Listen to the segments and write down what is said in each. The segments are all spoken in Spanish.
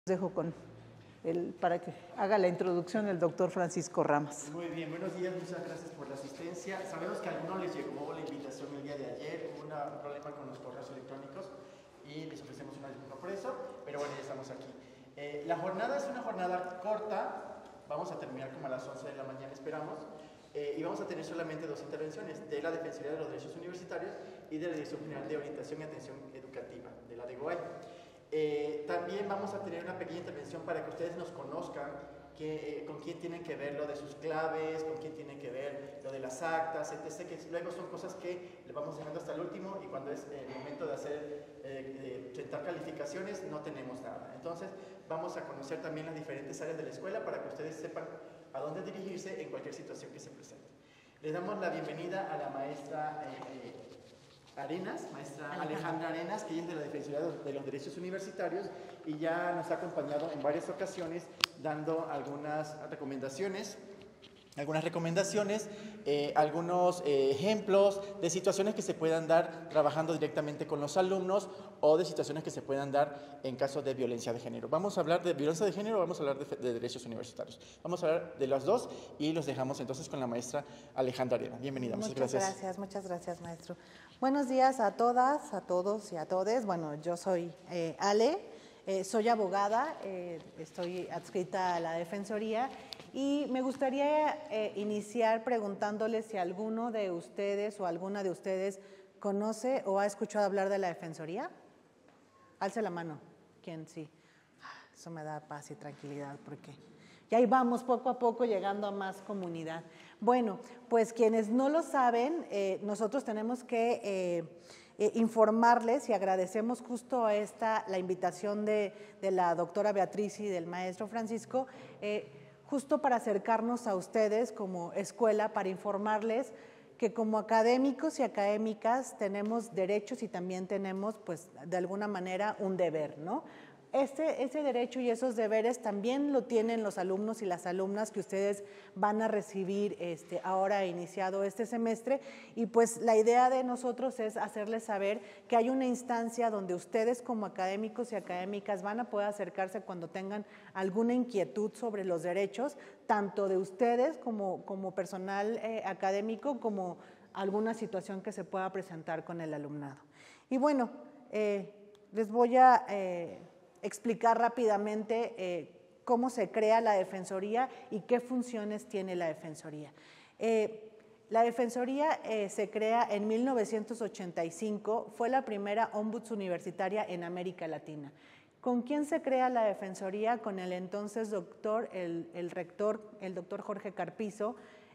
Dejo para que haga la introducción el doctor Francisco Ramas. Muy bien, buenos días, muchas gracias por la asistencia. Sabemos que a algunos les llegó la invitación el día de ayer, hubo un problema con los correos electrónicos y les ofrecemos una disculpa por eso, pero bueno, ya estamos aquí. La jornada es una jornada corta, vamos a terminar como a las 11 de la mañana, esperamos, y vamos a tener solamente dos intervenciones, de la Defensoría de los Derechos Universitarios y de la Dirección General de Orientación y Atención Educativa, de la DGOE. También vamos a tener una pequeña intervención para que ustedes nos conozcan con quién tienen que ver lo de sus claves, con quién tienen que ver lo de las actas, etc. Que luego son cosas que le vamos dejando hasta el último y cuando es el momento de presentar calificaciones no tenemos nada. Entonces vamos a conocer también las diferentes áreas de la escuela para que ustedes sepan a dónde dirigirse en cualquier situación que se presente. Les damos la bienvenida a la maestra maestra Alejandra Arenas, que ella es de la Defensoría de los Derechos Universitarios y ya nos ha acompañado en varias ocasiones dando algunas recomendaciones, algunos ejemplos de situaciones que se puedan dar trabajando directamente con los alumnos o de situaciones que se puedan dar en caso de violencia de género. Vamos a hablar de violencia de género o vamos a hablar de derechos universitarios. Vamos a hablar de las dos y los dejamos entonces con la maestra Alejandra Arenas. Bienvenida, muchas gracias. Muchas gracias, maestro. Buenos días a todas, a todos y a todes. Bueno, yo soy Ale, soy abogada, estoy adscrita a la Defensoría y me gustaría iniciar preguntándoles si alguno de ustedes o alguna de ustedes conoce o ha escuchado hablar de la Defensoría. Alce la mano. ¿Quién? Sí. Eso me da paz y tranquilidad porque ya ahí vamos poco a poco llegando a más comunidad. Bueno, pues quienes no lo saben, nosotros tenemos que informarles y agradecemos justo la invitación de la doctora Beatriz y del maestro Francisco, justo para acercarnos a ustedes como escuela, para informarles que como académicos y académicas tenemos derechos y también tenemos, pues, de alguna manera un deber, ¿no? Ese derecho y esos deberes también lo tienen los alumnos y las alumnas que ustedes van a recibir ahora iniciado este semestre y pues la idea de nosotros es hacerles saber que hay una instancia donde ustedes como académicos y académicas van a poder acercarse cuando tengan alguna inquietud sobre los derechos, tanto de ustedes como personal académico como alguna situación que se pueda presentar con el alumnado. Y bueno, les voy a explicar rápidamente cómo se crea la Defensoría y qué funciones tiene la Defensoría. La Defensoría se crea en 1985, fue la primera ombuds universitaria en América Latina. ¿Con quién se crea la Defensoría? Con el entonces doctor, el rector, el doctor Jorge Carpizo,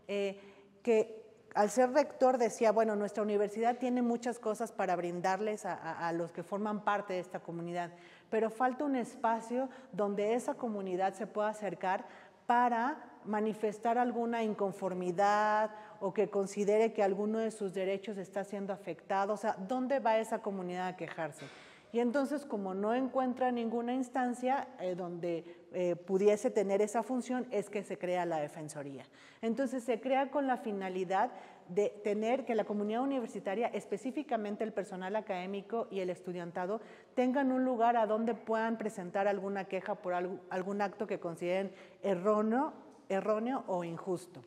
que al ser rector decía, bueno, nuestra universidad tiene muchas cosas para brindarles a los que forman parte de esta comunidad, pero falta un espacio donde esa comunidad se pueda acercar para manifestar alguna inconformidad o que considere que alguno de sus derechos está siendo afectado. O sea, ¿dónde va esa comunidad a quejarse? Y entonces, como no encuentra ninguna instancia donde pudiese tener esa función, es que se crea la Defensoría. Entonces, se crea con la finalidad de tener que la comunidad universitaria, específicamente el personal académico y el estudiantado, tengan un lugar a donde puedan presentar alguna queja por algún acto que consideren erróneo o injusto.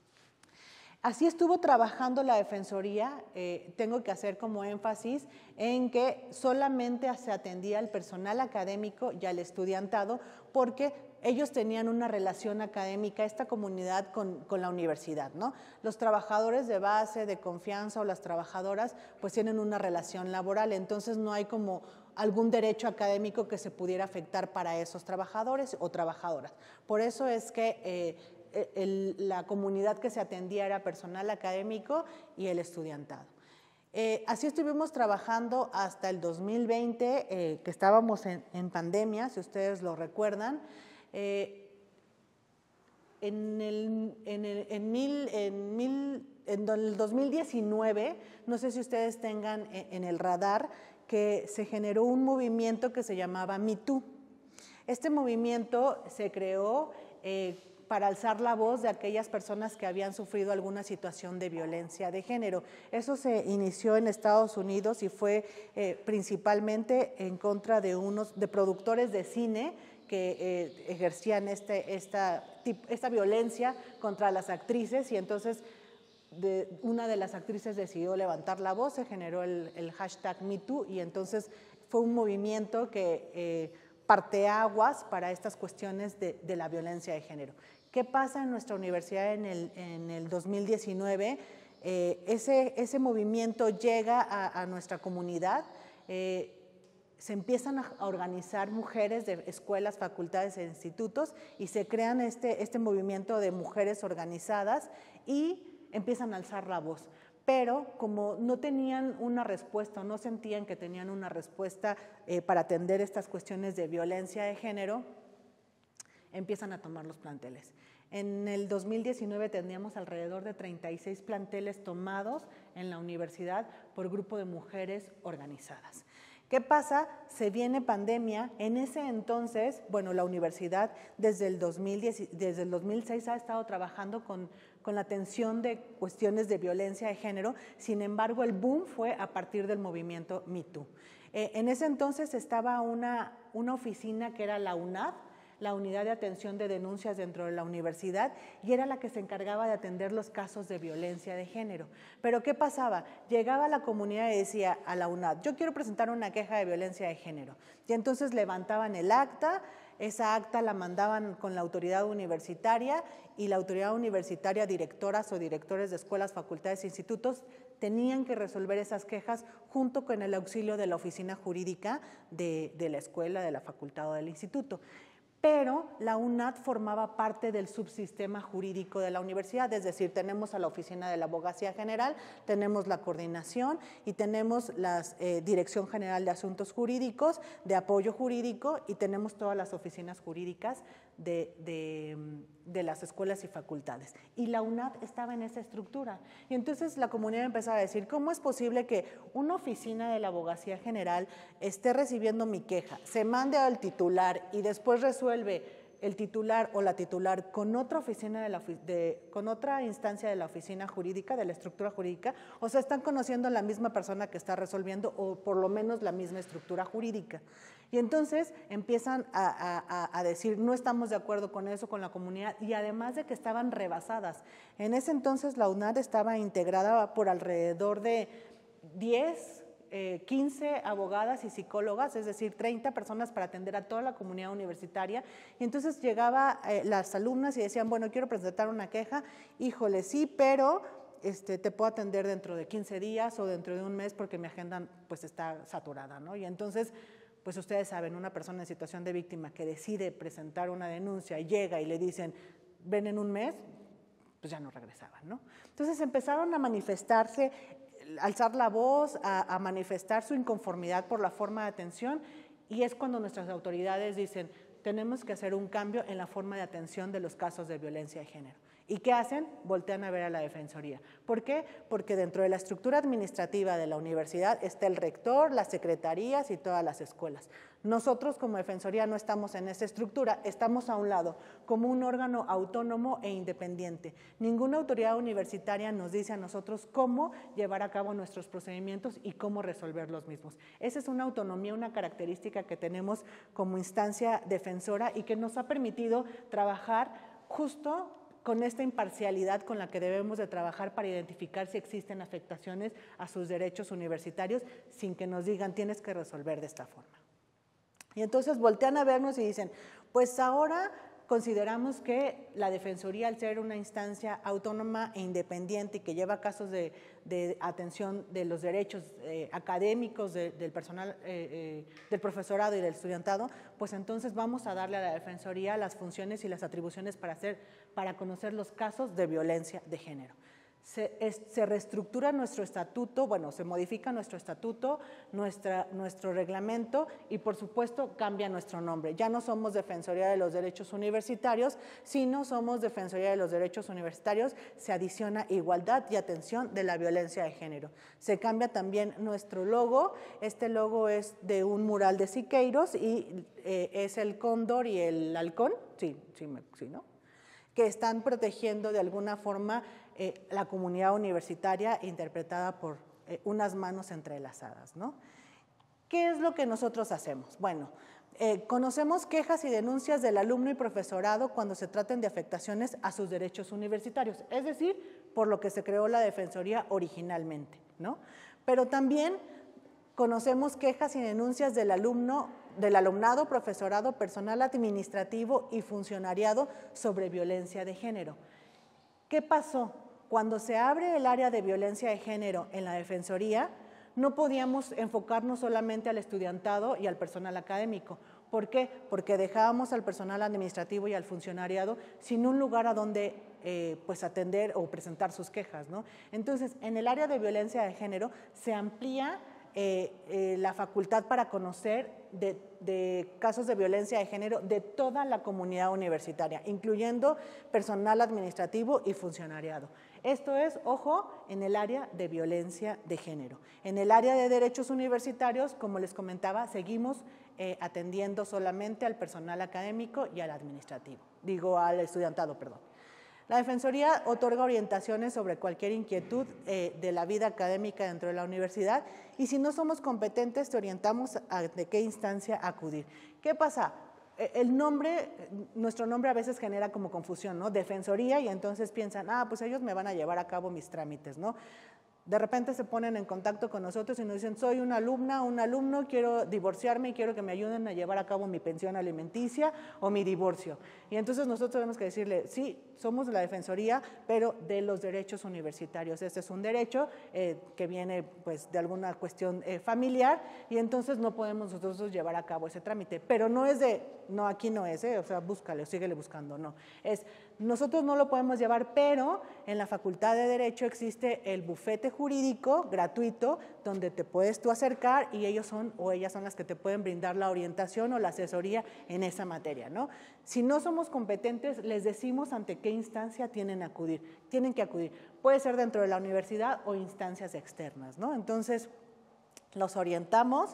Así estuvo trabajando la Defensoría. Tengo que hacer como énfasis en que solamente se atendía al personal académico y al estudiantado porque ellos tenían una relación académica, esta comunidad con la universidad, ¿no? Los trabajadores de base, de confianza o las trabajadoras pues tienen una relación laboral, entonces no hay como algún derecho académico que se pudiera afectar para esos trabajadores o trabajadoras. Por eso es que la comunidad que se atendía era personal académico y el estudiantado. Así estuvimos trabajando hasta el 2020, que estábamos en pandemia, si ustedes lo recuerdan. En el 2019, no sé si ustedes tengan en el radar, que se generó un movimiento que se llamaba Me Too. Este movimiento se creó para alzar la voz de aquellas personas que habían sufrido alguna situación de violencia de género. Eso se inició en Estados Unidos y fue principalmente en contra de productores de cine que ejercían esta violencia contra las actrices, y entonces una de las actrices decidió levantar la voz, se generó el hashtag MeToo, y entonces fue un movimiento que parteaguas para estas cuestiones de la violencia de género. ¿Qué pasa en nuestra universidad en el 2019? Ese movimiento llega a nuestra comunidad, se empiezan a organizar mujeres de escuelas, facultades e institutos, y se crean este movimiento de mujeres organizadas y empiezan a alzar la voz. Pero como no tenían una respuesta, no sentían que tenían una respuesta para atender estas cuestiones de violencia de género, empiezan a tomar los planteles. En el 2019 teníamos alrededor de 36 planteles tomados en la universidad por grupo de mujeres organizadas. ¿Qué pasa? Se viene pandemia. En ese entonces, bueno, la universidad desde el 2006 ha estado trabajando con la atención de cuestiones de violencia de género. Sin embargo, el boom fue a partir del movimiento MeToo. En ese entonces estaba una oficina que era la UNAD, la Unidad de Atención de Denuncias dentro de la universidad, y era la que se encargaba de atender los casos de violencia de género. Pero ¿qué pasaba? Llegaba la comunidad y decía a la UNAD, yo quiero presentar una queja de violencia de género. Y entonces levantaban el acta, esa acta la mandaban con la autoridad universitaria, y la autoridad universitaria, directoras o directores de escuelas, facultades e institutos, tenían que resolver esas quejas junto con el auxilio de la oficina jurídica de la escuela, de la facultad o del instituto. Pero la UNAD formaba parte del subsistema jurídico de la universidad, es decir, tenemos a la Oficina de la Abogacía General, tenemos la coordinación y tenemos la Dirección General de Asuntos Jurídicos, de apoyo jurídico, y tenemos todas las oficinas jurídicas de las escuelas y facultades. Y la UNAD estaba en esa estructura. Y entonces la comunidad empezaba a decir, ¿cómo es posible que una oficina de la Abogacía General esté recibiendo mi queja, se mande al titular y después resuelve el titular o la titular con otra oficina con otra instancia de la oficina jurídica, de la estructura jurídica? O sea, están conociendo a la misma persona que está resolviendo, o por lo menos la misma estructura jurídica. Y entonces empiezan a decir, no estamos de acuerdo con eso, con la comunidad, y además de que estaban rebasadas. En ese entonces la UNAD estaba integrada por alrededor de 15 abogadas y psicólogas, es decir, 30 personas para atender a toda la comunidad universitaria. Y entonces llegaban las alumnas y decían, bueno, quiero presentar una queja, híjole, sí, pero te puedo atender dentro de 15 días o dentro de un mes porque mi agenda pues está saturada, ¿no? Y entonces, pues ustedes saben, una persona en situación de víctima que decide presentar una denuncia y llega y le dicen, ven en un mes, pues ya no regresaban, ¿no? Entonces empezaron a manifestarse, alzar la voz, a manifestar su inconformidad por la forma de atención, y es cuando nuestras autoridades dicen, tenemos que hacer un cambio en la forma de atención de los casos de violencia de género. ¿Y qué hacen? Voltean a ver a la Defensoría. ¿Por qué? Porque dentro de la estructura administrativa de la universidad está el rector, las secretarías y todas las escuelas. Nosotros como Defensoría no estamos en esa estructura, estamos a un lado, como un órgano autónomo e independiente. Ninguna autoridad universitaria nos dice a nosotros cómo llevar a cabo nuestros procedimientos y cómo resolver los mismos. Esa es una autonomía, una característica que tenemos como instancia defensora y que nos ha permitido trabajar justo con esta imparcialidad con la que debemos de trabajar para identificar si existen afectaciones a sus derechos universitarios sin que nos digan tienes que resolver de esta forma. Y entonces voltean a vernos y dicen, pues ahora consideramos que la Defensoría, al ser una instancia autónoma e independiente y que lleva casos de atención de los derechos académicos del personal, del profesorado y del estudiantado, pues entonces vamos a darle a la Defensoría las funciones y las atribuciones para conocer los casos de violencia de género. Se reestructura nuestro estatuto, bueno, se modifica nuestro estatuto, nuestro reglamento, y por supuesto cambia nuestro nombre. Ya no somos Defensoría de los Derechos Universitarios, sino somos Defensoría de los Derechos Universitarios, se adiciona Igualdad y Atención de la Violencia de Género. Se cambia también nuestro logo, este logo es de un mural de Siqueiros y es el cóndor y el halcón, sí, ¿no? Que están protegiendo de alguna forma la comunidad universitaria interpretada por unas manos entrelazadas, ¿no? ¿Qué es lo que nosotros hacemos? Bueno, Conocemos quejas y denuncias del alumno y profesorado cuando se traten de afectaciones a sus derechos universitarios, es decir, por lo que se creó la Defensoría originalmente, ¿no? Pero también conocemos quejas y denuncias del alumnado, profesorado, personal administrativo y funcionariado sobre violencia de género. ¿Qué pasó? Cuando se abre el área de violencia de género en la Defensoría, no podíamos enfocarnos solamente al estudiantado y al personal académico. ¿Por qué? Porque dejábamos al personal administrativo y al funcionariado sin un lugar a donde pues atender o presentar sus quejas, ¿no? Entonces, en el área de violencia de género se amplía la facultad para conocer de casos de violencia de género de toda la comunidad universitaria, incluyendo personal administrativo y funcionariado. Esto es, ojo, en el área de violencia de género. En el área de derechos universitarios, como les comentaba, seguimos atendiendo solamente al personal académico y al administrativo, al estudiantado, perdón. La Defensoría otorga orientaciones sobre cualquier inquietud de la vida académica dentro de la universidad y si no somos competentes te orientamos a de qué instancia acudir. ¿Qué pasa? El nombre, nuestro nombre a veces genera como confusión, ¿no? Defensoría, y entonces piensan, pues ellos me van a llevar a cabo mis trámites, ¿no? De repente se ponen en contacto con nosotros y nos dicen, soy una alumna, un alumno, quiero divorciarme y quiero que me ayuden a llevar a cabo mi pensión alimenticia o mi divorcio. Y entonces nosotros tenemos que decirle, sí, somos la Defensoría, pero de los derechos universitarios. Este es un derecho que viene pues de alguna cuestión familiar y entonces no podemos nosotros llevar a cabo ese trámite. Pero no es de, no, aquí no es, o sea, búscale, síguele buscando, no. Es, nosotros no lo podemos llevar, pero en la Facultad de Derecho existe el bufete jurídico gratuito donde te puedes tú acercar y ellos son o ellas son las que te pueden brindar la orientación o la asesoría en esa materia, ¿no? Si no somos competentes, les decimos ante qué instancia tienen que acudir. Puede ser dentro de la universidad o instancias externas, ¿no? Entonces, los orientamos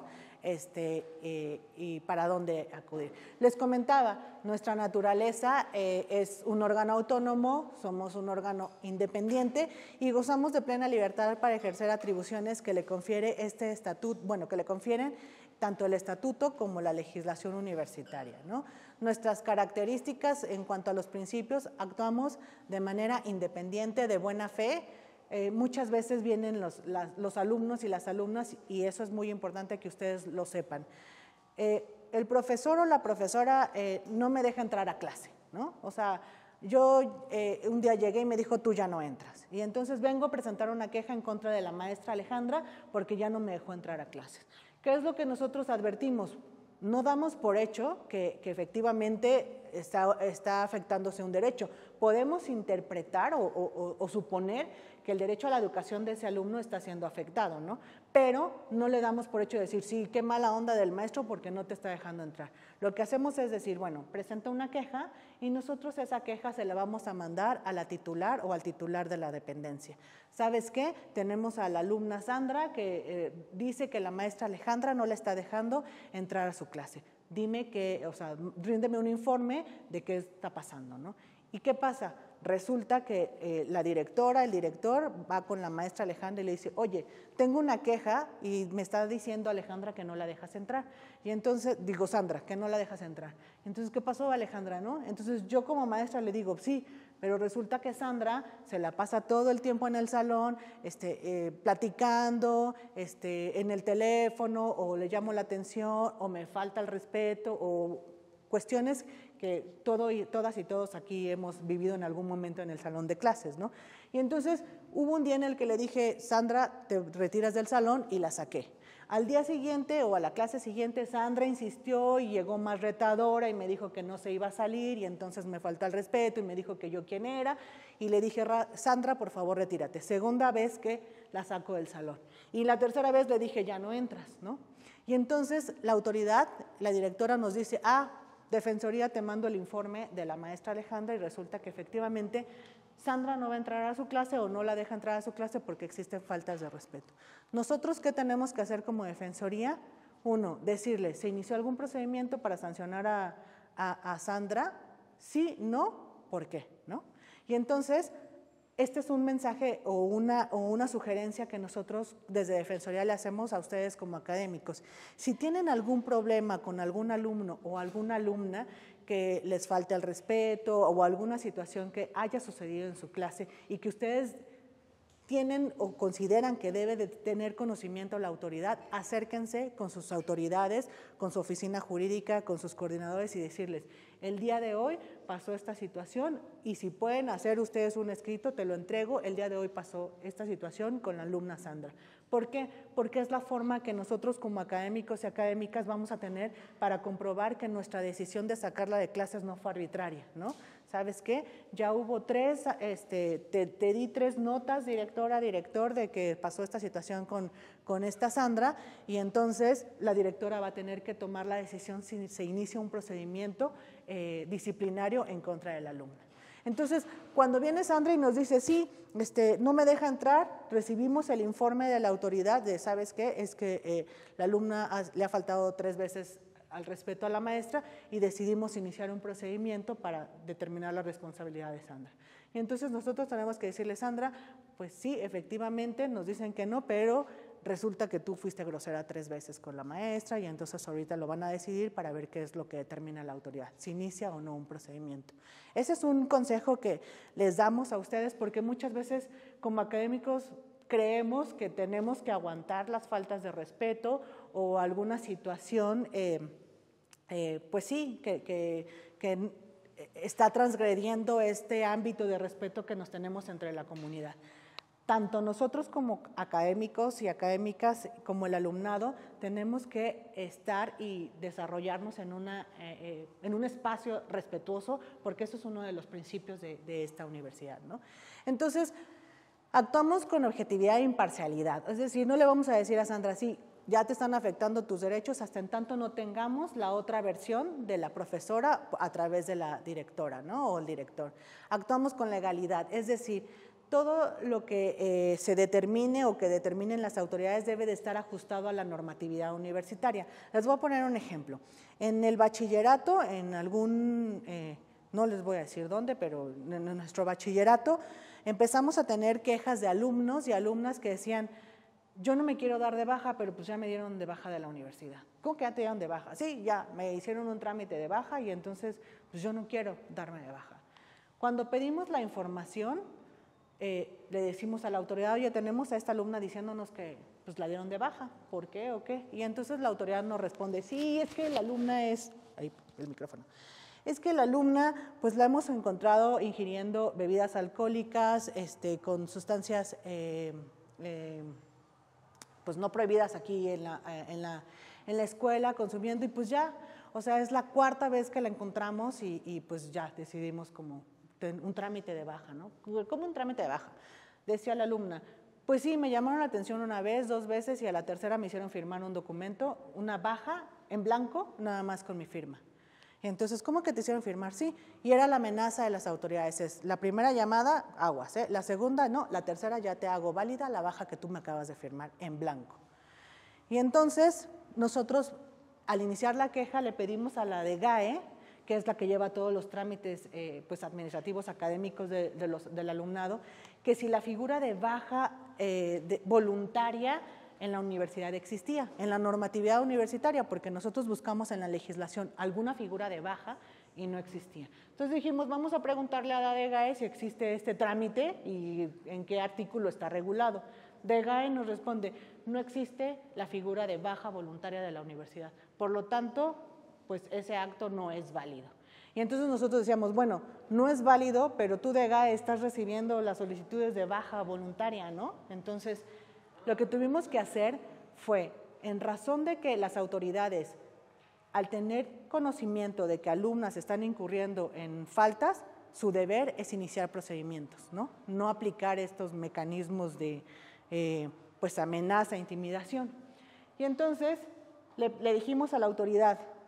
y para dónde acudir. Les comentaba, nuestra naturaleza es un órgano autónomo, somos un órgano independiente y gozamos de plena libertad para ejercer atribuciones que le confiere este estatuto, que le confieren tanto el estatuto como la legislación universitaria, ¿no? Nuestras características en cuanto a los principios, actuamos de manera independiente, de buena fe. Muchas veces vienen los alumnos y las alumnas y eso es muy importante que ustedes lo sepan. El profesor o la profesora no me deja entrar a clase, ¿no? O sea, yo un día llegué y me dijo, tú ya no entras. Y entonces vengo a presentar una queja en contra de la maestra Alejandra porque ya no me dejó entrar a clases. ¿Qué es lo que nosotros advertimos? No damos por hecho que efectivamente está afectándose un derecho. Podemos interpretar o suponer que el derecho a la educación de ese alumno está siendo afectado, ¿no? Pero no le damos por hecho de decir, sí, qué mala onda del maestro porque no te está dejando entrar. Lo que hacemos es decir, bueno, presenta una queja y nosotros esa queja se la vamos a mandar a la titular o al titular de la dependencia. ¿Sabes qué? Tenemos a la alumna Sandra que dice que la maestra Alejandra no le está dejando entrar a su clase. Dime ríndeme un informe de qué está pasando, ¿no? ¿Y qué pasa? Resulta que la directora, el director va con la maestra Alejandra y le dice, oye, tengo una queja y me está diciendo Alejandra que no la dejas entrar. Y entonces, digo, Sandra, que no la dejas entrar. Entonces, ¿qué pasó, Alejandra, no? Entonces, yo como maestra le digo, sí, pero resulta que Sandra se la pasa todo el tiempo en el salón, platicando, en el teléfono, o le llamo la atención, o me falta el respeto, o cuestiones que todas y todos aquí hemos vivido en algún momento en el salón de clases, ¿no? Y entonces hubo un día en el que le dije, Sandra, te retiras del salón y la saqué. Al día siguiente o a la clase siguiente, Sandra insistió y llegó más retadora y me dijo que no se iba a salir y entonces me faltó el respeto y me dijo que yo quién era y le dije, Sandra, por favor, retírate. Segunda vez que la saco del salón. Y la tercera vez le dije, ya no entras, ¿no? Y entonces la autoridad, la directora nos dice, Defensoría, te mando el informe de la maestra Alejandra y resulta que efectivamente Sandra no va a entrar a su clase o no la deja entrar a su clase porque existen faltas de respeto. Nosotros, ¿qué tenemos que hacer como Defensoría? Uno, decirle, ¿se inició algún procedimiento para sancionar a Sandra? Sí, no, ¿por qué? ¿No? Y entonces este es un mensaje o una sugerencia que nosotros desde Defensoría le hacemos a ustedes como académicos. Si tienen algún problema con algún alumno o alguna alumna que les falte el respeto o alguna situación que haya sucedido en su clase y que ustedes tienen o consideran que debe de tener conocimiento la autoridad, acérquense con sus autoridades, con su oficina jurídica, con sus coordinadores y decirles, el día de hoy pasó esta situación y si pueden hacer ustedes un escrito, te lo entrego, el día de hoy pasó esta situación con la alumna Sandra. ¿Por qué? Porque es la forma que nosotros como académicos y académicas vamos a tener para comprobar que nuestra decisión de sacarla de clases no fue arbitraria, ¿no? ¿Sabes qué? Ya hubo te di 3 notas, directora, director, de que pasó esta situación con esta Sandra y entonces la directora va a tener que tomar la decisión si se inicia un procedimiento disciplinario en contra de la alumna. Entonces, cuando viene Sandra y nos dice, sí, no me deja entrar, recibimos el informe de la autoridad de, ¿sabes qué? Es que la alumna le ha faltado 3 veces al respeto a la maestra y decidimos iniciar un procedimiento para determinar la responsabilidad de Sandra. Y entonces nosotros tenemos que decirle, Sandra, pues sí, efectivamente nos dicen que no, pero resulta que tú fuiste grosera 3 veces con la maestra y entonces ahorita lo van a decidir para ver qué es lo que determina la autoridad, si inicia o no un procedimiento. Ese es un consejo que les damos a ustedes porque muchas veces como académicos creemos que tenemos que aguantar las faltas de respeto o alguna situación, pues sí, que está transgrediendo este ámbito de respeto que nos tenemos entre la comunidad. Tanto nosotros como académicos y académicas como el alumnado tenemos que estar y desarrollarnos en un espacio respetuoso porque eso es uno de los principios de esta universidad, ¿no? Entonces, actuamos con objetividad e imparcialidad, es decir, no le vamos a decir a Sandra, sí, ya te están afectando tus derechos hasta en tanto no tengamos la otra versión de la profesora a través de la directora, ¿no? O el director. Actuamos con legalidad, es decir, todo lo que se determine o que determinen las autoridades debe de estar ajustado a la normatividad universitaria. Les voy a poner un ejemplo. En el bachillerato, en algún, no les voy a decir dónde, pero en nuestro bachillerato empezamos a tener quejas de alumnos y alumnas que decían, yo no me quiero dar de baja, pero pues ya me dieron de baja de la universidad. ¿Cómo que ya te dieron de baja? Sí, ya me hicieron un trámite de baja y entonces pues yo no quiero darme de baja. Cuando pedimos la información, le decimos a la autoridad, oye, tenemos a esta alumna diciéndonos que pues la dieron de baja, ¿por qué o qué? Y entonces la autoridad nos responde, sí, es que la alumna es, ahí el micrófono, es que la alumna pues la hemos encontrado ingiriendo bebidas alcohólicas, con sustancias pues no prohibidas aquí en la escuela, consumiendo y pues ya, o sea, es la 4ª vez que la encontramos y pues ya decidimos como un trámite de baja, ¿no? ¿Cómo un trámite de baja? Decía la alumna, pues sí, me llamaron la atención 1 vez, 2 veces y a la 3ª me hicieron firmar un documento, una baja en blanco, nada más con mi firma. Entonces, ¿cómo que te hicieron firmar? Sí, y era la amenaza de las autoridades, es la primera llamada, aguas, la segunda no, la 3ª ya te hago válida la baja que tú me acabas de firmar en blanco. Y entonces, nosotros al iniciar la queja le pedimos a la de GAE, que es la que lleva todos los trámites pues administrativos académicos del alumnado, que si la figura de baja voluntaria en la universidad existía, en la normatividad universitaria, porque nosotros buscamos en la legislación alguna figura de baja y no existía. Entonces dijimos, vamos a preguntarle a la DGAE si existe este trámite y en qué artículo está regulado. DGAE nos responde, no existe la figura de baja voluntaria de la universidad, por lo tanto, pues ese acto no es válido. Y entonces nosotros decíamos, bueno, no es válido, pero tú DGAE estás recibiendo las solicitudes de baja voluntaria, ¿no? Entonces, lo que tuvimos que hacer fue, en razón de que las autoridades, al tener conocimiento de que alumnas están incurriendo en faltas, su deber es iniciar procedimientos, ¿no? No aplicar estos mecanismos de pues amenaza, intimidación. Y entonces le dijimos a la autoridad,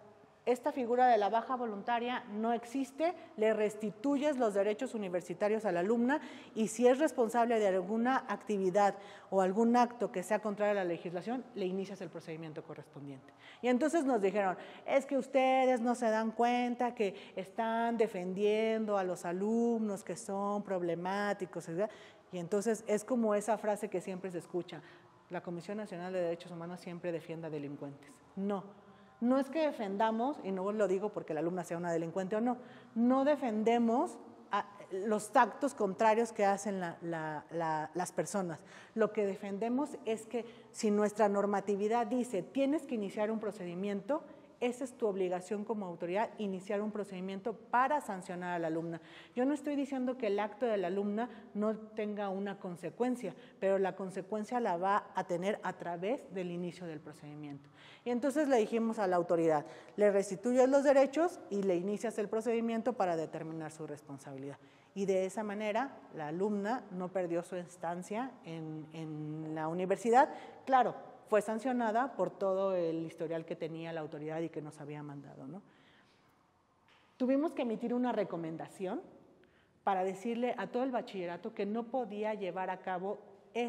esta figura de la baja voluntaria no existe, le restituyes los derechos universitarios a la alumna y si es responsable de alguna actividad o algún acto que sea contrario a la legislación, le inicias el procedimiento correspondiente. Y entonces nos dijeron, es que ustedes no se dan cuenta que están defendiendo a los alumnos que son problemáticos, ¿verdad? Y entonces es como esa frase que siempre se escucha, la Comisión Nacional de Derechos Humanos siempre defiende a delincuentes. No es que defendamos, y no lo digo porque la alumna sea una delincuente o no, no defendemos los actos contrarios que hacen las personas. Lo que defendemos es que si nuestra normatividad dice tienes que iniciar un procedimiento, esa es tu obligación como autoridad, iniciar un procedimiento para sancionar a la alumna. Yo no estoy diciendo que el acto de la alumna no tenga una consecuencia, pero la consecuencia la va a tener a través del inicio del procedimiento. Y entonces le dijimos a la autoridad, le restituyes los derechos y le inicias el procedimiento para determinar su responsabilidad. Y de esa manera la alumna no perdió su estancia en la universidad. Claro, fue sancionada por todo el historial que tenía la autoridad y que nos había mandado, ¿no? Tuvimos que emitir una recomendación para decirle a todo el bachillerato que no podía llevar a cabo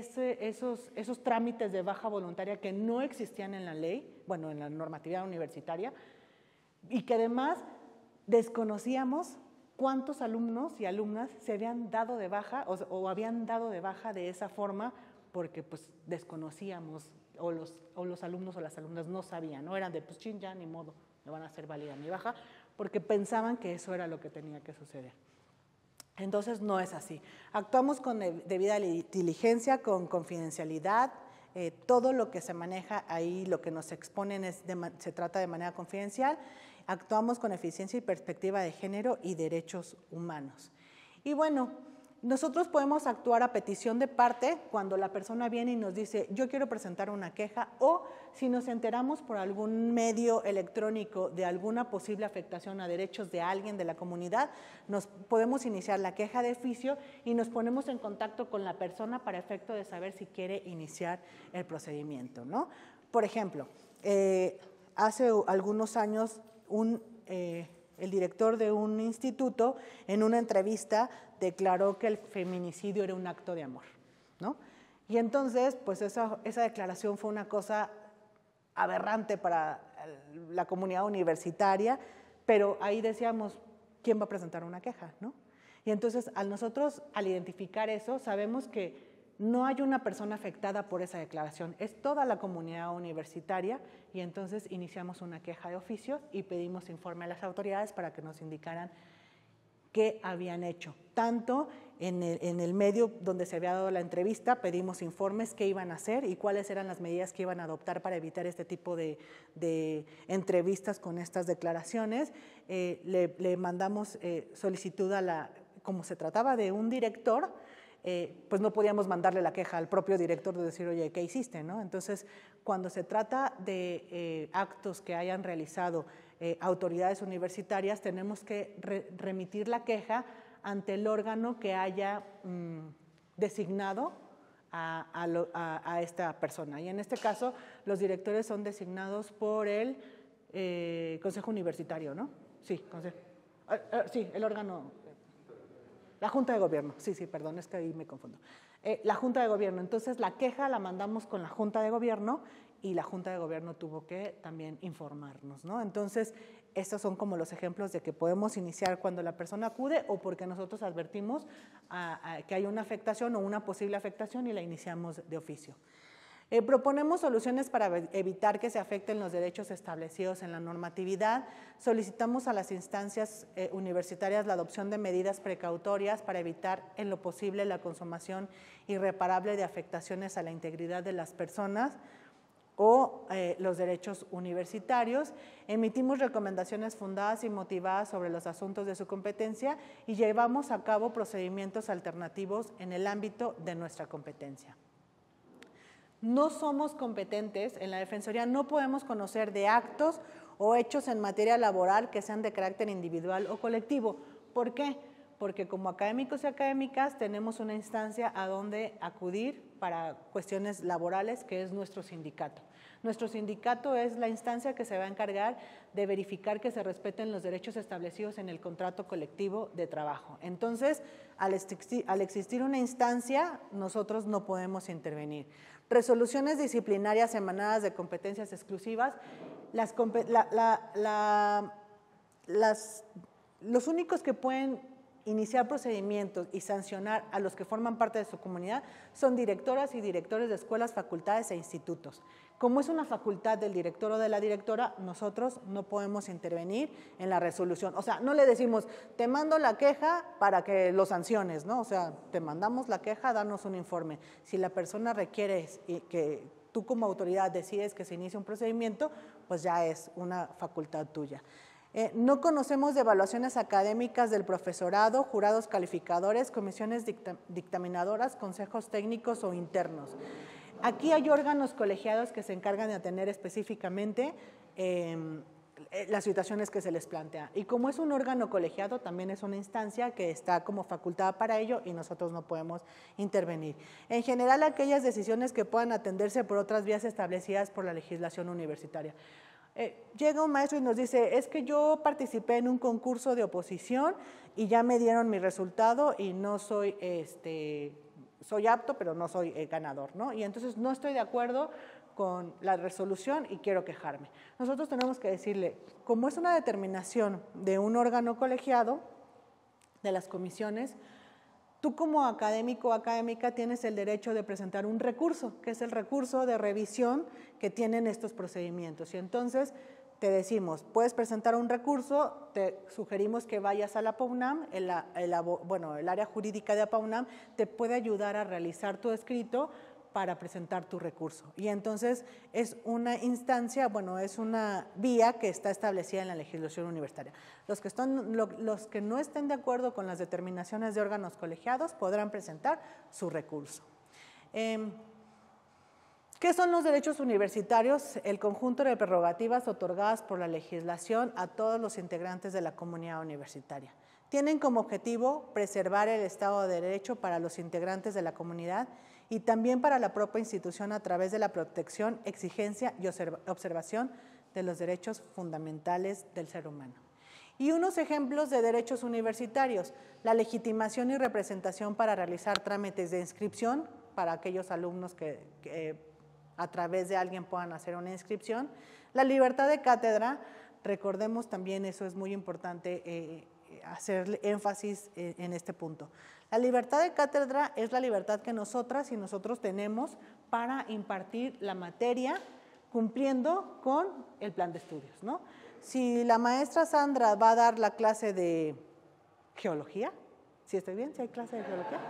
esos trámites de baja voluntaria que no existían en la ley, bueno, en la normatividad universitaria, y que además desconocíamos cuántos alumnos y alumnas se habían dado de baja o habían dado de baja de esa forma porque pues desconocíamos o los alumnos o las alumnas no sabían, no eran de pues chin, ya ni modo, me van a hacer válida mi baja, porque pensaban que eso era lo que tenía que suceder. Entonces no es así. Actuamos con debida diligencia, con confidencialidad, todo lo que se maneja ahí, lo que nos exponen se trata de manera confidencial, actuamos con eficiencia y perspectiva de género y derechos humanos. Y bueno, nosotros podemos actuar a petición de parte cuando la persona viene y nos dice yo quiero presentar una queja o si nos enteramos por algún medio electrónico de alguna posible afectación a derechos de alguien de la comunidad, nos podemos iniciar la queja de oficio y nos ponemos en contacto con la persona para efecto de saber si quiere iniciar el procedimiento, ¿no? Por ejemplo, hace algunos años el director de un instituto en una entrevista declaró que el feminicidio era un acto de amor, ¿no? Y entonces, pues esa declaración fue una cosa aberrante para la comunidad universitaria, pero ahí decíamos, ¿quién va a presentar una queja, no? Y entonces, nosotros, al identificar eso, sabemos que no hay una persona afectada por esa declaración, es toda la comunidad universitaria y entonces iniciamos una queja de oficio y pedimos informe a las autoridades para que nos indicaran qué habían hecho. Tanto en el medio donde se había dado la entrevista, pedimos informes qué iban a hacer y cuáles eran las medidas que iban a adoptar para evitar este tipo de entrevistas con estas declaraciones. Le mandamos solicitud como se trataba de un director, pues no podíamos mandarle la queja al propio director de decir, oye, ¿qué hiciste, no? Entonces, cuando se trata de actos que hayan realizado autoridades universitarias, tenemos que remitir la queja ante el órgano que haya designado a esta persona. Y en este caso, los directores son designados por el Consejo Universitario, ¿no? Sí, sí, el órgano... La Junta de Gobierno, sí, perdón, es que ahí me confundo. La Junta de Gobierno, entonces la queja la mandamos con la Junta de Gobierno y la Junta de Gobierno tuvo que también informarnos, ¿no? Entonces, estos son como los ejemplos de que podemos iniciar cuando la persona acude o porque nosotros advertimos que hay una afectación o una posible afectación y la iniciamos de oficio. Proponemos soluciones para evitar que se afecten los derechos establecidos en la normatividad. Solicitamos a las instancias universitarias la adopción de medidas precautorias para evitar en lo posible la consumación irreparable de afectaciones a la integridad de las personas o los derechos universitarios. Emitimos recomendaciones fundadas y motivadas sobre los asuntos de su competencia y llevamos a cabo procedimientos alternativos en el ámbito de nuestra competencia. No somos competentes en la Defensoría, no podemos conocer de actos o hechos en materia laboral que sean de carácter individual o colectivo. ¿Por qué? porque como académicos y académicas tenemos una instancia a donde acudir para cuestiones laborales, que es nuestro sindicato. Nuestro sindicato es la instancia que se va a encargar de verificar que se respeten los derechos establecidos en el contrato colectivo de trabajo. Entonces, al existir una instancia, nosotros no podemos intervenir. Resoluciones disciplinarias emanadas de competencias exclusivas, los únicos que pueden iniciar procedimientos y sancionar a los que forman parte de su comunidad son directoras y directores de escuelas, facultades e institutos. Como es una facultad del director o de la directora, nosotros no podemos intervenir en la resolución. O sea, no le decimos, te mando la queja para que lo sanciones, ¿no? O sea, te mandamos la queja, danos un informe. Si la persona requiere que tú como autoridad decides que se inicie un procedimiento, pues ya es una facultad tuya. No conocemos de evaluaciones académicas del profesorado, jurados calificadores, comisiones dictaminadoras, consejos técnicos o internos. Aquí hay órganos colegiados que se encargan de atender específicamente las situaciones que se les plantea. Y como es un órgano colegiado, también es una instancia que está como facultada para ello y nosotros no podemos intervenir. En general, aquellas decisiones que puedan atenderse por otras vías establecidas por la legislación universitaria. Llega un maestro y nos dice, es que yo participé en un concurso de oposición y ya me dieron mi resultado y no soy, soy apto, pero no soy ganador, ¿no? Y entonces no estoy de acuerdo con la resolución y quiero quejarme. Nosotros tenemos que decirle, como es una determinación de un órgano colegiado, de las comisiones, tú como académico o académica tienes el derecho de presentar un recurso, que es el recurso de revisión que tienen estos procedimientos. Y entonces te decimos, puedes presentar un recurso, te sugerimos que vayas a la APAUNAM, el área jurídica de APAUNAM te puede ayudar a realizar tu escrito para presentar tu recurso. Y entonces es una instancia, bueno, es una vía que está establecida en la legislación universitaria. Los que no estén de acuerdo con las determinaciones de órganos colegiados podrán presentar su recurso. ¿Qué son los derechos universitarios? El conjunto de prerrogativas otorgadas por la legislación a todos los integrantes de la comunidad universitaria. Tienen como objetivo preservar el Estado de Derecho para los integrantes de la comunidad y también para la propia institución a través de la protección, exigencia y observación de los derechos fundamentales del ser humano. Y unos ejemplos de derechos universitarios, la legitimación y representación para realizar trámites de inscripción para aquellos alumnos que a través de alguien puedan hacer una inscripción, la libertad de cátedra, recordemos también, eso es muy importante hacer énfasis en este punto. La libertad de cátedra es la libertad que nosotras y nosotros tenemos para impartir la materia cumpliendo con el plan de estudios, ¿no? Si la maestra Sandra va a dar la clase de geología, ¿sí estoy bien? ¿Sí hay clase de geología?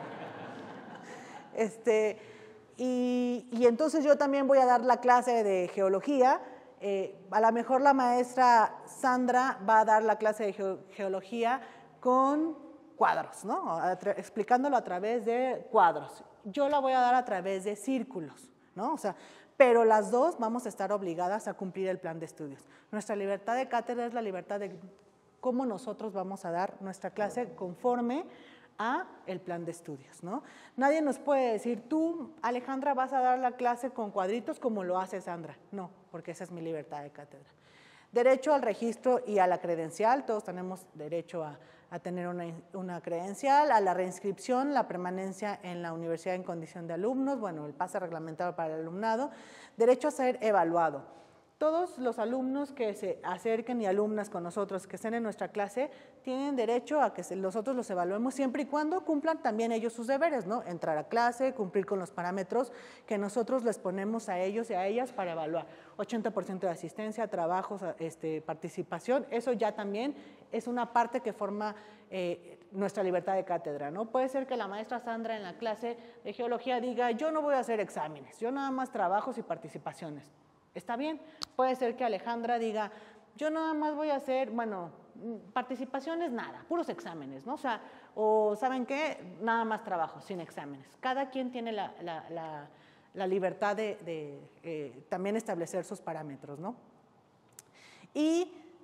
Y entonces yo también voy a dar la clase de geología, a lo mejor la maestra Sandra va a dar la clase de geología con cuadros, ¿no? Explicándolo a través de cuadros. Yo la voy a dar a través de círculos, ¿no? O sea, pero las dos vamos a estar obligadas a cumplir el plan de estudios. Nuestra libertad de cátedra es la libertad de cómo nosotros vamos a dar nuestra clase conforme a el plan de estudios, ¿no? Nadie nos puede decir, tú, Alejandra, vas a dar la clase con cuadritos como lo hace Sandra. No, porque esa es mi libertad de cátedra. Derecho al registro y a la credencial, todos tenemos derecho a tener una credencial, a la reinscripción, la permanencia en la universidad en condición de alumnos, bueno, el pase reglamentado para el alumnado, derecho a ser evaluado. Todos los alumnos que se acerquen y alumnas con nosotros que estén en nuestra clase tienen derecho a que nosotros los evaluemos siempre y cuando cumplan también ellos sus deberes, ¿no? Entrar a clase, cumplir con los parámetros que nosotros les ponemos a ellos y a ellas para evaluar. 80% de asistencia, trabajos, participación, eso ya también es una parte que forma nuestra libertad de cátedra, ¿no? Puede ser que la maestra Sandra en la clase de geología diga, yo no voy a hacer exámenes, yo nada más trabajos y participaciones. Está bien, puede ser que Alejandra diga, yo nada más voy a hacer, bueno, participaciones nada, puros exámenes, ¿no? O sea, o ¿saben qué? Nada más trabajo, sin exámenes. Cada quien tiene la libertad de también establecer sus parámetros, ¿no? Y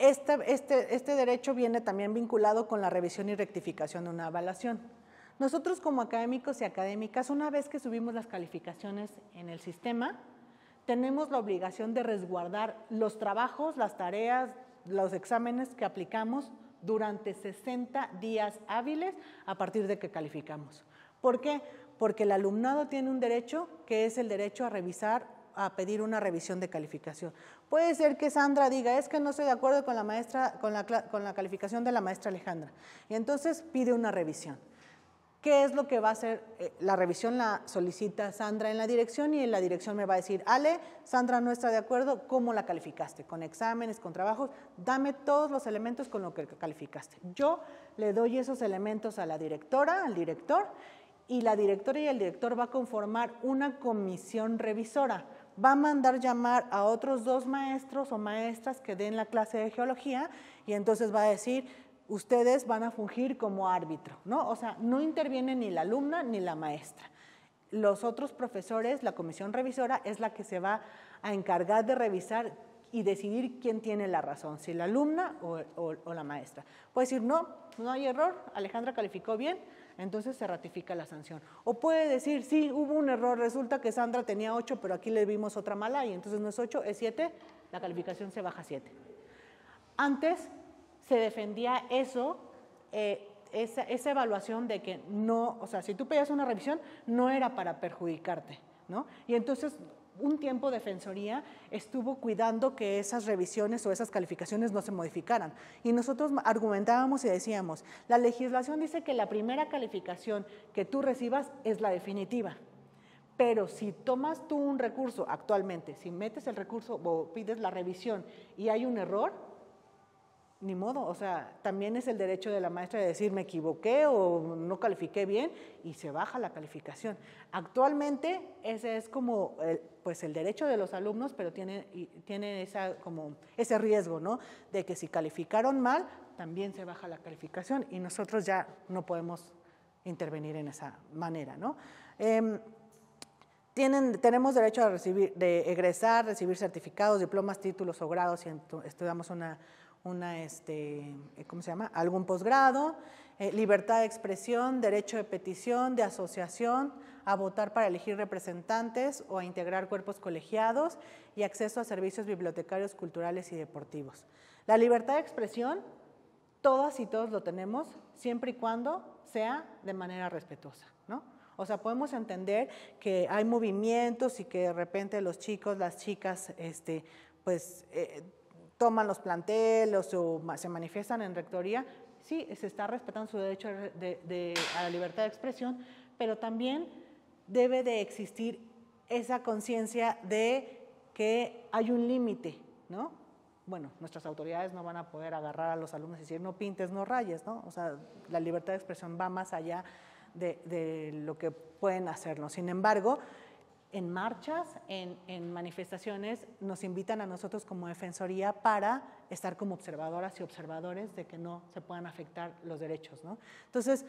Este derecho viene también vinculado con la revisión y rectificación de una evaluación. Nosotros como académicos y académicas, una vez que subimos las calificaciones en el sistema, tenemos la obligación de resguardar los trabajos, las tareas, los exámenes que aplicamos durante 60 días hábiles a partir de que calificamos. ¿Por qué? Porque el alumnado tiene un derecho que es el derecho a revisar, a pedir una revisión de calificación. Puede ser que Sandra diga, es que no estoy de acuerdo con la maestra, con la calificación de la maestra Alejandra, y entonces pide una revisión. ¿Qué es lo que va a hacer? La revisión la solicita Sandra en la dirección y en la dirección me va a decir, Ale, Sandra no está de acuerdo, ¿cómo la calificaste? ¿Con exámenes, con trabajos? Dame todos los elementos con los que calificaste. Yo le doy esos elementos a la directora, al director, y la directora y el director va a conformar una comisión revisora. Va a mandar llamar a otros 2 maestros o maestras que den la clase de geología y entonces va a decir, ustedes van a fungir como árbitro, ¿no? O sea, no interviene ni la alumna ni la maestra. Los otros profesores, la comisión revisora, es la que se va a encargar de revisar y decidir quién tiene la razón, si la alumna o la maestra. Puede decir, no hay error, Alejandra calificó bien, entonces se ratifica la sanción. O puede decir, sí, hubo un error, resulta que Sandra tenía 8, pero aquí le vimos otra mala y entonces no es 8, es 7, la calificación se baja a 7. Antes se defendía eso, esa evaluación de que no, o sea, si tú pedías una revisión, no era para perjudicarte, ¿no? Y entonces un tiempo Defensoría estuvo cuidando que esas revisiones o esas calificaciones no se modificaran. Y nosotros argumentábamos y decíamos, la legislación dice que la primera calificación que tú recibas es la definitiva. Pero si tomas tú un recurso actualmente, si metes el recurso o pides la revisión y hay un error, ni modo, o sea, también es el derecho de la maestra de decir me equivoqué o no califiqué bien y se baja la calificación. Actualmente ese es como pues el derecho de los alumnos, pero tiene ese riesgo, ¿no? De que si calificaron mal, también se baja la calificación y nosotros ya no podemos intervenir en esa manera, ¿no? Tenemos derecho a egresar, recibir certificados, diplomas, títulos o grados si estudiamos ¿cómo se llama? Algún posgrado, libertad de expresión, derecho de petición, de asociación, a votar para elegir representantes o a integrar cuerpos colegiados y acceso a servicios bibliotecarios, culturales y deportivos. La libertad de expresión, todas y todos lo tenemos, siempre y cuando sea de manera respetuosa, ¿no? O sea, podemos entender que hay movimientos y que de repente los chicos, las chicas, toman los planteles o se manifiestan en rectoría, sí, se está respetando su derecho a la libertad de expresión, pero también debe de existir esa conciencia de que hay un límite, ¿no? Bueno, nuestras autoridades no van a poder agarrar a los alumnos y decir no pintes, no rayes, ¿no? O sea, la libertad de expresión va más allá de lo que pueden hacerlo. Sin embargo, en marchas, en manifestaciones, nos invitan a nosotros como Defensoría para estar como observadoras y observadores de que no se puedan afectar los derechos, ¿no? Entonces,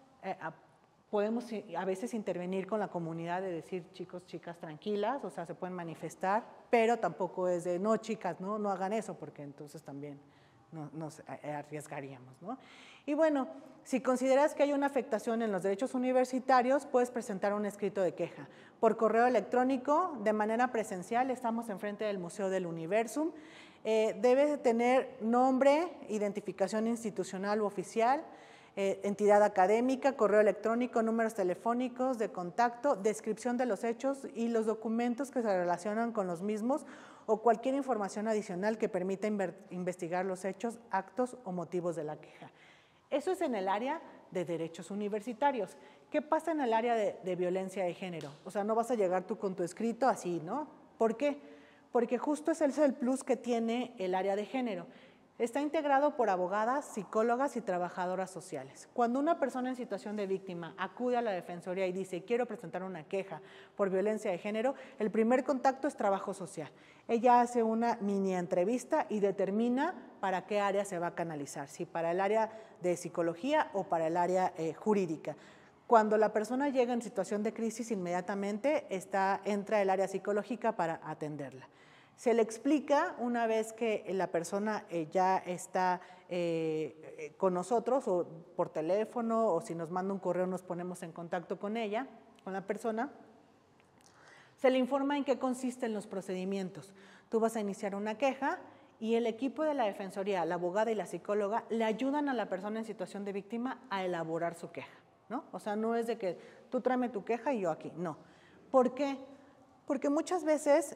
podemos a veces intervenir con la comunidad de decir, chicos, chicas, tranquilas, o sea, se pueden manifestar, pero tampoco es de, no, chicas, no hagan eso, porque entonces también nos arriesgaríamos, ¿no? Y bueno, si consideras que hay una afectación en los derechos universitarios, puedes presentar un escrito de queja. Por correo electrónico, de manera presencial, estamos enfrente del Museo del Universum. Debe tener nombre, identificación institucional u oficial, entidad académica, correo electrónico, números telefónicos de contacto, descripción de los hechos y los documentos que se relacionan con los mismos o cualquier información adicional que permita investigar los hechos, actos o motivos de la queja. Eso es en el área de derechos universitarios. ¿Qué pasa en el área de violencia de género? O sea, no vas a llegar tú con tu escrito así, ¿no? ¿Por qué? Porque justo ese es el plus que tiene el área de género. Está integrado por abogadas, psicólogas y trabajadoras sociales. Cuando una persona en situación de víctima acude a la Defensoría y dice, quiero presentar una queja por violencia de género, el primer contacto es trabajo social. Ella hace una mini entrevista y determina para qué área se va a canalizar, si para el área de psicología o para el área jurídica. Cuando la persona llega en situación de crisis, inmediatamente entra el área psicológica para atenderla. Se le explica una vez que la persona ya está con nosotros, o por teléfono, o si nos manda un correo nos ponemos en contacto con ella, con la persona. Se le informa en qué consisten los procedimientos. Tú vas a iniciar una queja y el equipo de la Defensoría, la abogada y la psicóloga, le ayudan a la persona en situación de víctima a elaborar su queja, ¿no? O sea, no es de que tú tráeme tu queja y yo aquí, no. ¿Por qué? Porque muchas veces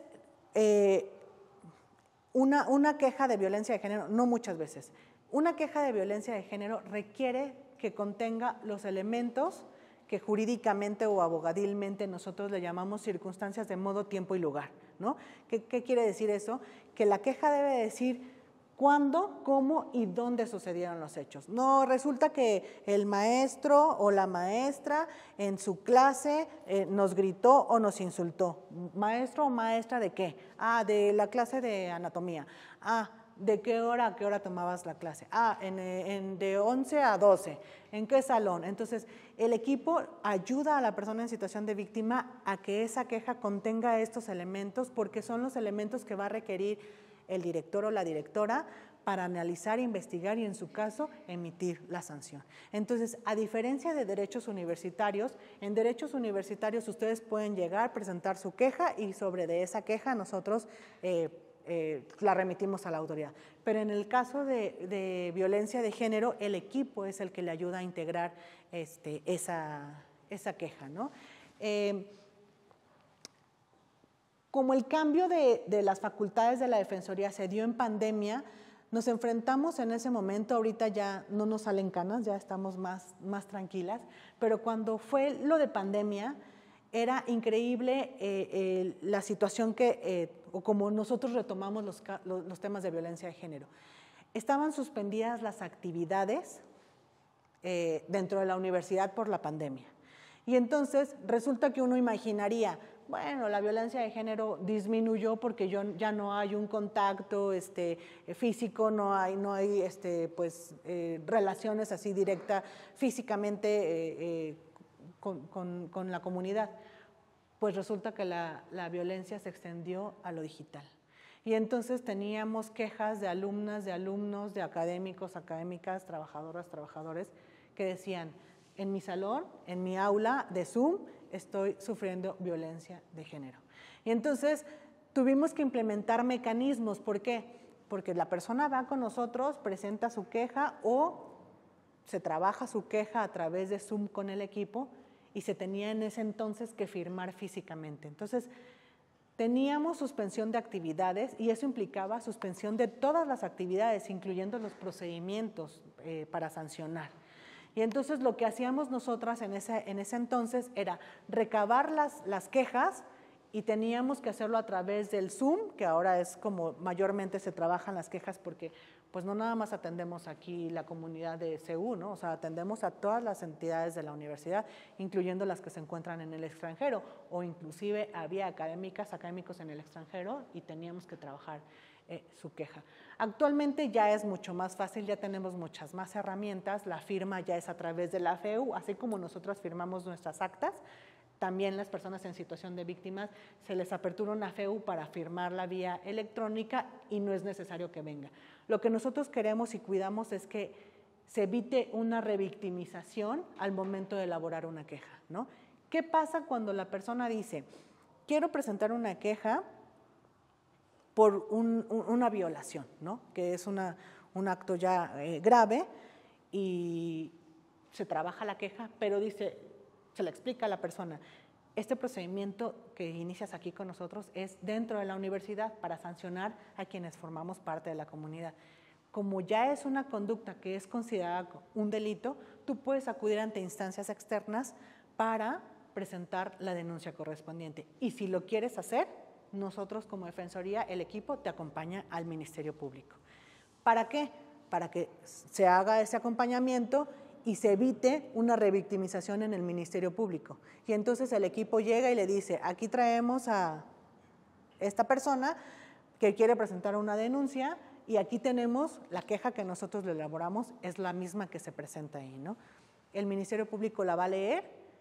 una queja de violencia de género, no muchas veces, una queja de violencia de género requiere que contenga los elementos que jurídicamente o abogadilmente nosotros le llamamos circunstancias de modo, tiempo y lugar, ¿no? ¿Qué quiere decir eso? Que la queja debe decir cuándo, cómo y dónde sucedieron los hechos. No resulta que el maestro o la maestra en su clase nos gritó o nos insultó. ¿Maestro o maestra de qué? Ah, de la clase de anatomía. Ah, ¿de qué hora a qué hora tomabas la clase? Ah, de 11 a 12. ¿En qué salón? Entonces, el equipo ayuda a la persona en situación de víctima a que esa queja contenga estos elementos, porque son los elementos que va a requerir el director o la directora para analizar, investigar y, en su caso, emitir la sanción. Entonces, a diferencia de derechos universitarios, en derechos universitarios ustedes pueden llegar, presentar su queja y sobre de esa queja nosotros la remitimos a la autoridad. Pero en el caso de violencia de género, el equipo es el que le ayuda a integrar esa queja, ¿no? Como el cambio de las facultades de la Defensoría se dio en pandemia, nos enfrentamos en ese momento, ahorita ya no nos salen canas, ya estamos más tranquilas, pero cuando fue lo de pandemia, era increíble la situación o como nosotros retomamos los temas de violencia de género. Estaban suspendidas las actividades dentro de la universidad por la pandemia. Y entonces resulta que uno imaginaría, bueno, la violencia de género disminuyó porque ya no hay un contacto físico, no hay relaciones así directas físicamente con la comunidad. Pues resulta que la violencia se extendió a lo digital. Y entonces teníamos quejas de alumnas, de alumnos, de académicos, académicas, trabajadoras, trabajadores, que decían, en mi salón, en mi aula de Zoom, estoy sufriendo violencia de género. Y entonces tuvimos que implementar mecanismos. ¿Por qué? Porque la persona va con nosotros, presenta su queja o se trabaja su queja a través de Zoom con el equipo y se tenía en ese entonces que firmar físicamente. Entonces, teníamos suspensión de actividades y eso implicaba suspensión de todas las actividades, incluyendo los procedimientos para sancionar. Y entonces lo que hacíamos nosotras en ese entonces era recabar las quejas y teníamos que hacerlo a través del Zoom, que ahora es como mayormente se trabajan las quejas porque pues no nada más atendemos aquí la comunidad de CU, ¿no? O sea, atendemos a todas las entidades de la universidad, incluyendo las que se encuentran en el extranjero, o inclusive había académicos en el extranjero y teníamos que trabajar su queja. Actualmente ya es mucho más fácil, ya tenemos muchas más herramientas, la firma ya es a través de la FEU, así como nosotros firmamos nuestras actas, también las personas en situación de víctimas se les apertura una FEU para firmarla vía electrónica y no es necesario que venga. Lo que nosotros queremos y cuidamos es que se evite una revictimización al momento de elaborar una queja, ¿no? ¿Qué pasa cuando la persona dice, quiero presentar una queja por una violación, ¿no? Que es un acto ya grave y se trabaja la queja, pero se le explica a la persona, este procedimiento que inicias aquí con nosotros es dentro de la universidad para sancionar a quienes formamos parte de la comunidad. Como ya es una conducta que es considerada un delito, tú puedes acudir ante instancias externas para presentar la denuncia correspondiente. Y si lo quieres hacer, nosotros como Defensoría, el equipo te acompaña al Ministerio Público. ¿Para qué? Para que se haga ese acompañamiento y se evite una revictimización en el Ministerio Público. Y entonces el equipo llega y le dice, aquí traemos a esta persona que quiere presentar una denuncia y aquí tenemos la queja que nosotros le elaboramos, es la misma que se presenta ahí, ¿no? El Ministerio Público la va a leer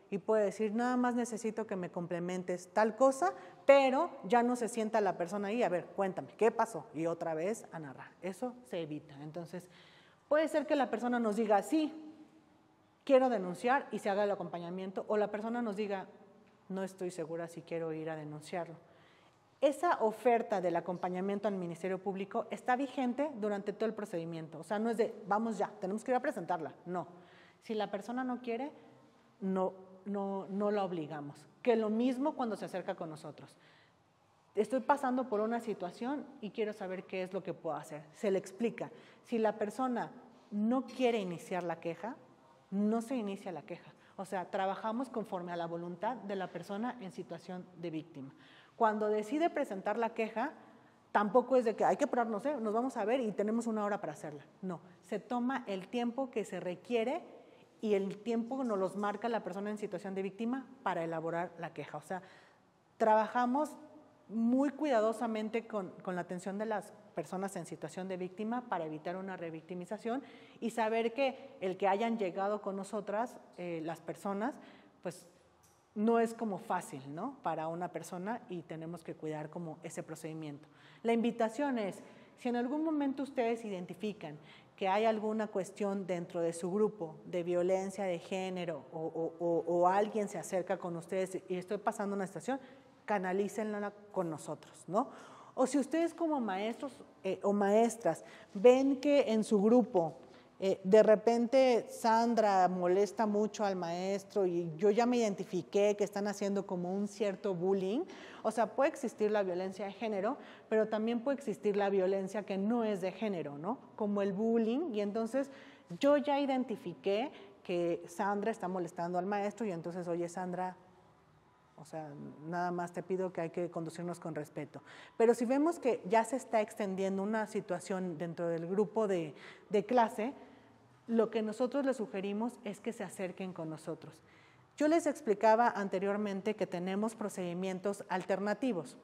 y puede decir, nada más necesito que me complementes tal cosa, pero ya no se sienta la persona ahí, a ver, cuéntame, ¿qué pasó? Y otra vez a narrar. Eso se evita. Entonces, puede ser que la persona nos diga, sí, quiero denunciar y se haga el acompañamiento, o la persona nos diga, no estoy segura si quiero ir a denunciarlo. Esa oferta del acompañamiento al Ministerio Público está vigente durante todo el procedimiento. O sea, no es de, vamos ya, tenemos que ir a presentarla. No. Si la persona no quiere, no la obligamos. Que lo mismo cuando se acerca con nosotros. Estoy pasando por una situación y quiero saber qué es lo que puedo hacer. Se le explica. Si la persona no quiere iniciar la queja, no se inicia la queja. O sea, trabajamos conforme a la voluntad de la persona en situación de víctima. Cuando decide presentar la queja, tampoco es de que hay que apurarnos, nos vamos a ver y tenemos 1 hora para hacerla. No, se toma el tiempo que se requiere y el tiempo nos los marca la persona en situación de víctima para elaborar la queja. O sea, trabajamos muy cuidadosamente con la atención de las personas en situación de víctima para evitar una revictimización y saber que el que hayan llegado con nosotras, las personas, pues no es como fácil, ¿no? Para una persona y tenemos que cuidar como ese procedimiento. La invitación es, si en algún momento ustedes identifican que hay alguna cuestión dentro de su grupo de violencia de género o alguien se acerca con ustedes y estoy pasando una situación, canalícenla con nosotros, ¿no? O si ustedes como maestros o maestras ven que en su grupo de repente Sandra molesta mucho al maestro y yo ya me identifiqué que están haciendo como un cierto bullying, o sea, puede existir la violencia de género, pero también puede existir la violencia que no es de género, ¿no? Como el bullying, y entonces yo ya identifiqué que Sandra está molestando al maestro y entonces, oye Sandra, o sea, nada más te pido que hay que conducirnos con respeto. Pero si vemos que ya se está extendiendo una situación dentro del grupo de clase, lo que nosotros les sugerimos es que se acerquen con nosotros. Yo les explicaba anteriormente que tenemos procedimientos alternativos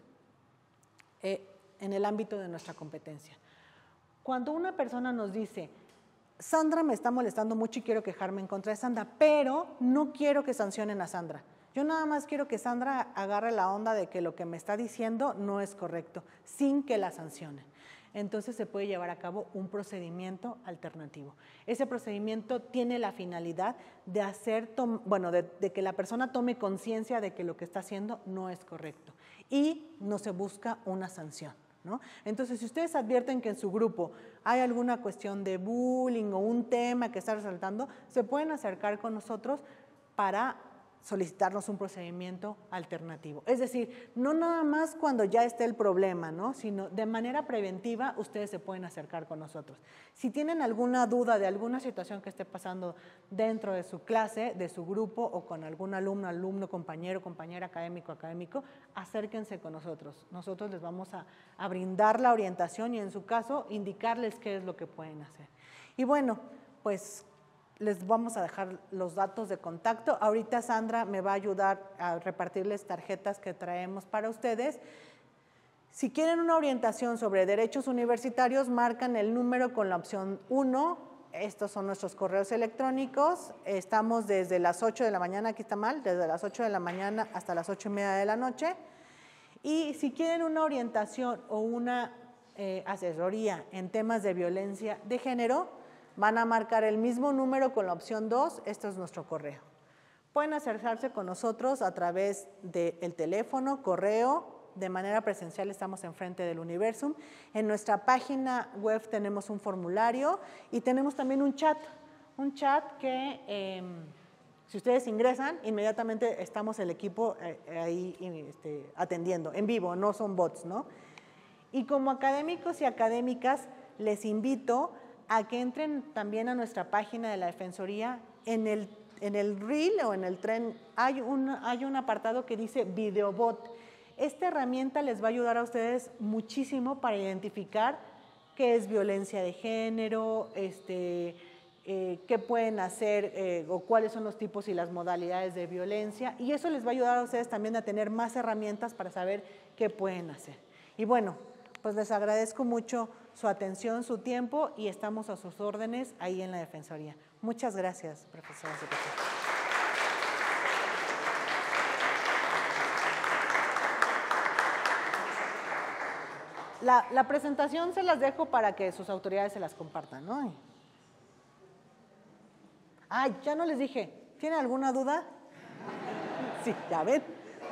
en el ámbito de nuestra competencia. Cuando una persona nos dice, Sandra me está molestando mucho y quiero quejarme en contra de Sandra, pero no quiero que sancionen a Sandra. Yo nada más quiero que Sandra agarre la onda de que lo que me está diciendo no es correcto, sin que la sancionen. Entonces se puede llevar a cabo un procedimiento alternativo. Ese procedimiento tiene la finalidad de de que la persona tome conciencia de que lo que está haciendo no es correcto y no se busca una sanción, ¿no? Entonces, si ustedes advierten que en su grupo hay alguna cuestión de bullying o un tema que está resaltando, se pueden acercar con nosotros para solicitarnos un procedimiento alternativo. Es decir, no nada más cuando ya esté el problema, ¿no? Sino de manera preventiva ustedes se pueden acercar con nosotros. Si tienen alguna duda de alguna situación que esté pasando dentro de su clase, de su grupo o con algún alumno, compañero, compañera, académico, acérquense con nosotros. Nosotros les vamos a brindar la orientación y en su caso indicarles qué es lo que pueden hacer. Y bueno, pues les vamos a dejar los datos de contacto. Ahorita Sandra me va a ayudar a repartirles tarjetas que traemos para ustedes. Si quieren una orientación sobre derechos universitarios, marcan el número con la opción 1. Estos son nuestros correos electrónicos. Estamos desde las 8 de la mañana, aquí está mal, desde las 8 de la mañana hasta las 8:30 de la noche. Y si quieren una orientación o una asesoría en temas de violencia de género, van a marcar el mismo número con la opción 2, este es nuestro correo. Pueden acercarse con nosotros a través del teléfono, correo, de manera presencial estamos enfrente del Universum. En nuestra página web tenemos un formulario y tenemos también un chat que si ustedes ingresan, inmediatamente estamos el equipo ahí atendiendo, en vivo, no son bots, ¿no? Y como académicos y académicas, les invito a que entren también a nuestra página de la Defensoría. En el reel o en el tren hay un apartado que dice Videobot. Esta herramienta les va a ayudar a ustedes muchísimo para identificar qué es violencia de género, qué pueden hacer o cuáles son los tipos y las modalidades de violencia, y eso les va a ayudar a ustedes también a tener más herramientas para saber qué pueden hacer. Y bueno, pues les agradezco mucho su atención, su tiempo y estamos a sus órdenes ahí en la Defensoría. Muchas gracias, profesora secretaria. La presentación se las dejo para que sus autoridades se las compartan, ¿no? Ay, ya no les dije. ¿Tienen alguna duda? Sí, ya ven.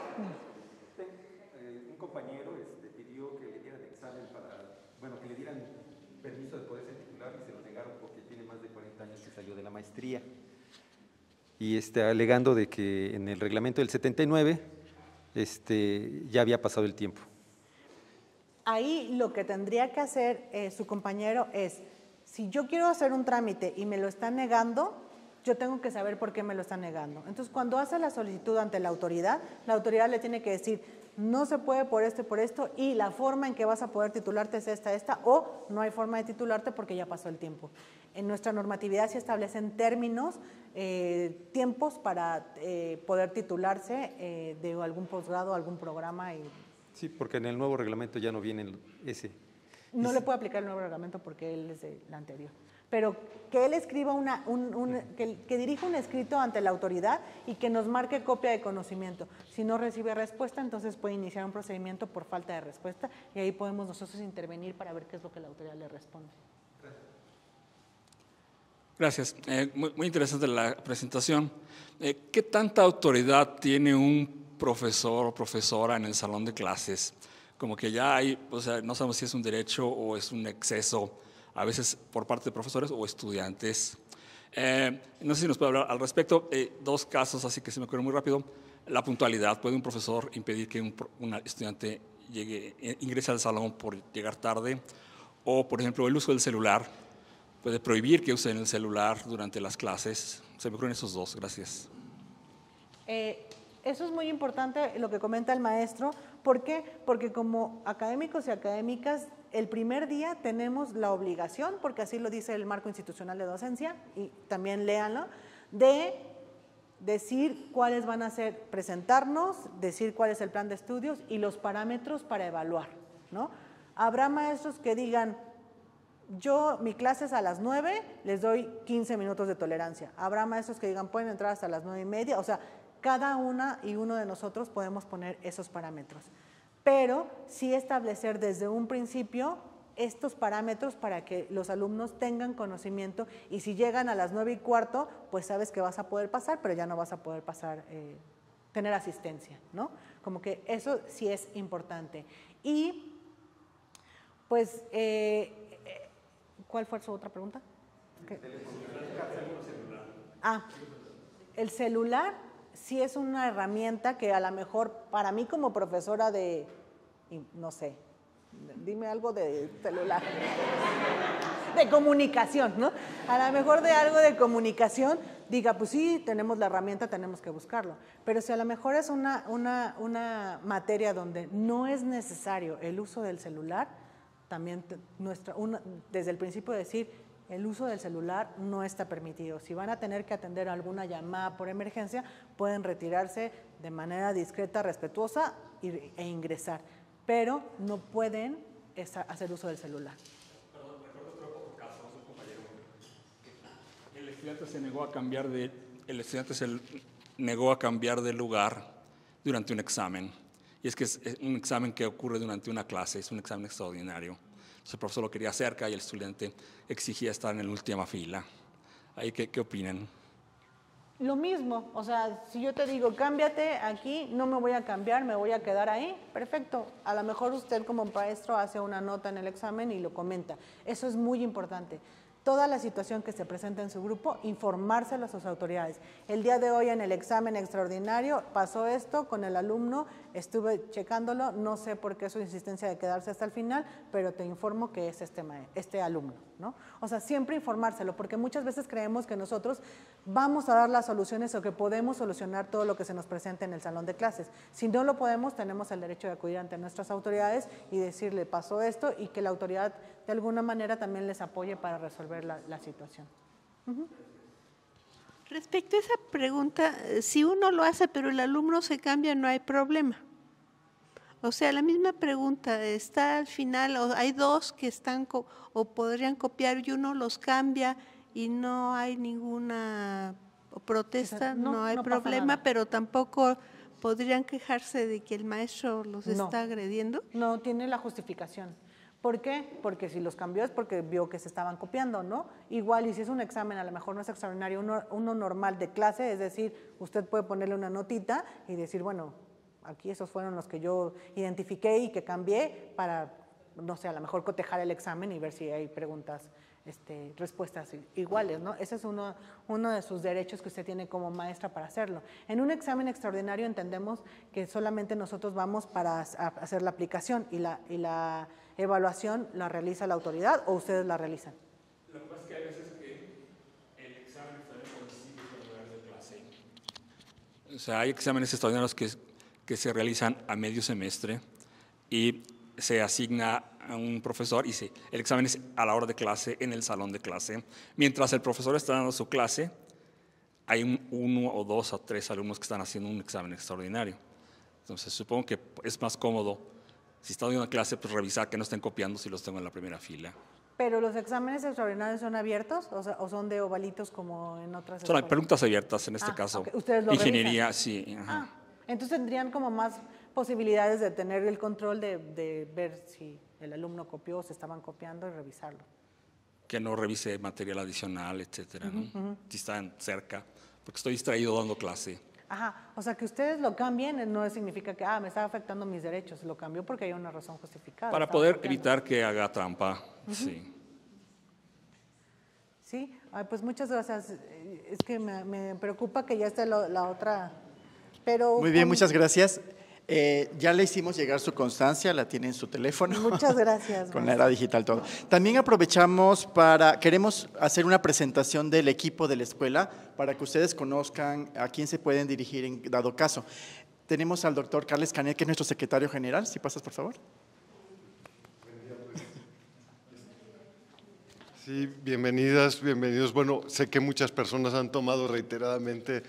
Un compañero pidió que le dieran examen que le dieran permiso de poderse titular y se lo negaron porque tiene más de 40 años que salió de la maestría. Y alegando de que en el reglamento del 79 ya había pasado el tiempo. Ahí lo que tendría que hacer su compañero es, si yo quiero hacer un trámite y me lo están negando, yo tengo que saber por qué me lo están negando. Entonces, cuando hace la solicitud ante la autoridad le tiene que decir, no se puede por esto, y la forma en que vas a poder titularte es esta, o no hay forma de titularte porque ya pasó el tiempo. En nuestra normatividad se establecen términos, tiempos para poder titularse de algún posgrado, algún programa. Sí, porque en el nuevo reglamento ya no viene ese. No le puede aplicar el nuevo reglamento porque él es el anterior. Pero que él escriba que dirija un escrito ante la autoridad y que nos marque copia de conocimiento. Si no recibe respuesta, entonces puede iniciar un procedimiento por falta de respuesta y ahí podemos nosotros intervenir para ver qué es lo que la autoridad le responde. Gracias. Muy interesante la presentación. ¿Qué tanta autoridad tiene un profesor o profesora en el salón de clases? Como que ya hay, no sabemos si es un derecho o es un exceso, a veces por parte de profesores o estudiantes. No sé si nos puede hablar al respecto. Dos casos, así que se me ocurre muy rápido. La puntualidad. ¿Puede un profesor impedir que un estudiante ingrese al salón por llegar tarde? O, por ejemplo, el uso del celular. ¿Puede prohibir que usen el celular durante las clases? Se me ocurren esos dos. Gracias. Eso es muy importante lo que comenta el maestro. ¿Por qué? Porque como académicos y académicas, el primer día tenemos la obligación, porque así lo dice el marco institucional de docencia, y también léanlo, de decir cuáles van a ser, presentarnos, decir cuál es el plan de estudios y los parámetros para evaluar, ¿no? Habrá maestros que digan, mi clase es a las 9, les doy 15 minutos de tolerancia. Habrá maestros que digan, pueden entrar hasta las 9:30, o sea, cada una y uno de nosotros podemos poner esos parámetros. Pero sí establecer desde un principio estos parámetros para que los alumnos tengan conocimiento y si llegan a las 9:15, pues sabes que vas a poder pasar, pero ya no vas a poder pasar, tener asistencia, ¿no? Como que eso sí es importante. Y, pues, ¿cuál fue su otra pregunta? El celular sí es una herramienta que a lo mejor para mí como profesora no sé, dime algo de celular, de comunicación, ¿no? A lo mejor de algo de comunicación, diga, pues sí, tenemos la herramienta, tenemos que buscarlo. Pero si a lo mejor es una materia donde no es necesario el uso del celular, también desde el principio decir, el uso del celular no está permitido. Si van a tener que atender alguna llamada por emergencia, pueden retirarse de manera discreta, respetuosa e ingresar, pero no pueden hacer uso del celular. Perdón, recuerdo otro caso, un compañero. El estudiante se negó a cambiar de lugar durante un examen. Y es que es un examen que ocurre durante una clase, es un examen extraordinario. Entonces, el profesor lo quería cerca y el estudiante exigía estar en la última fila. ¿Ahí qué opinan? Lo mismo, o sea, si yo te digo, cámbiate aquí, no me voy a cambiar, me voy a quedar ahí, perfecto. A lo mejor usted como maestro hace una nota en el examen y lo comenta. Eso es muy importante. Toda la situación que se presenta en su grupo, informárselo a sus autoridades. El día de hoy en el examen extraordinario pasó esto con el alumno, estuve checándolo, no sé por qué su insistencia de quedarse hasta el final, pero te informo que es este alumno, ¿no? O sea, siempre informárselo, porque muchas veces creemos que nosotros vamos a dar las soluciones o que podemos solucionar todo lo que se nos presenta en el salón de clases. Si no lo podemos, tenemos el derecho de acudir ante nuestras autoridades y decirle, pasó esto, y que la autoridad de alguna manera también les apoye para resolver la situación. Respecto a esa pregunta, si uno lo hace pero el alumno se cambia, no hay problema. O sea, la misma pregunta está al final, o hay dos que están o podrían copiar y uno los cambia y no hay ninguna protesta, no hay problema, pero tampoco podrían quejarse de que el maestro los está agrediendo. No, tiene la justificación. ¿Por qué? Porque si los cambió es porque vio que se estaban copiando, ¿no? Igual, y si es un examen, a lo mejor no es extraordinario, uno normal de clase, es decir, usted puede ponerle una notita y decir, bueno, aquí esos fueron los que yo identifiqué y que cambié para, no sé, a lo mejor cotejar el examen y ver si hay preguntas, respuestas iguales, ¿no? Ese es uno de sus derechos que usted tiene como maestra para hacerlo. En un examen extraordinario entendemos que solamente nosotros vamos para hacer la aplicación y la evaluación la realiza la autoridad o ustedes la realizan. Lo que pasa es que hay veces que el examen extraordinario coincide con el horario de clase. O sea, hay exámenes extraordinarios que se realizan a medio semestre y se asigna a un profesor y el examen es a la hora de clase en el salón de clase. Mientras el profesor está dando su clase, hay uno o dos o tres alumnos que están haciendo un examen extraordinario. Entonces, supongo que es más cómodo, si está dando una clase, pues revisar que no estén copiando si los tengo en la primera fila. ¿Pero los exámenes extraordinarios son abiertos o son de ovalitos como en otras Son escuelas? preguntas abiertas en este caso. Okay. ¿Ustedes lo Ingeniería, revisan? sí. Ajá. Entonces tendrían como más posibilidades de tener el control de ver si el alumno copió o se estaban copiando y revisarlo. Que no revise material adicional, etcétera, ¿no? Si están cerca, porque estoy distraído dando clase. Ajá, o sea, que ustedes lo cambien no significa que, me está afectando mis derechos, lo cambió porque hay una razón justificada. Para poder evitar que haga trampa, sí. Sí, pues muchas gracias. Es que me preocupa que ya esté la otra, pero… Muy bien, muchas gracias. Ya le hicimos llegar su constancia, la tiene en su teléfono. Muchas gracias. Con la era digital todo. También aprovechamos queremos hacer una presentación del equipo de la escuela para que ustedes conozcan a quién se pueden dirigir en dado caso. Tenemos al doctor Carles Canet, que es nuestro secretario general. Si pasas, por favor. Sí, bienvenidas, bienvenidos. Bueno, sé que muchas personas han tomado reiteradamente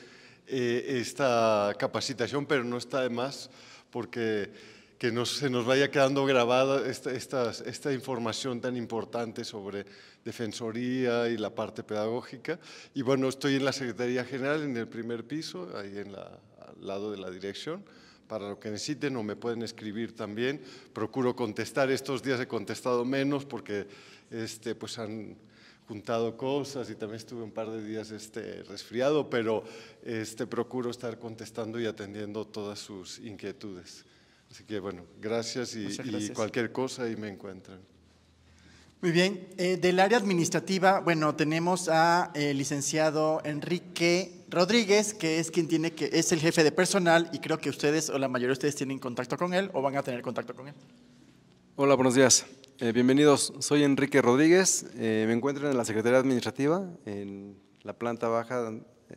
esta capacitación, pero no está de más porque se nos vaya quedando grabada esta información tan importante sobre defensoría y la parte pedagógica. Y bueno, estoy en la Secretaría General, en el primer piso, ahí al lado de la dirección. Para lo que necesiten o me pueden escribir también. Procuro contestar. Estos días he contestado menos porque pues han juntado cosas y también estuve un par de días resfriado, pero procuro estar contestando y atendiendo todas sus inquietudes. Así que bueno, gracias y cualquier cosa ahí me encuentran. Muy bien, del área administrativa, bueno, tenemos a licenciado Enrique Rodríguez, que es es el jefe de personal y creo que ustedes o la mayoría de ustedes tienen contacto con él o van a tener contacto con él. Hola, buenos días. Bienvenidos. Soy Enrique Rodríguez. Me encuentro en la Secretaría Administrativa, en la planta baja,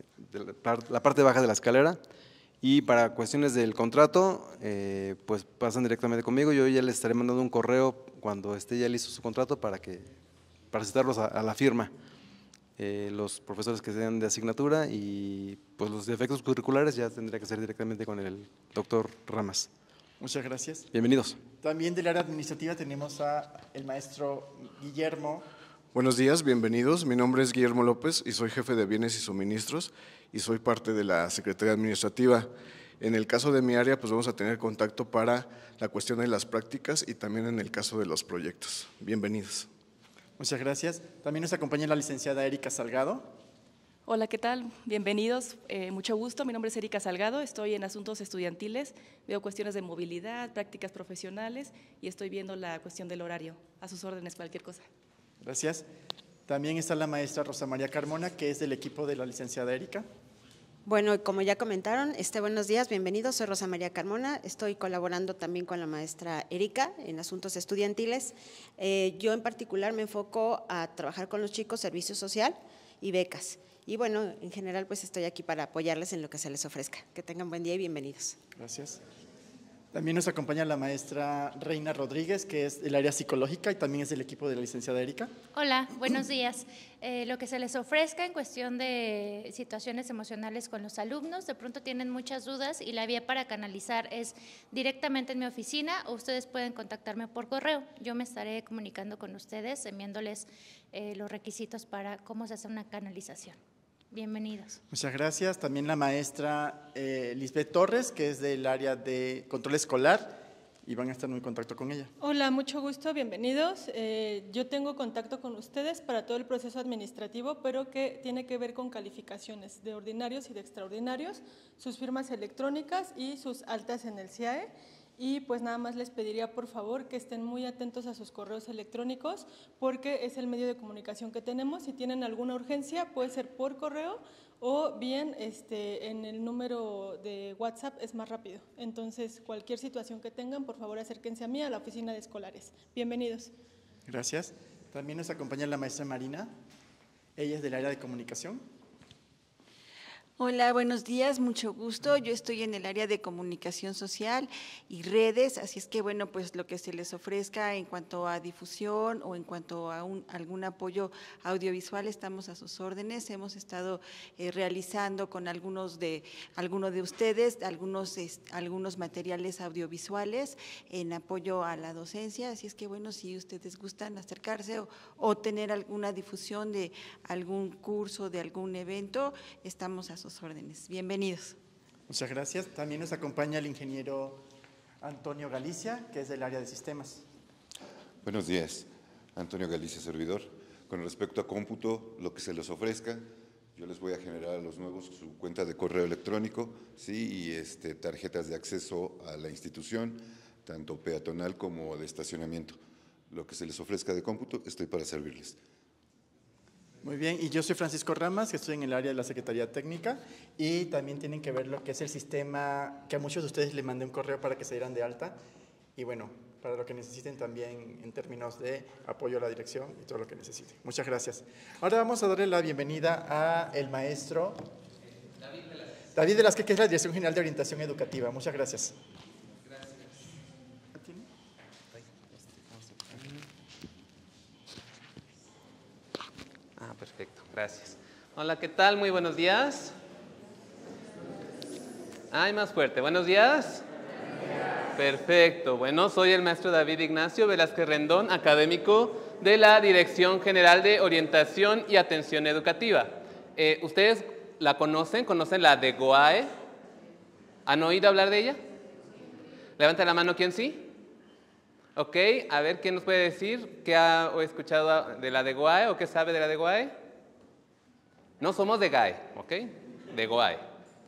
la parte baja de la escalera. Y para cuestiones del contrato, pues pasan directamente conmigo. Yo ya les estaré mandando un correo cuando esté ya listo su contrato para citarlos a la firma. Los profesores que sean de asignatura y pues los defectos curriculares ya tendría que ser directamente con el doctor Ramas. Muchas gracias. Bienvenidos. También del área administrativa tenemos al maestro Guillermo. Buenos días, bienvenidos. Mi nombre es Guillermo López y soy jefe de bienes y suministros y soy parte de la Secretaría Administrativa. En el caso de mi área, pues vamos a tener contacto para la cuestión de las prácticas y también en el caso de los proyectos. Bienvenidos. Muchas gracias. También nos acompaña la licenciada Erika Salgado. Hola, ¿qué tal? Bienvenidos. Mucho gusto. Mi nombre es Erika Salgado. Estoy en asuntos estudiantiles. Veo cuestiones de movilidad, prácticas profesionales y estoy viendo la cuestión del horario. A sus órdenes, cualquier cosa. Gracias. También está la maestra Rosa María Carmona, que es del equipo de la licenciada Erika. Bueno, como ya comentaron, buenos días, bienvenidos. Soy Rosa María Carmona. Estoy colaborando también con la maestra Erika en asuntos estudiantiles. Yo en particular me enfoco a trabajar con los chicos, servicio social y becas. Y bueno, en general pues estoy aquí para apoyarles en lo que se les ofrezca. Que tengan buen día y bienvenidos. Gracias. También nos acompaña la maestra Reina Rodríguez, que es del área psicológica y también es del equipo de la licenciada Erika. Hola, buenos días. Lo que se les ofrezca en cuestión de situaciones emocionales con los alumnos, de pronto tienen muchas dudas y la vía para canalizar es directamente en mi oficina o ustedes pueden contactarme por correo. Yo me estaré comunicando con ustedes, enviándoles los requisitos para cómo se hace una canalización. Bienvenidos. Muchas gracias. También la maestra Lisbeth Torres, que es del área de control escolar y van a estar en contacto con ella. Hola, mucho gusto, bienvenidos. Yo tengo contacto con ustedes para todo el proceso administrativo, pero que tiene que ver con calificaciones de ordinarios y de extraordinarios, sus firmas electrónicas y sus altas en el CIAE. Y pues nada más les pediría por favor que estén muy atentos a sus correos electrónicos porque es el medio de comunicación que tenemos. Si tienen alguna urgencia puede ser por correo o bien en el número de WhatsApp es más rápido. Entonces cualquier situación que tengan por favor acérquense a mí a la oficina de escolares. Bienvenidos. Gracias. También nos acompaña la maestra Marina. Ella es del área de comunicación. Hola, buenos días, mucho gusto. Yo estoy en el área de comunicación social y redes, así es que bueno, pues lo que se les ofrezca en cuanto a difusión o en cuanto a algún apoyo audiovisual, estamos a sus órdenes. Hemos estado realizando con algunos de ustedes algunos materiales audiovisuales en apoyo a la docencia, así es que bueno, si ustedes gustan acercarse o tener alguna difusión de algún curso, de algún evento, estamos a sus órdenes. Bienvenidos. Muchas gracias. También nos acompaña el ingeniero Antonio Galicia, que es del área de sistemas. Buenos días, Antonio Galicia, servidor. Con respecto a cómputo, lo que se les ofrezca, yo les voy a generar a los nuevos su cuenta de correo electrónico, ¿sí? Y tarjetas de acceso a la institución, tanto peatonal como de estacionamiento. Lo que se les ofrezca de cómputo, estoy para servirles. Muy bien, y yo soy Francisco Ramas, que estoy en el área de la Secretaría Técnica, y también tienen que ver lo que es el sistema, que a muchos de ustedes les mandé un correo para que se dieran de alta, y bueno, para lo que necesiten también en términos de apoyo a la dirección y todo lo que necesiten. Muchas gracias. Ahora vamos a darle la bienvenida a el maestro David Velázquez, que es la Dirección General de Orientación Educativa. Muchas gracias. Perfecto, gracias. Hola, ¿qué tal? Muy buenos días. Ay, más fuerte. Buenos días. Perfecto. Bueno, soy el maestro David Ignacio Velázquez Rendón, académico de la Dirección General de Orientación y Atención Educativa. ¿Ustedes la conocen? ¿Conocen la DEGOAE? ¿Han oído hablar de ella? Levanta la mano, ¿quién sí? Ok, a ver, ¿quién nos puede decir qué ha escuchado de la DEGOAE o qué sabe de la DEGOAE? No somos de GAE, ¿ok? DEGOAE.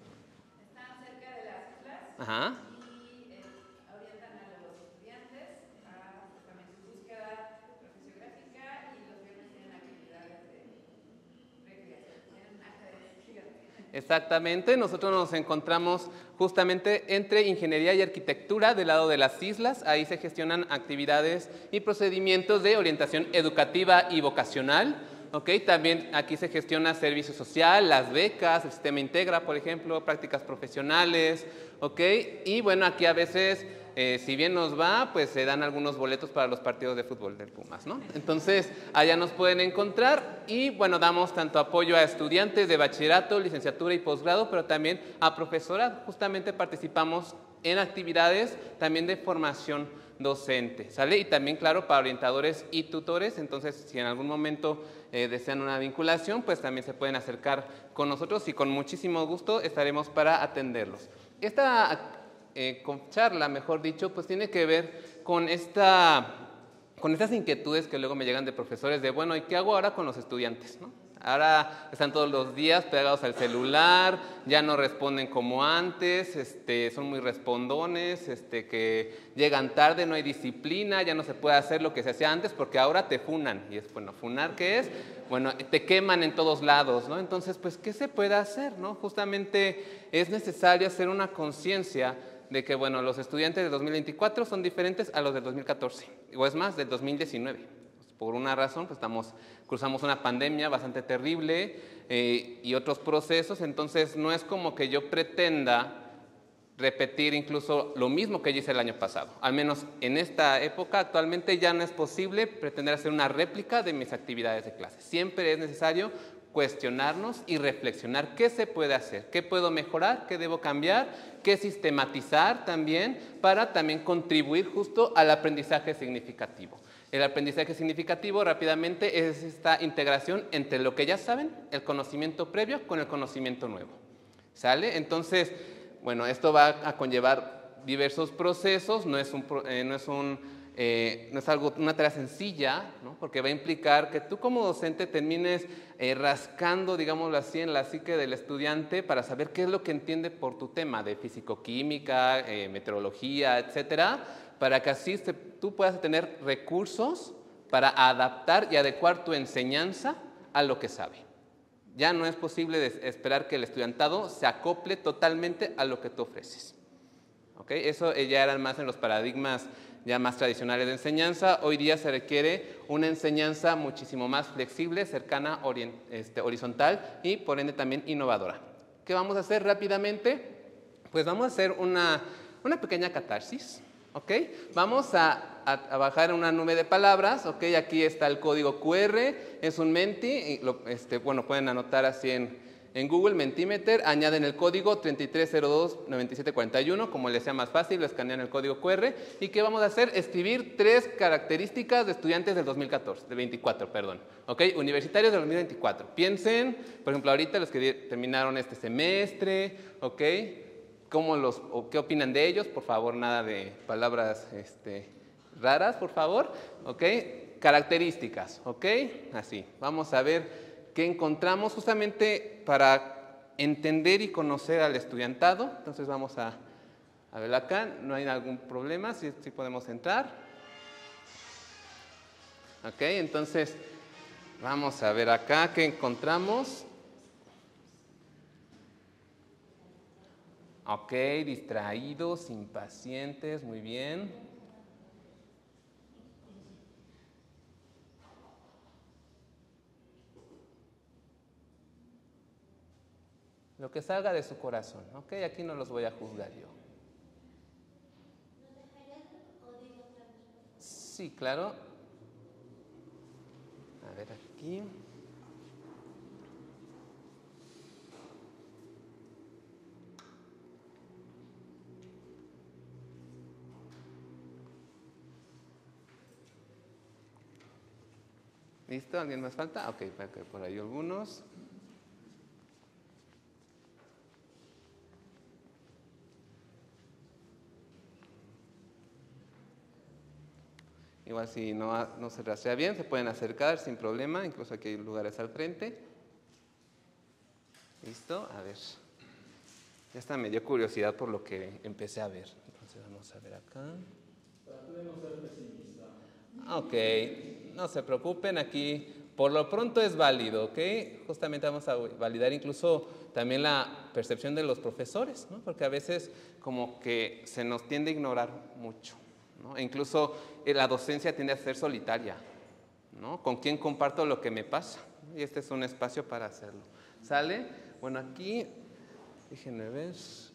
Están cerca de las islas. Ajá. Y orientan a los estudiantes a también su búsqueda profesiográfica y los viernes tienen actividades de recreación. Tienen actividades. Exactamente, nosotros nos encontramos justamente entre ingeniería y arquitectura del lado de las islas. Ahí se gestionan actividades y procedimientos de orientación educativa y vocacional. ¿Okay? También aquí se gestiona servicio social, las becas, el sistema Integra, por ejemplo, prácticas profesionales. ¿Okay? Y bueno, aquí a veces, si bien nos va, pues se dan algunos boletos para los partidos de fútbol del Pumas, ¿no? Entonces, allá nos pueden encontrar y bueno, damos tanto apoyo a estudiantes de bachillerato, licenciatura y posgrado, pero también a profesorado. Justamente participamos en actividades también de formación docente, ¿sale? Y también, claro, para orientadores y tutores. Entonces, si en algún momento desean una vinculación, pues también se pueden acercar con nosotros y con muchísimo gusto estaremos para atenderlos. Esta charla, mejor dicho, pues tiene que ver con estas inquietudes que luego me llegan de profesores de, bueno, ¿y qué hago ahora con los estudiantes, no? Ahora están todos los días pegados al celular, ya no responden como antes, son muy respondones, que llegan tarde, no hay disciplina, ya no se puede hacer lo que se hacía antes porque ahora te funan. Y es, bueno, ¿funar qué es? Bueno, te queman en todos lados, ¿no? Entonces, pues, ¿qué se puede hacer, no? Justamente es necesario hacer una conciencia de que, bueno, los estudiantes de 2024 son diferentes a los del 2014, o es más, del 2019. Por una razón, pues cruzamos una pandemia bastante terrible y otros procesos, entonces no es como que yo pretenda repetir incluso lo mismo que yo hice el año pasado. Al menos en esta época actualmente ya no es posible pretender hacer una réplica de mis actividades de clase. Siempre es necesario cuestionarnos y reflexionar qué se puede hacer, qué puedo mejorar, qué debo cambiar, qué sistematizar también para también contribuir justo al aprendizaje significativo. El aprendizaje significativo rápidamente es esta integración entre lo que ya saben, el conocimiento previo con el conocimiento nuevo. ¿Sale? Entonces, bueno, esto va a conllevar diversos procesos, no es una tarea sencilla, ¿no? Porque va a implicar que tú como docente termines rascando, digámoslo así, en la psique del estudiante para saber qué es lo que entiende por tu tema de fisicoquímica, meteorología, etcétera, para que así tú puedas tener recursos para adaptar y adecuar tu enseñanza a lo que sabe. Ya no es posible esperar que el estudiantado se acople totalmente a lo que tú ofreces. ¿Okay? Eso ya eran más en los paradigmas ya más tradicionales de enseñanza. Hoy día se requiere una enseñanza muchísimo más flexible, cercana, horizontal y por ende también innovadora. ¿Qué vamos a hacer rápidamente? Pues vamos a hacer una pequeña catarsis. ¿Okay? Vamos a bajar una nube de palabras. ¿Okay? Aquí está el código QR, es un Menti, bueno, pueden anotar así en Google, Mentimeter, añaden el código 33029741, como les sea más fácil, lo escanean el código QR. ¿Y qué vamos a hacer? Escribir 3 características de estudiantes del 2024, perdón. ¿Okay? Universitarios del 2024. Piensen, por ejemplo, ahorita los que terminaron este semestre, ¿ok? ¿Qué opinan de ellos? Por favor, nada de palabras raras, por favor. ¿Ok? Características, ¿ok? Así. Vamos a ver qué encontramos justamente para entender y conocer al estudiantado. Entonces vamos a ver acá. No hay algún problema, sí podemos entrar. ¿Ok? Entonces vamos a ver acá qué encontramos. Ok, distraídos, impacientes, muy bien. Lo que salga de su corazón, ok, aquí no los voy a juzgar yo. Sí, claro. A ver aquí. ¿Listo? ¿Alguien más falta? Ok, por ahí algunos. Igual si no se rastrea bien, se pueden acercar sin problema, incluso aquí hay lugares al frente. ¿Listo? A ver. Ya está, me dio curiosidad por lo que empecé a ver. Entonces vamos a ver acá. Trate de no ser pesimista. Ok, no se preocupen, aquí por lo pronto es válido, ¿ok? Justamente vamos a validar incluso también la percepción de los profesores, ¿no? Porque a veces como que se nos tiende a ignorar mucho, ¿no? E incluso la docencia tiende a ser solitaria, ¿no? ¿Con quién comparto lo que me pasa? Y este es un espacio para hacerlo. ¿Sale? Bueno, aquí, déjenme ver.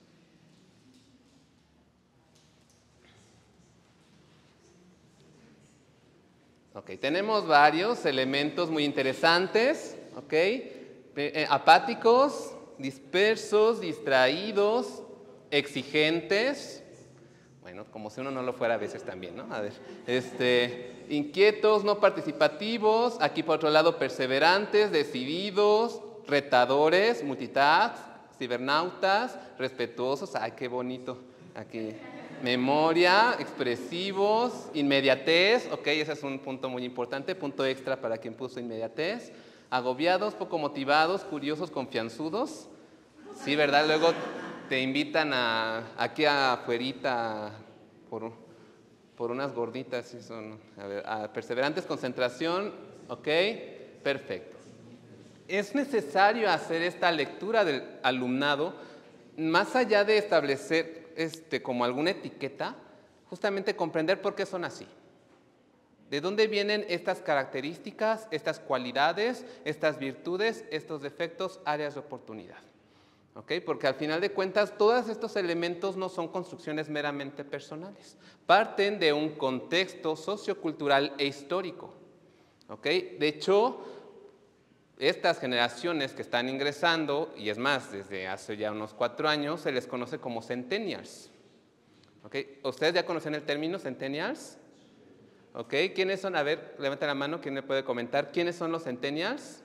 Ok, tenemos varios elementos muy interesantes, ok, apáticos, dispersos, distraídos, exigentes, bueno, como si uno no lo fuera a veces también, ¿no? A ver, inquietos, no participativos, aquí por otro lado perseverantes, decididos, retadores, multitask, cibernautas, respetuosos, ay, qué bonito, aquí. Memoria, expresivos, inmediatez, ok, ese es un punto muy importante, punto extra para quien puso inmediatez. Agobiados, poco motivados, curiosos, confianzudos. Sí, ¿verdad? Luego te invitan aquí afuerita por unas gorditas, sí son, a ver, perseverantes, concentración, ok, perfecto. Es necesario hacer esta lectura del alumnado, más allá de establecer como alguna etiqueta, justamente comprender por qué son así. ¿De dónde vienen estas características, estas cualidades, estas virtudes, estos defectos, áreas de oportunidad? ¿Okay? Porque al final de cuentas, todos estos elementos no son construcciones meramente personales. Parten de un contexto sociocultural e histórico. ¿Okay? De hecho, estas generaciones que están ingresando, y es más, desde hace ya unos 4 años, se les conoce como centennials. ¿Okay? ¿Ustedes ya conocen el término centennials? ¿Okay? ¿Quiénes son? A ver, levanten la mano, ¿quién me puede comentar? ¿Quiénes son los centennials?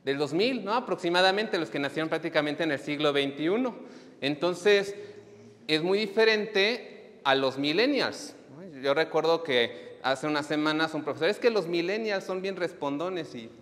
del 2000, ¿no? Aproximadamente, los que nacieron prácticamente en el siglo XXI. Entonces, es muy diferente a los millennials, ¿no? Yo recuerdo que hace unas semanas un profesor, es que los millennials son bien respondones y...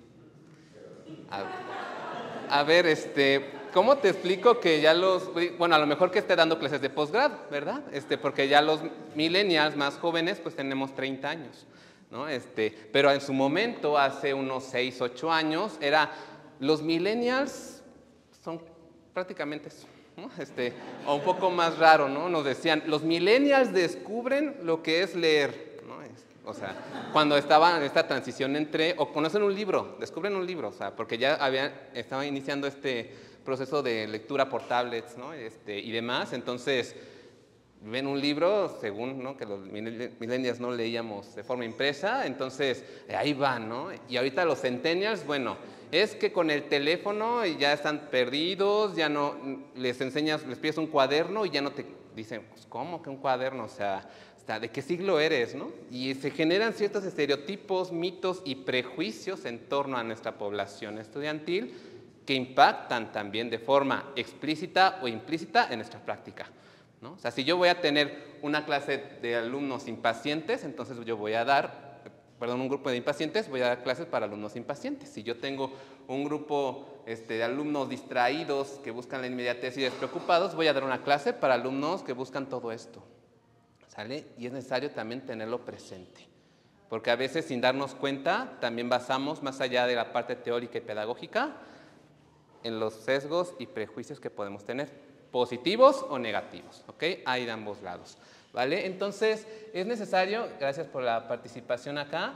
A ver, ¿cómo te explico que ya bueno, a lo mejor que esté dando clases de posgrado, ¿verdad? Porque ya los millennials más jóvenes, pues tenemos 30 años, ¿no? Pero en su momento, hace unos 6, 8 años, los millennials son prácticamente eso, ¿no? O un poco más raro, ¿no? Nos decían, los millennials descubren lo que es leer, ¿no? O sea, cuando estaba en esta transición o conocen un libro, descubren un libro, o sea, porque ya estaban iniciando este proceso de lectura por tablets, ¿no? Y demás, entonces ven un libro, según, ¿no? Que los millennials no leíamos de forma impresa, entonces ahí van, ¿no? Y ahorita los centennials, bueno, es que con el teléfono ya están perdidos, ya no les pides un cuaderno y ya no te dicen, pues, ¿cómo que un cuaderno? O sea, ¿de qué siglo eres, no? Y se generan ciertos estereotipos, mitos y prejuicios en torno a nuestra población estudiantil que impactan también de forma explícita o implícita en nuestra práctica, ¿no? O sea, si yo voy a tener una clase de alumnos impacientes, entonces yo voy a dar, un grupo de impacientes, voy a dar clases para alumnos impacientes. Si yo tengo un grupo de alumnos distraídos que buscan la inmediatez y despreocupados, voy a dar una clase para alumnos que buscan todo esto, ¿sale? Y es necesario también tenerlo presente, porque a veces sin darnos cuenta también basamos, más allá de la parte teórica y pedagógica, en los sesgos y prejuicios que podemos tener, positivos o negativos, ¿ok? Hay de ambos lados, ¿vale? Entonces, es necesario, gracias por la participación acá,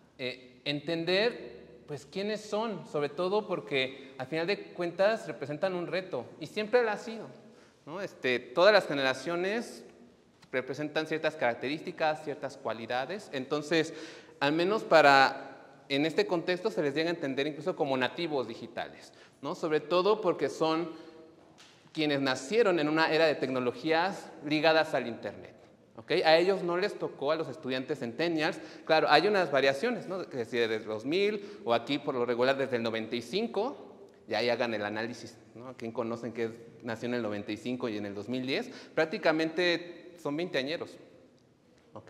entender, pues, quiénes son, sobre todo porque, al final de cuentas, representan un reto, y siempre lo ha sido, ¿no? Todas las generaciones representan ciertas características, ciertas cualidades, entonces, al menos en este contexto se les llega a entender incluso como nativos digitales, ¿no? Sobre todo porque son quienes nacieron en una era de tecnologías ligadas al Internet, ¿ok? A ellos no les tocó, a los estudiantes centennials, claro, hay unas variaciones, ¿no? Que si desde el 2000 o aquí por lo regular desde el 95, ya ahí hagan el análisis, ¿no? ¿Quién conocen que nació en el 95 y en el 2010? Prácticamente son 20 añeros, ¿ok?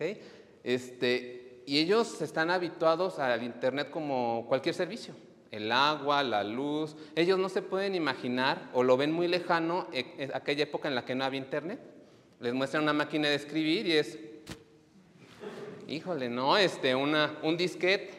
Y ellos están habituados al Internet como cualquier servicio, el agua, la luz. Ellos no se pueden imaginar o lo ven muy lejano aquella época en la que no había Internet. Les muestran una máquina de escribir y es, híjole, no, un disquete.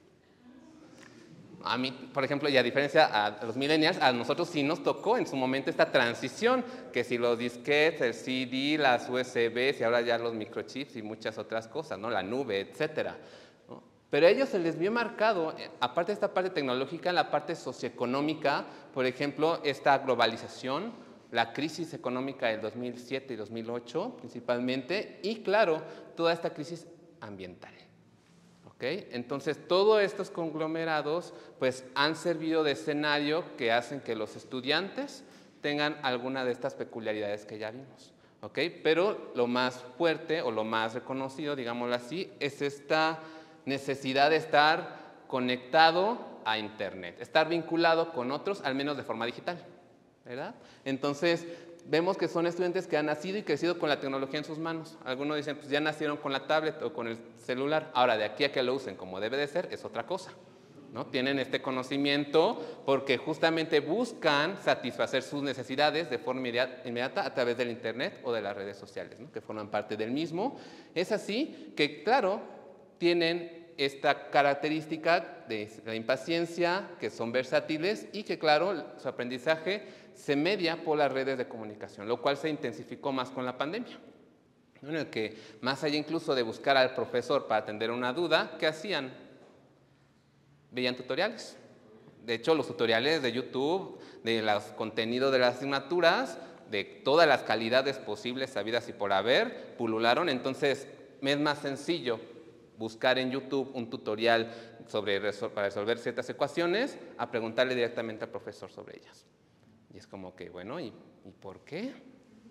A mí, por ejemplo, y a diferencia a los millennials, a nosotros sí nos tocó en su momento esta transición, que si los disquetes, el CD, las USBs y ahora ya los microchips y muchas otras cosas, ¿no? La nube, etcétera, ¿no? Pero a ellos se les vio marcado, aparte de esta parte tecnológica, la parte socioeconómica, por ejemplo, esta globalización, la crisis económica del 2007 y 2008 principalmente, y claro, toda esta crisis ambiental. ¿Okay? Entonces, todos estos conglomerados pues, han servido de escenario que hacen que los estudiantes tengan alguna de estas peculiaridades que ya vimos. ¿Okay? Pero lo más fuerte o lo más reconocido, digámoslo así, es esta necesidad de estar conectado a Internet, estar vinculado con otros, al menos de forma digital, ¿verdad? Entonces, vemos que son estudiantes que han nacido y crecido con la tecnología en sus manos. Algunos dicen, pues ya nacieron con la tablet o con el celular. Ahora, de aquí a que lo usen como debe de ser, es otra cosa, ¿no? Tienen este conocimiento porque justamente buscan satisfacer sus necesidades de forma inmediata a través del Internet o de las redes sociales, ¿no? Que forman parte del mismo. Es así que, claro, tienen esta característica de la impaciencia, que son versátiles y que, claro, su aprendizaje se media por las redes de comunicación, lo cual se intensificó más con la pandemia. Bueno, que más allá incluso de buscar al profesor para atender una duda, ¿qué hacían? Veían tutoriales. De hecho, los tutoriales de YouTube, de los contenidos de las asignaturas, de todas las calidades posibles, sabidas y por haber, pulularon. Entonces, es más sencillo buscar en YouTube un tutorial para resolver ciertas ecuaciones a preguntarle directamente al profesor sobre ellas. Y es como que, bueno, ¿y por qué?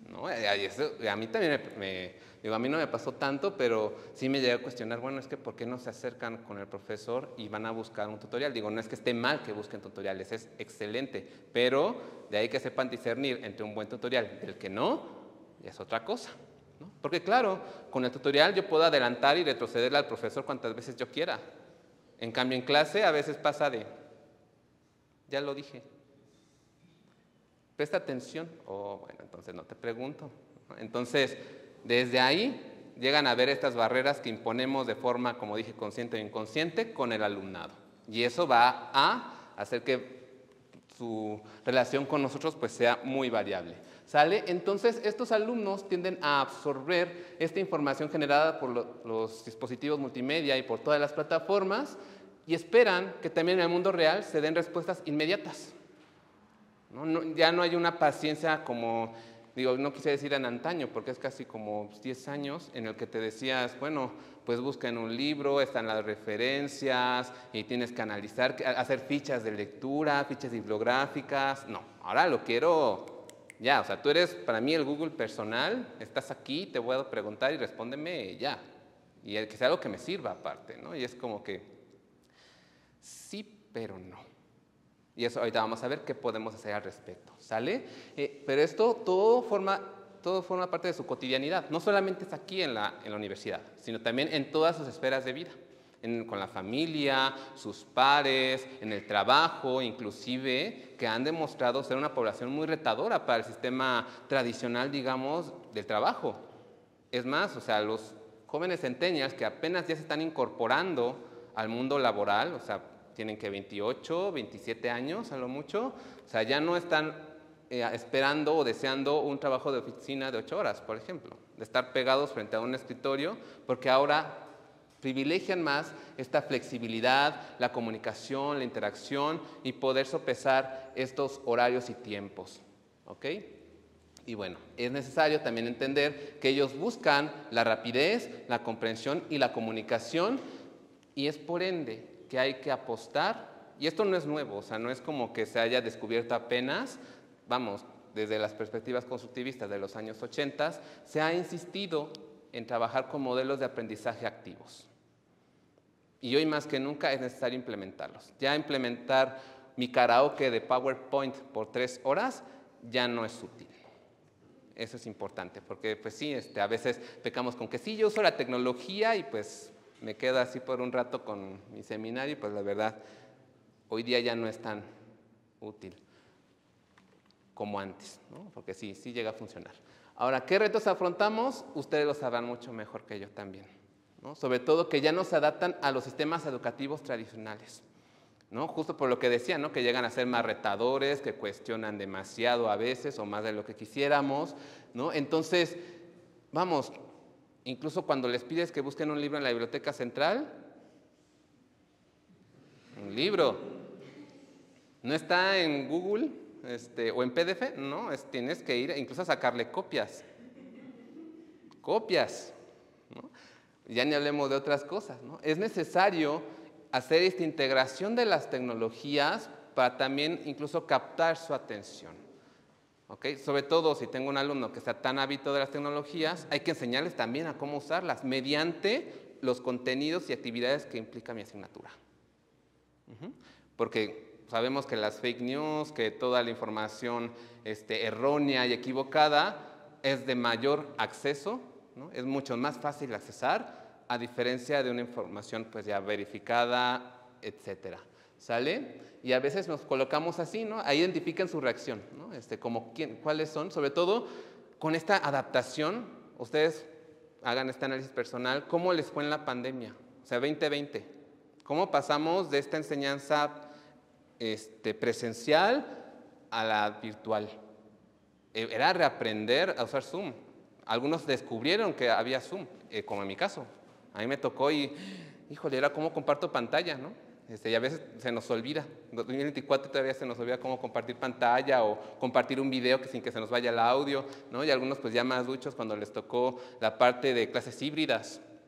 ¿no? A mí también digo, a mí no me pasó tanto, pero sí me llegué a cuestionar, bueno, es que ¿por qué no se acercan con el profesor y van a buscar un tutorial? Digo, no es que esté mal que busquen tutoriales, es excelente, pero de ahí que sepan discernir entre un buen tutorial y el que no, ya es otra cosa, ¿no? Porque claro, con el tutorial yo puedo adelantar y retrocederle al profesor cuantas veces yo quiera. En cambio, en clase a veces pasa de, ya lo dije, presta atención, bueno, entonces no te pregunto. Entonces, desde ahí llegan a ver estas barreras que imponemos de forma, como dije, consciente o inconsciente con el alumnado. Y eso va a hacer que su relación con nosotros pues sea muy variable. ¿Sale? Entonces, estos alumnos tienden a absorber esta información generada por los dispositivos multimedia y por todas las plataformas y esperan que también en el mundo real se den respuestas inmediatas. Ya no hay una paciencia como, digo, no quise decir en antaño, porque es casi como 10 años en el que te decías, bueno, pues busca en un libro, están las referencias y tienes que analizar, hacer fichas de lectura, fichas bibliográficas. No, ahora lo quiero ya, o sea, tú eres para mí el Google personal, estás aquí, te voy a preguntar y respóndeme ya. Y que sea algo que me sirva aparte, ¿no? Y es como que sí, pero no. Y eso ahorita vamos a ver qué podemos hacer al respecto, ¿sale? Pero esto todo forma parte de su cotidianidad. No solamente es aquí en la universidad, sino también en todas sus esferas de vida. Con la familia, sus pares, en el trabajo, inclusive, que han demostrado ser una población muy retadora para el sistema tradicional, digamos, del trabajo. Es más, o sea, los jóvenes centennials que apenas ya se están incorporando al mundo laboral, o sea, tienen que 28, 27 años a lo mucho, o sea, ya no están esperando o deseando un trabajo de oficina de 8 horas, por ejemplo, de estar pegados frente a un escritorio, porque ahora privilegian más esta flexibilidad, la comunicación, la interacción y poder sopesar estos horarios y tiempos, ¿ok? Y bueno, es necesario también entender que ellos buscan la rapidez, la comprensión y la comunicación y es por ende que hay que apostar, y esto no es nuevo, o sea, no es como que se haya descubierto apenas, vamos, desde las perspectivas constructivistas de los años 80, se ha insistido en trabajar con modelos de aprendizaje activos. Y hoy más que nunca es necesario implementarlos. Ya implementar mi karaoke de PowerPoint por 3 horas ya no es útil. Eso es importante, porque pues sí, a veces pecamos con que sí, yo uso la tecnología y pues me quedo así por un rato con mi seminario y pues la verdad, hoy día ya no es tan útil como antes, ¿no? Porque sí llega a funcionar. Ahora, ¿qué retos afrontamos? Ustedes lo sabrán mucho mejor que yo también, ¿no? Sobre todo que ya no se adaptan a los sistemas educativos tradicionales, ¿no? Justo por lo que decía, ¿no? Que llegan a ser más retadores, que cuestionan demasiado a veces o más de lo que quisiéramos, ¿no? Entonces, vamos, incluso cuando les pides que busquen un libro en la biblioteca central, un libro, no está en Google o en PDF, no, tienes que ir incluso a sacarle copias, ¿no? Ya ni hablemos de otras cosas, ¿no? Es necesario hacer esta integración de las tecnologías para también incluso captar su atención, ¿ok? Sobre todo si tengo un alumno que está tan ávido de las tecnologías, hay que enseñarles también a cómo usarlas mediante los contenidos y actividades que implica mi asignatura. Porque sabemos que las fake news, que toda la información errónea y equivocada es de mayor acceso, ¿no? Es mucho más fácil accesar a diferencia de una información pues ya verificada, etcétera. ¿Sale? Y a veces nos colocamos así, ¿no? Ahí identifican su reacción, ¿no? Como cuáles son, sobre todo con esta adaptación, ustedes hagan este análisis personal, ¿cómo les fue en la pandemia? O sea, 2020, ¿cómo pasamos de esta enseñanza presencial a la virtual? Era reaprender a usar Zoom. Algunos descubrieron que había Zoom, como en mi caso. A mí me tocó y, híjole, era cómo comparto pantalla, ¿no? Y a veces se nos olvida. En 2024 todavía se nos olvida cómo compartir pantalla o compartir un video sin que se nos vaya el audio, ¿no? Y algunos pues ya más duchos cuando les tocó la parte de clases híbridas.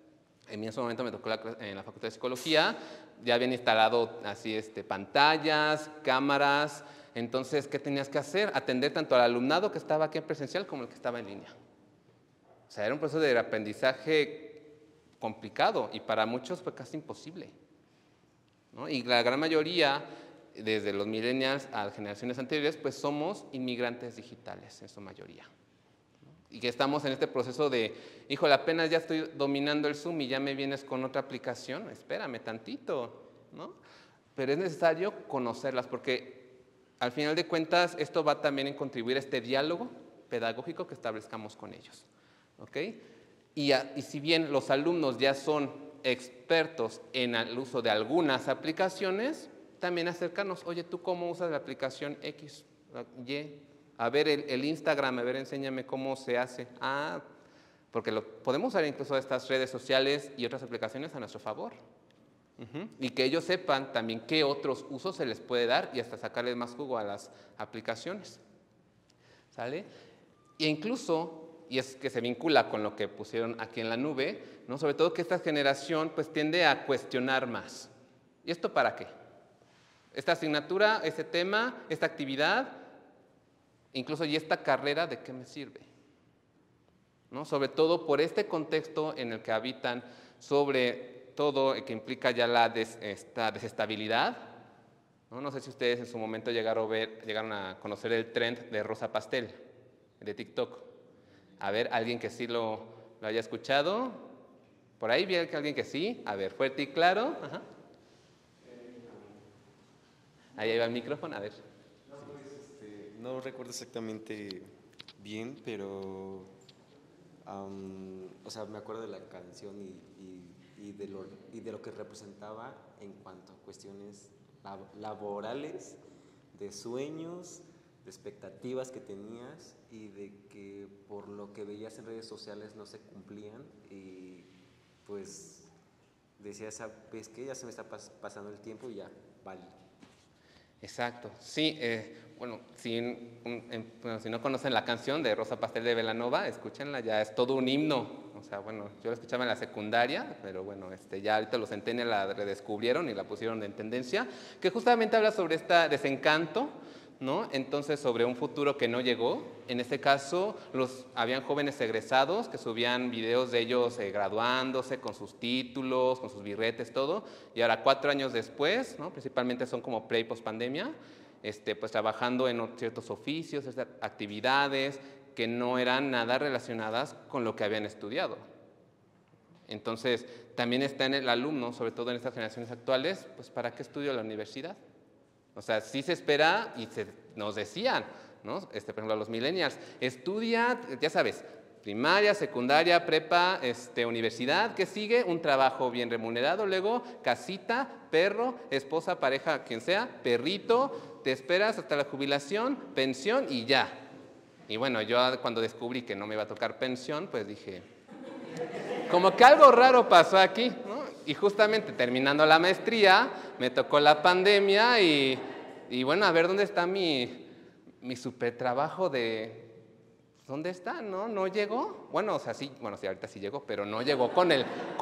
En ese momento me tocó en la Facultad de Psicología, ya habían instalado así pantallas, cámaras. Entonces, ¿qué tenías que hacer? Atender tanto al alumnado que estaba aquí en presencial como el que estaba en línea. O sea, era un proceso de aprendizaje complicado y para muchos fue casi imposible, ¿no? Y la gran mayoría, desde los millennials a generaciones anteriores, pues somos inmigrantes digitales en su mayoría, ¿no? Y que estamos en este proceso de, híjole, apenas ya estoy dominando el Zoom y ya me vienes con otra aplicación, espérame tantito, ¿no? Pero es necesario conocerlas porque al final de cuentas esto va también en contribuir a este diálogo pedagógico que establezcamos con ellos, ¿ok? Y si bien los alumnos ya son expertos en el uso de algunas aplicaciones, también acercarnos, oye, ¿tú cómo usas la aplicación X, Y? A ver el Instagram, a ver, enséñame cómo se hace. Ah, porque podemos usar incluso estas redes sociales y otras aplicaciones a nuestro favor. Y que ellos sepan también qué otros usos se les puede dar y hasta sacarles más jugo a las aplicaciones. ¿Sale? E incluso, y es que se vincula con lo que pusieron aquí en la nube, ¿no? Sobre todo que esta generación pues tiende a cuestionar más. ¿Y esto para qué? Esta asignatura, este tema, esta actividad, incluso y esta carrera, ¿de qué me sirve? ¿No? Sobre todo por este contexto en el que habitan, sobre todo que implica ya esta desestabilidad, ¿no? No sé si ustedes en su momento llegaron a conocer el trend de Rosa Pastel, de TikTok. A ver, alguien que sí lo haya escuchado. Por ahí vi que alguien que sí. A ver, fuerte y claro. Ajá. Ahí va el micrófono, a ver. No, pues, no recuerdo exactamente bien, pero o sea, me acuerdo de la canción y de lo que representaba en cuanto a cuestiones laborales, de sueños, de expectativas que tenías y de que por lo que veías en redes sociales no se cumplían y pues decías, ¿sabes qué? Ya se me está pasando el tiempo y ya, vale. Exacto, sí, bueno, si no conocen la canción de Rosa Pastel de Belanova, escúchenla, ya es todo un himno. O sea, bueno, yo la escuchaba en la secundaria, pero bueno, ya ahorita los centennials la redescubrieron y la pusieron en tendencia, que justamente habla sobre este desencanto, ¿no? Entonces, sobre un futuro que no llegó. En este caso, habían jóvenes egresados que subían videos de ellos graduándose con sus títulos, con sus birretes, todo. Y ahora, 4 años después, ¿no? Principalmente son como pre y post pandemia, pues trabajando en ciertos oficios, actividades que no eran nada relacionadas con lo que habían estudiado. Entonces, también está en el alumno, sobre todo en estas generaciones actuales, pues ¿para qué estudio la universidad? O sea, sí se espera y nos decían, ¿no? Por ejemplo, a los millennials, estudia, ya sabes, primaria, secundaria, prepa, universidad, ¿qué sigue? Un trabajo bien remunerado, luego casita, perro, esposa, pareja, quien sea, perrito, te esperas hasta la jubilación, pensión y ya. Y bueno, yo cuando descubrí que no me iba a tocar pensión, pues dije, como que algo raro pasó aquí, ¿no? Y justamente terminando la maestría, me tocó la pandemia y bueno, a ver, ¿dónde está mi super trabajo de... ¿Dónde está? ¿No llegó? Bueno, o sea, sí, ahorita sí llegó, pero no llegó con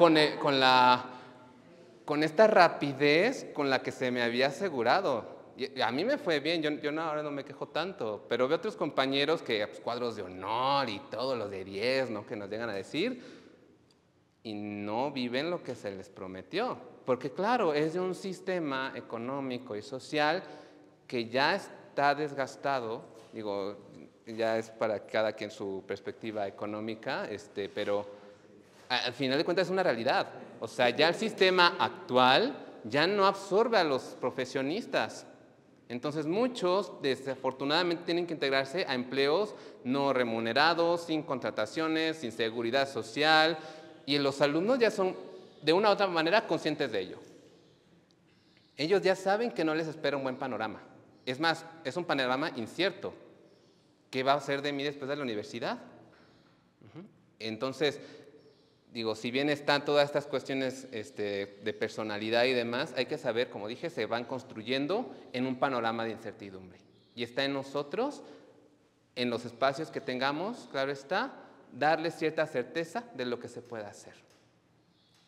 esta rapidez con la que se me había asegurado. Y a mí me fue bien, yo ahora no me quejo tanto, pero veo otros compañeros que pues, cuadros de honor y todos los de 10, ¿no? Que nos llegan a decir, y no viven lo que se les prometió. Porque claro, es de un sistema económico y social que ya está desgastado, digo, ya es para cada quien su perspectiva económica, pero al final de cuentas es una realidad. O sea, ya el sistema actual ya no absorbe a los profesionistas. Entonces muchos desafortunadamente tienen que integrarse a empleos no remunerados, sin contrataciones, sin seguridad social, y los alumnos ya son de una u otra manera conscientes de ello. Ellos ya saben que no les espera un buen panorama. Es más, es un panorama incierto. ¿Qué va a hacer de mí después de la universidad? Entonces, digo, si bien están todas estas cuestiones de personalidad y demás, hay que saber, como dije, se van construyendo en un panorama de incertidumbre. Y está en nosotros, en los espacios que tengamos, claro está, darles cierta certeza de lo que se puede hacer.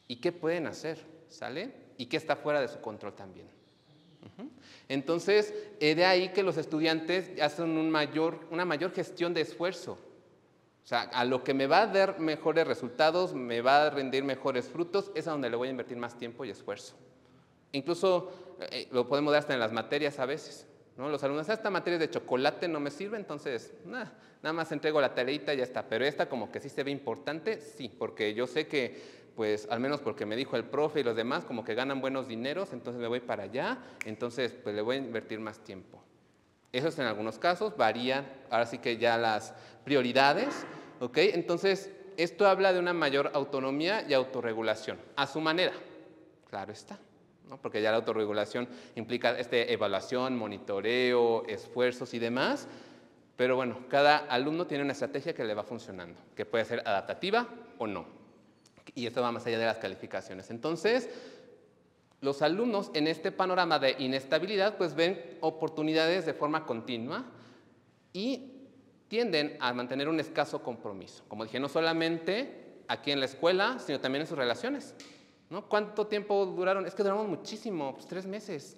y qué pueden hacer, ¿sale? Y qué está fuera de su control también. Entonces, de ahí que los estudiantes hacen una mayor gestión de esfuerzo. O sea, a lo que me va a dar mejores resultados, me va a rendir mejores frutos, es a donde le voy a invertir más tiempo y esfuerzo. Incluso lo podemos dar hasta en las materias a veces, ¿no? Los alumnos, esta materia de chocolate no me sirve, entonces nada más entrego la tareita y ya está. Pero esta como que sí se ve importante, sí, porque yo sé que, pues al menos porque me dijo el profe y los demás, como que ganan buenos dineros, entonces me voy para allá, entonces pues le voy a invertir más tiempo. Eso es en algunos casos, varían, ahora sí que ya las prioridades, ¿ok? Entonces, esto habla de una mayor autonomía y autorregulación, a su manera, claro está, ¿no? Porque ya la autorregulación implica evaluación, monitoreo, esfuerzos y demás, pero bueno, cada alumno tiene una estrategia que le va funcionando, que puede ser adaptativa o no, y esto va más allá de las calificaciones. Entonces, los alumnos en este panorama de inestabilidad pues ven oportunidades de forma continua y tienden a mantener un escaso compromiso. Como dije, no solamente aquí en la escuela, sino también en sus relaciones, ¿no? ¿Cuánto tiempo duraron? Es que duramos muchísimo, pues 3 meses,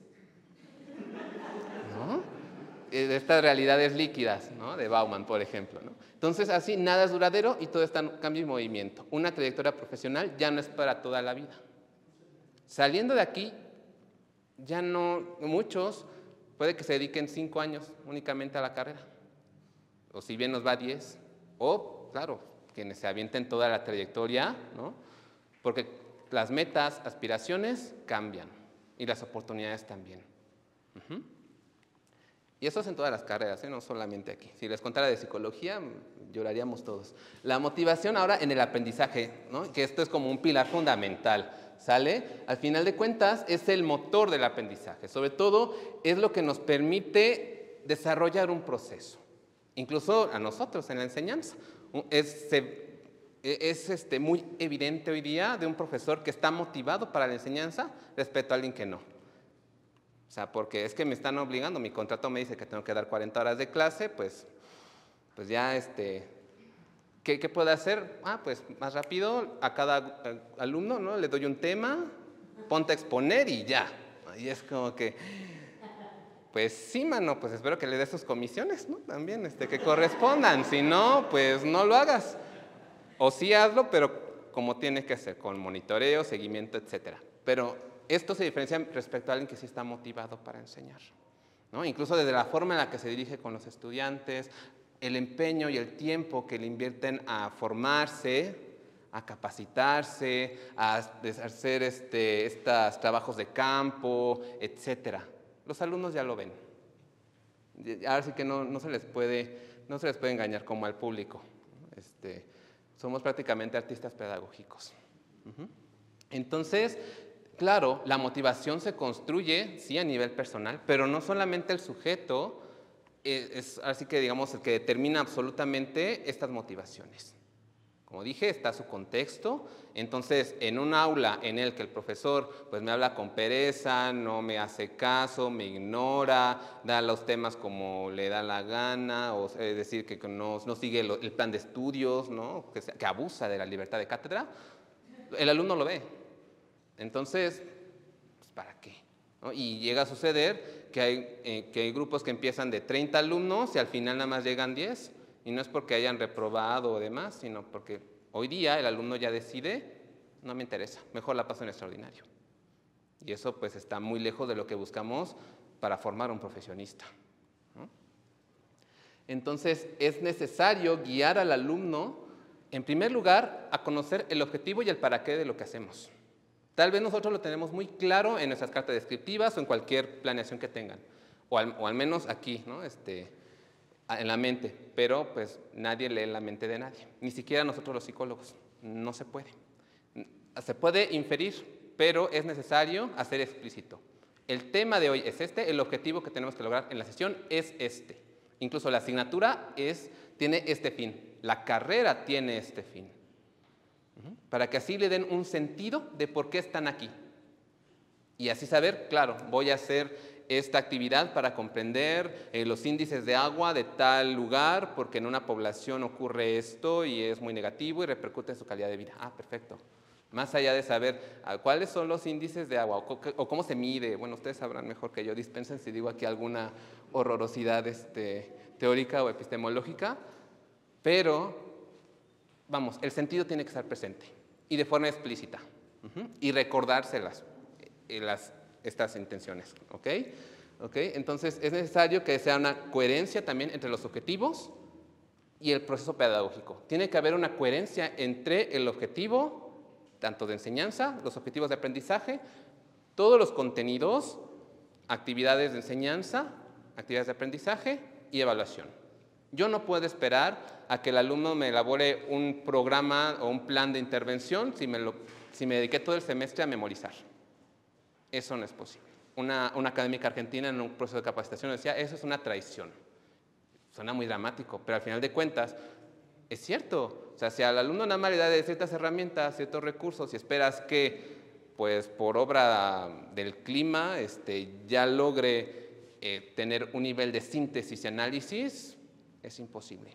¿no? De estas realidades líquidas, ¿no? De Bauman, por ejemplo, ¿no? Entonces, así nada es duradero y todo está en cambio y movimiento. Una trayectoria profesional ya no es para toda la vida. Saliendo de aquí, ya no, muchos puede que se dediquen 5 años únicamente a la carrera, o si bien nos va 10, o, claro, quienes se avienten toda la trayectoria, ¿no? Porque las metas, aspiraciones cambian y las oportunidades también. Y eso es en todas las carreras, no solamente aquí. Si les contara de psicología, lloraríamos todos. La motivación ahora en el aprendizaje, ¿no? Que esto es como un pilar fundamental. ¿Sale? Al final de cuentas es el motor del aprendizaje, sobre todo es lo que nos permite desarrollar un proceso, incluso a nosotros en la enseñanza. Es muy evidente hoy día de un profesor que está motivado para la enseñanza respecto a alguien que no. O sea, porque es que me están obligando, mi contrato me dice que tengo que dar 40 horas de clase, pues ya ¿Qué puedo hacer? Pues más rápido a cada alumno, ¿no? Le doy un tema, ponte a exponer y ya. Y es como que, pues sí, mano, pues espero que le des sus comisiones, ¿no? También, que correspondan. Si no, pues no lo hagas. O sí hazlo, pero como tiene que ser, con monitoreo, seguimiento, etcétera. Pero esto se diferencia respecto a alguien que sí está motivado para enseñar, ¿no? Incluso desde la forma en la que se dirige con los estudiantes, el empeño y el tiempo que le invierten a formarse, a capacitarse, a hacer estos trabajos de campo, etcétera. Los alumnos ya lo ven. Ahora sí que no se les puede engañar como al público. Somos prácticamente artistas pedagógicos. Entonces, claro, la motivación se construye, sí, a nivel personal, pero no solamente el sujeto es así que digamos el que determina absolutamente estas motivaciones. Como dije, está su contexto. Entonces, en un aula en el que el profesor pues me habla con pereza, no me hace caso, me ignora, da los temas como le da la gana, o es decir, que no sigue el plan de estudios, ¿no? que abusa de la libertad de cátedra, el alumno lo ve. Entonces, pues, ¿para qué? ¿No? Y llega a suceder que hay grupos que empiezan de 30 alumnos y al final nada más llegan 10, y no es porque hayan reprobado o demás, sino porque hoy día el alumno ya decide, no me interesa, mejor la paso en extraordinario. Y eso pues está muy lejos de lo que buscamos para formar un profesionista, ¿no? Entonces es necesario guiar al alumno, en primer lugar, a conocer el objetivo y el para qué de lo que hacemos. Tal vez nosotros lo tenemos muy claro en nuestras cartas descriptivas o en cualquier planeación que tengan, o al menos aquí, ¿no? En la mente, pero pues nadie lee la mente de nadie, ni siquiera nosotros los psicólogos, no se puede. Se puede inferir, pero es necesario hacer explícito. El tema de hoy es el objetivo que tenemos que lograr en la sesión es Incluso la asignatura tiene este fin, la carrera tiene este fin. Para que así le den un sentido de por qué están aquí. Y así saber, claro, voy a hacer esta actividad para comprender los índices de agua de tal lugar, porque en una población ocurre esto y es muy negativo y repercute en su calidad de vida. Perfecto. Más allá de saber cuáles son los índices de agua o cómo se mide, bueno, ustedes sabrán mejor que yo, dispensen si digo aquí alguna horrorosidad teórica o epistemológica, pero, vamos, el sentido tiene que estar presente y de forma explícita y recordárselas estas intenciones, ¿ok? Entonces, es necesario que sea una coherencia también entre los objetivos y el proceso pedagógico. Tiene que haber una coherencia entre el objetivo, tanto de enseñanza, los objetivos de aprendizaje, todos los contenidos, actividades de enseñanza, actividades de aprendizaje y evaluación. Yo no puedo esperar a que el alumno me elabore un programa o un plan de intervención si me dediqué todo el semestre a memorizar. Eso no es posible. Una académica argentina en un proceso de capacitación decía, eso es una traición. Suena muy dramático, pero al final de cuentas es cierto. O sea, si al alumno nada más le da de ciertas herramientas, ciertos recursos y esperas que, pues, por obra del clima, ya logre tener un nivel de síntesis y análisis, es imposible.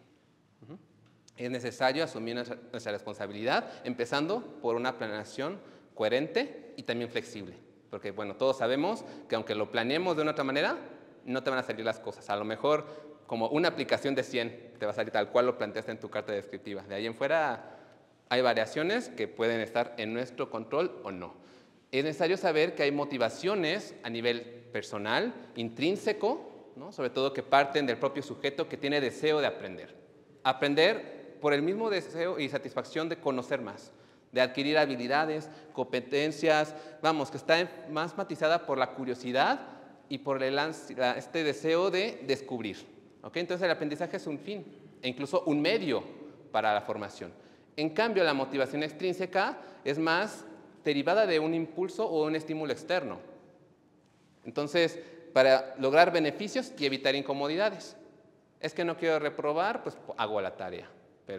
Es necesario asumir nuestra responsabilidad, empezando por una planeación coherente y también flexible. Porque, bueno, todos sabemos que aunque lo planeemos de una otra manera, no te van a salir las cosas. A lo mejor, como una aplicación de 100, te va a salir tal cual lo planteaste en tu carta descriptiva. De ahí en fuera hay variaciones que pueden estar en nuestro control o no. Es necesario saber que hay motivaciones a nivel personal, intrínseco, ¿no? Sobre todo que parten del propio sujeto que tiene deseo de aprender. Aprender por el mismo deseo y satisfacción de conocer más, de adquirir habilidades, competencias, vamos, que está más matizada por la curiosidad y por este deseo de descubrir. ¿Okay? Entonces el aprendizaje es un fin e incluso un medio para la formación. En cambio, la motivación extrínseca es más derivada de un impulso o un estímulo externo. Entonces, para lograr beneficios y evitar incomodidades. Es que no quiero reprobar, pues hago la tarea.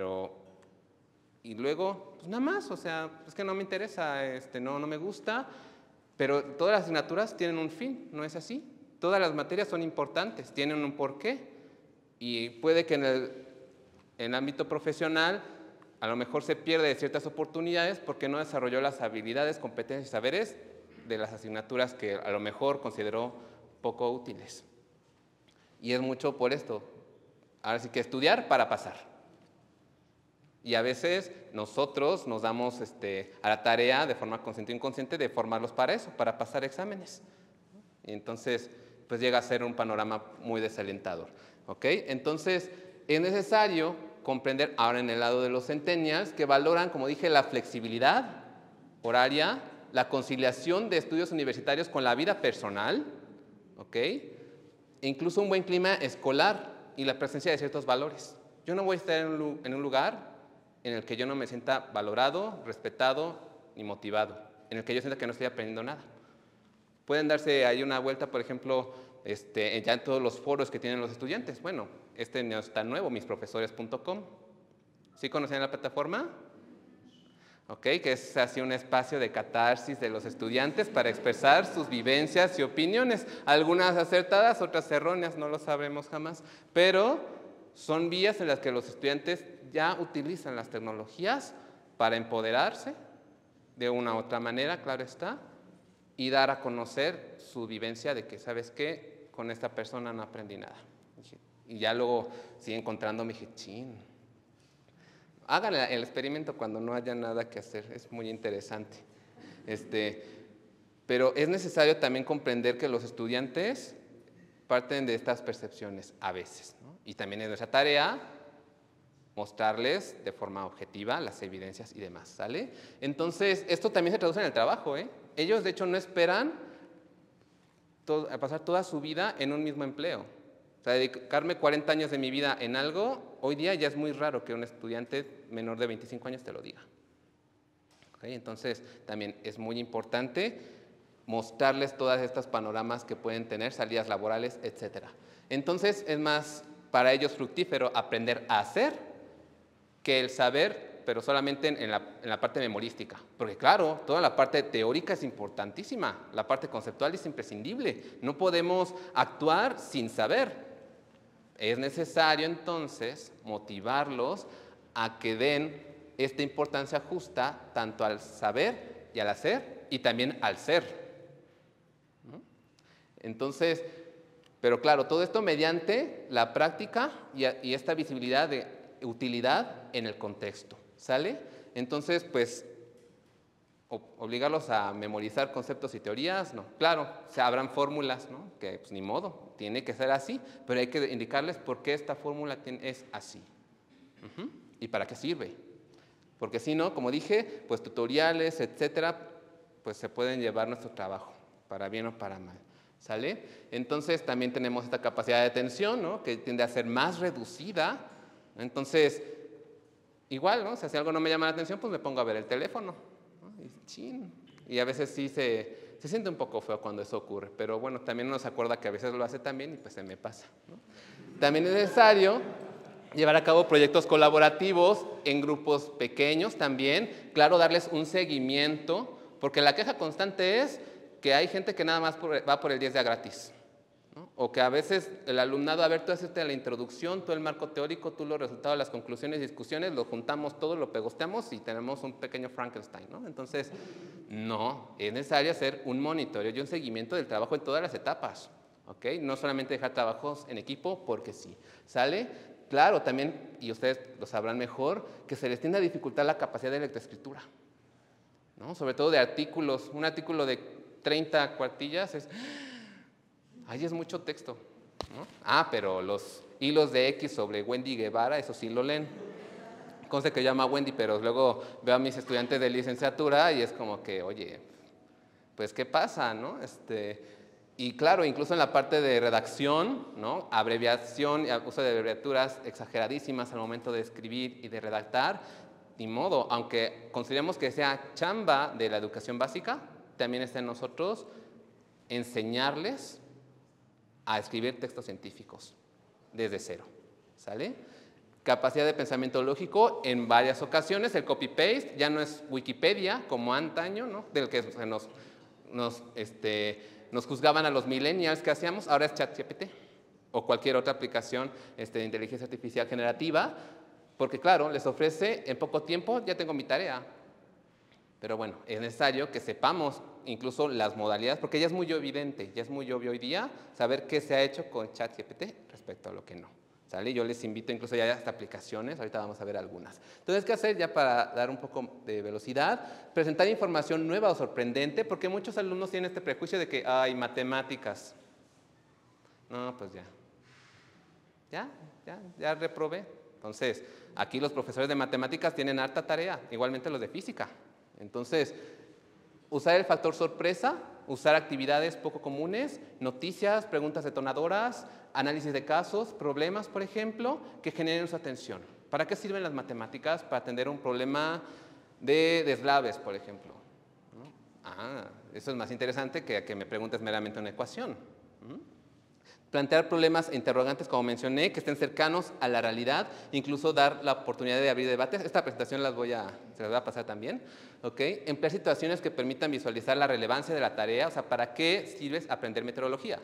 Y luego, pues nada más, o sea, es que no me interesa, no me gusta, pero todas las asignaturas tienen un fin, ¿no es así? Todas las materias son importantes, tienen un porqué. Y puede que en el ámbito profesional a lo mejor se pierde ciertas oportunidades porque no desarrolló las habilidades, competencias y saberes de las asignaturas que a lo mejor consideró poco útiles. Y es mucho por esto. Ahora sí que estudiar para pasar. Y a veces nosotros nos damos a la tarea de forma consciente o inconsciente de formarlos para eso, para pasar exámenes. Y entonces, pues llega a ser un panorama muy desalentador. ¿Okay? Entonces, es necesario comprender ahora en el lado de los centennials que valoran, como dije, la flexibilidad horaria, la conciliación de estudios universitarios con la vida personal, ¿okay? E incluso un buen clima escolar y la presencia de ciertos valores. Yo no voy a estar en un lugar en el que yo no me sienta valorado, respetado ni motivado, en el que yo sienta que no estoy aprendiendo nada. Pueden darse ahí una vuelta, por ejemplo, ya en todos los foros que tienen los estudiantes. Bueno, no está nuevo, misprofesores.com. ¿Sí conocen la plataforma? ¿Ok? Que es así un espacio de catarsis de los estudiantes para expresar sus vivencias y opiniones. Algunas acertadas, otras erróneas, no lo sabremos jamás. Pero son vías en las que los estudiantes ya utilizan las tecnologías para empoderarse de una u otra manera, claro está, y dar a conocer su vivencia de que, ¿sabes qué? Con esta persona no aprendí nada. Y ya luego sigue encontrándome y dije, chin. Hagan el experimento cuando no haya nada que hacer, es muy interesante. Pero es necesario también comprender que los estudiantes parten de estas percepciones a veces, ¿no? Y también es nuestra tarea mostrarles de forma objetiva las evidencias y demás, ¿sale? Entonces, esto también se traduce en el trabajo, ¿eh? Ellos, de hecho, no esperan a pasar toda su vida en un mismo empleo. O sea, dedicarme 40 años de mi vida en algo, hoy día ya es muy raro que un estudiante menor de 25 años te lo diga. ¿Okay? Entonces, también es muy importante mostrarles todas estas panoramas que pueden tener, salidas laborales, etc. Entonces, es más para ellos fructífero aprender a hacer que el saber, pero solamente en la parte memorística. Porque claro, toda la parte teórica es importantísima, la parte conceptual es imprescindible. No podemos actuar sin saber. Es necesario entonces motivarlos a que den esta importancia justa tanto al saber y al hacer y también al ser. ¿No? Entonces, pero claro, todo esto mediante la práctica y esta visibilidad de utilidad en el contexto, ¿sale? Entonces, pues, obligarlos a memorizar conceptos y teorías, no. Claro, habrán fórmulas, ¿no? Que pues ni modo, tiene que ser así, pero hay que indicarles por qué esta fórmula es así. ¿Y para qué sirve? Porque si no, como dije, pues tutoriales, etcétera, pues se pueden llevar nuestro trabajo, para bien o para mal, ¿sale? Entonces también tenemos esta capacidad de atención, ¿no? Que tiende a ser más reducida. Entonces, igual, ¿no? O sea, si algo no me llama la atención, pues me pongo a ver el teléfono, ¿no? Y a veces sí se siente un poco feo cuando eso ocurre, pero bueno, también uno se acuerda que a veces lo hace también y pues se me pasa, ¿no? También es necesario llevar a cabo proyectos colaborativos en grupos pequeños también, claro, darles un seguimiento, porque la queja constante es que hay gente que nada más va por el 10 de gratis, ¿no? O que a veces el alumnado, a ver, tú haces la introducción, tú el marco teórico, tú los resultados, las conclusiones y discusiones, lo juntamos todo, lo pegosteamos y tenemos un pequeño Frankenstein, ¿no? Entonces, no, es necesario hacer un monitoreo y un seguimiento del trabajo en todas las etapas, ¿ok? No solamente dejar trabajos en equipo porque sí, ¿sale? Claro, también, y ustedes lo sabrán mejor, que se les tiende a dificultar la capacidad de lectoescritura, ¿no? Sobre todo de artículos. Un artículo de 30 cuartillas ahí es mucho texto, ¿no? Pero los hilos de X sobre Wendy Guevara, eso sí lo leen. Conste que llama Wendy, pero luego veo a mis estudiantes de licenciatura y es como que, oye, pues ¿qué pasa, no? Y claro, incluso en la parte de redacción, ¿no? Abreviación, uso de abreviaturas exageradísimas al momento de escribir y de redactar, ni modo, aunque consideremos que sea chamba de la educación básica, también está en nosotros enseñarles a escribir textos científicos desde cero, ¿sale? Capacidad de pensamiento lógico en varias ocasiones, el copy-paste ya no es Wikipedia como antaño, ¿no? Del que nos juzgaban a los millennials que hacíamos, ahora es ChatGPT o cualquier otra aplicación de inteligencia artificial generativa, porque claro, les ofrece en poco tiempo, ya tengo mi tarea. Pero bueno, es necesario que sepamos incluso las modalidades, porque ya es muy evidente, ya es muy obvio hoy día saber qué se ha hecho con ChatGPT respecto a lo que no. ¿Sale? Yo les invito incluso ya a estas aplicaciones, ahorita vamos a ver algunas. Entonces, ¿qué hacer ya para dar un poco de velocidad? Presentar información nueva o sorprendente, porque muchos alumnos tienen este prejuicio de que, ay, matemáticas. No, pues ya reprobé. Entonces, aquí los profesores de matemáticas tienen harta tarea, igualmente los de física. Entonces, usar el factor sorpresa, usar actividades poco comunes, noticias, preguntas detonadoras, análisis de casos, problemas, por ejemplo, que generen su atención. ¿Para qué sirven las matemáticas? Para atender un problema de deslaves, por ejemplo, ¿no? Eso es más interesante que me preguntes meramente una ecuación. Plantear problemas e interrogantes, como mencioné, que estén cercanos a la realidad, incluso dar la oportunidad de abrir debates. Esta presentación se las voy a pasar también. ¿Okay? Emplear situaciones que permitan visualizar la relevancia de la tarea, o sea, ¿para qué sirve aprender meteorología?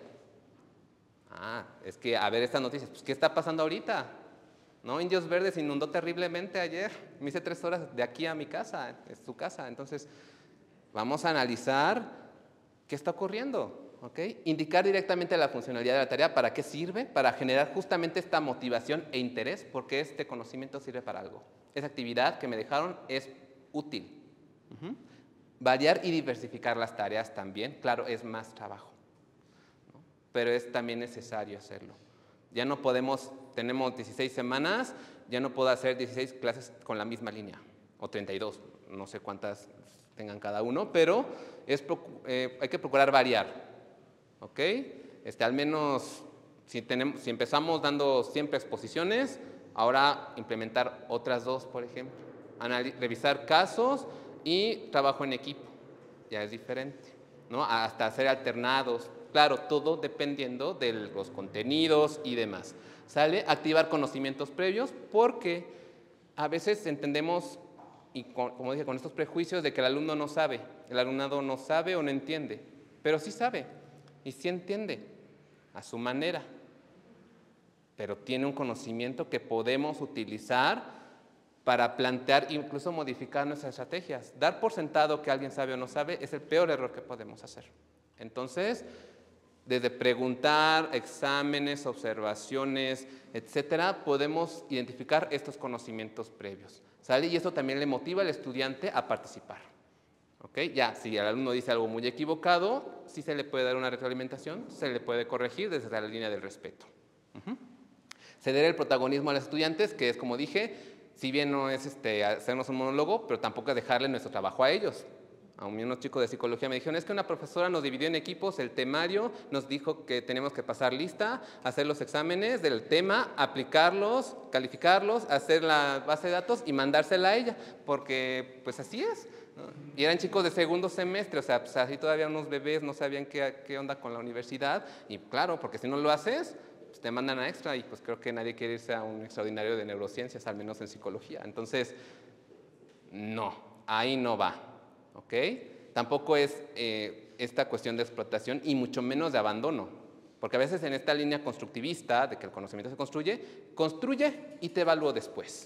Es que, a ver, estas noticias, pues, ¿qué está pasando ahorita? ¿No? Indios Verdes inundó terriblemente ayer, me hice 3 horas de aquí a mi casa, es su casa, entonces vamos a analizar qué está ocurriendo. ¿Okay? Indicar directamente la funcionalidad de la tarea, ¿para qué sirve? Para generar justamente esta motivación e interés, porque este conocimiento sirve para algo. Esa actividad que me dejaron es útil. Variar y diversificar las tareas también, claro, es más trabajo, ¿no? Pero es también necesario hacerlo. Ya no podemos, tenemos 16 semanas, ya no puedo hacer 16 clases con la misma línea, o 32, no sé cuántas tengan cada uno, pero hay que procurar variar. ¿Ok? Al menos si empezamos dando siempre exposiciones, ahora implementar otras 2, por ejemplo. Revisar casos y trabajo en equipo, ya es diferente, ¿no? Hasta hacer alternados, claro, todo dependiendo de los contenidos y demás. ¿Sale? Activar conocimientos previos, porque a veces entendemos, y como dije, con estos prejuicios de que el alumno no sabe, el alumnado no sabe o no entiende, pero sí sabe. Y sí entiende, a su manera, pero tiene un conocimiento que podemos utilizar para plantear, incluso modificar nuestras estrategias. Dar por sentado que alguien sabe o no sabe es el peor error que podemos hacer. Entonces, desde preguntar, exámenes, observaciones, etcétera, podemos identificar estos conocimientos previos, ¿sale? Y esto también le motiva al estudiante a participar. ¿Ok? Ya, si el alumno dice algo muy equivocado, sí se le puede dar una retroalimentación, se le puede corregir desde la línea del respeto. Ceder el protagonismo a los estudiantes, que es, como dije, si bien no es hacernos un monólogo, pero tampoco es dejarle nuestro trabajo a ellos. A mí unos chicos de psicología me dijeron, es que una profesora nos dividió en equipos el temario, nos dijo que tenemos que pasar lista, hacer los exámenes del tema, aplicarlos, calificarlos, hacer la base de datos y mandársela a ella, porque pues así es, ¿no? Y eran chicos de segundo semestre, o sea, pues así todavía unos bebés no sabían qué onda con la universidad, y claro, porque si no lo haces, pues te mandan a extra, y pues creo que nadie quiere irse a un extraordinario de neurociencias, al menos en psicología. Entonces, no, ahí no va. ¿Ok? Tampoco es esta cuestión de explotación y mucho menos de abandono, porque a veces en esta línea constructivista de que el conocimiento se construye y te evalúo después.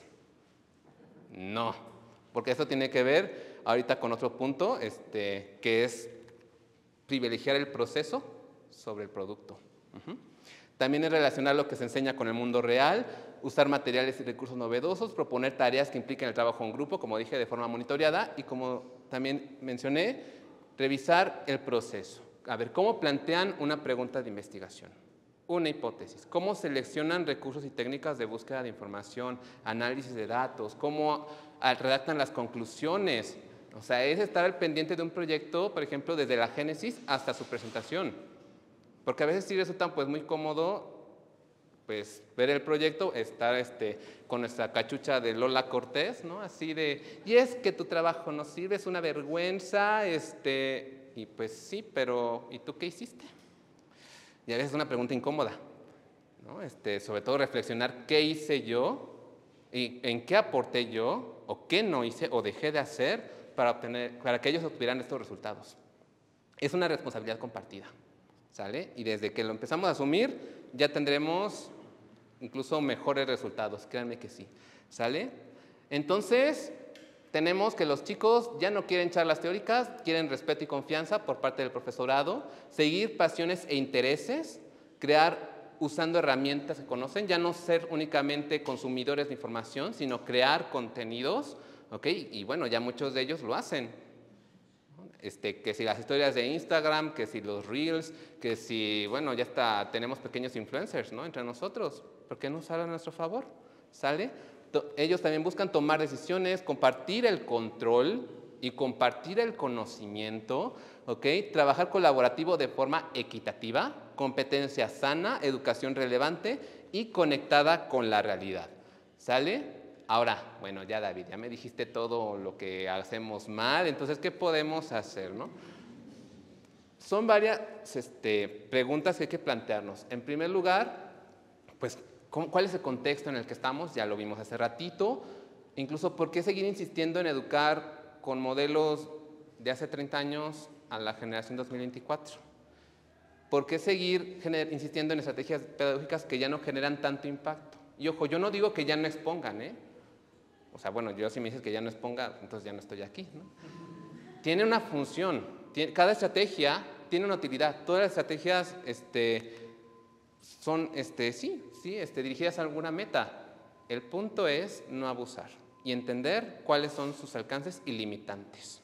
No, porque eso tiene que ver ahorita con otro punto, que es privilegiar el proceso sobre el producto. También es relacionar lo que se enseña con el mundo real, usar materiales y recursos novedosos, proponer tareas que impliquen el trabajo en grupo, como dije, de forma monitoreada, y como también mencioné, revisar el proceso. A ver, ¿cómo plantean una pregunta de investigación? Una hipótesis. ¿Cómo seleccionan recursos y técnicas de búsqueda de información, análisis de datos? ¿Cómo redactan las conclusiones? O sea, es estar al pendiente de un proyecto, por ejemplo, desde la génesis hasta su presentación. Porque a veces sí resulta pues muy cómodo pues ver el proyecto, estar con nuestra cachucha de Lola Cortés, ¿no? Así de, y es que tu trabajo no sirve, es una vergüenza, y pues sí, pero ¿y tú qué hiciste? Y a veces es una pregunta incómoda, ¿no? Sobre todo reflexionar qué hice yo, y en qué aporté yo, o qué no hice, o dejé de hacer para que ellos obtuvieran estos resultados. Es una responsabilidad compartida, ¿sale? Y desde que lo empezamos a asumir, ya tendremos incluso mejores resultados, créanme que sí, ¿sale? Entonces, tenemos que los chicos ya no quieren charlas teóricas, quieren respeto y confianza por parte del profesorado, seguir pasiones e intereses, crear usando herramientas que conocen, ya no ser únicamente consumidores de información, sino crear contenidos, ¿ok? Y bueno, ya muchos de ellos lo hacen. Que si las historias de Instagram, que si los Reels, que si, bueno, ya está, tenemos pequeños influencers, ¿no? Entre nosotros. ¿Por qué no usar a nuestro favor? ¿Sale? Ellos también buscan tomar decisiones, compartir el control y compartir el conocimiento, ¿ok? Trabajar colaborativo de forma equitativa, competencia sana, educación relevante y conectada con la realidad. ¿Sale? Ahora, bueno, ya David, ya me dijiste todo lo que hacemos mal, entonces, ¿qué podemos hacer, no? Son varias preguntas que hay que plantearnos. En primer lugar, pues, ¿cuál es el contexto en el que estamos? Ya lo vimos hace ratito. Incluso, ¿por qué seguir insistiendo en educar con modelos de hace 30 años a la generación 2024? ¿Por qué seguir insistiendo en estrategias pedagógicas que ya no generan tanto impacto? Y ojo, yo no digo que ya no expongan, ¿eh? O sea, bueno, yo si me dices que ya no exponga, entonces ya no estoy aquí, ¿no? Tiene una función, cada estrategia tiene una utilidad. Todas las estrategias son, dirigidas a alguna meta. El punto es no abusar y entender cuáles son sus alcances y limitantes.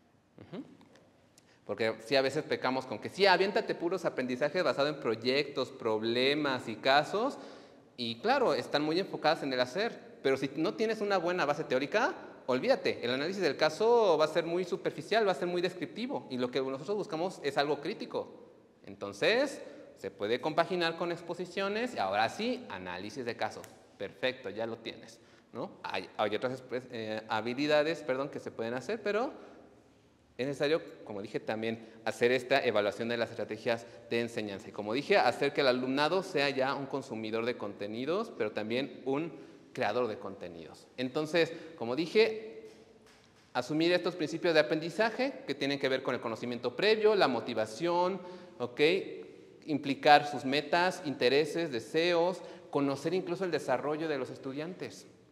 Porque sí, a veces pecamos con que sí, aviéntate puros aprendizajes basados en proyectos, problemas y casos, y claro, están muy enfocadas en el hacer, pero si no tienes una buena base teórica, olvídate, el análisis del caso va a ser muy superficial, va a ser muy descriptivo, y lo que nosotros buscamos es algo crítico. Entonces, se puede compaginar con exposiciones, y ahora sí, análisis de caso. Perfecto, ya lo tienes, ¿no? Hay otras habilidades, que se pueden hacer, pero es necesario, como dije, también hacer esta evaluación de las estrategias de enseñanza. Y como dije, hacer que el alumnado sea ya un consumidor de contenidos, pero también un creador de contenidos. Entonces, como dije, asumir estos principios de aprendizaje que tienen que ver con el conocimiento previo, la motivación, ¿ok? Implicar sus metas, intereses, deseos, conocer incluso el desarrollo de los estudiantes.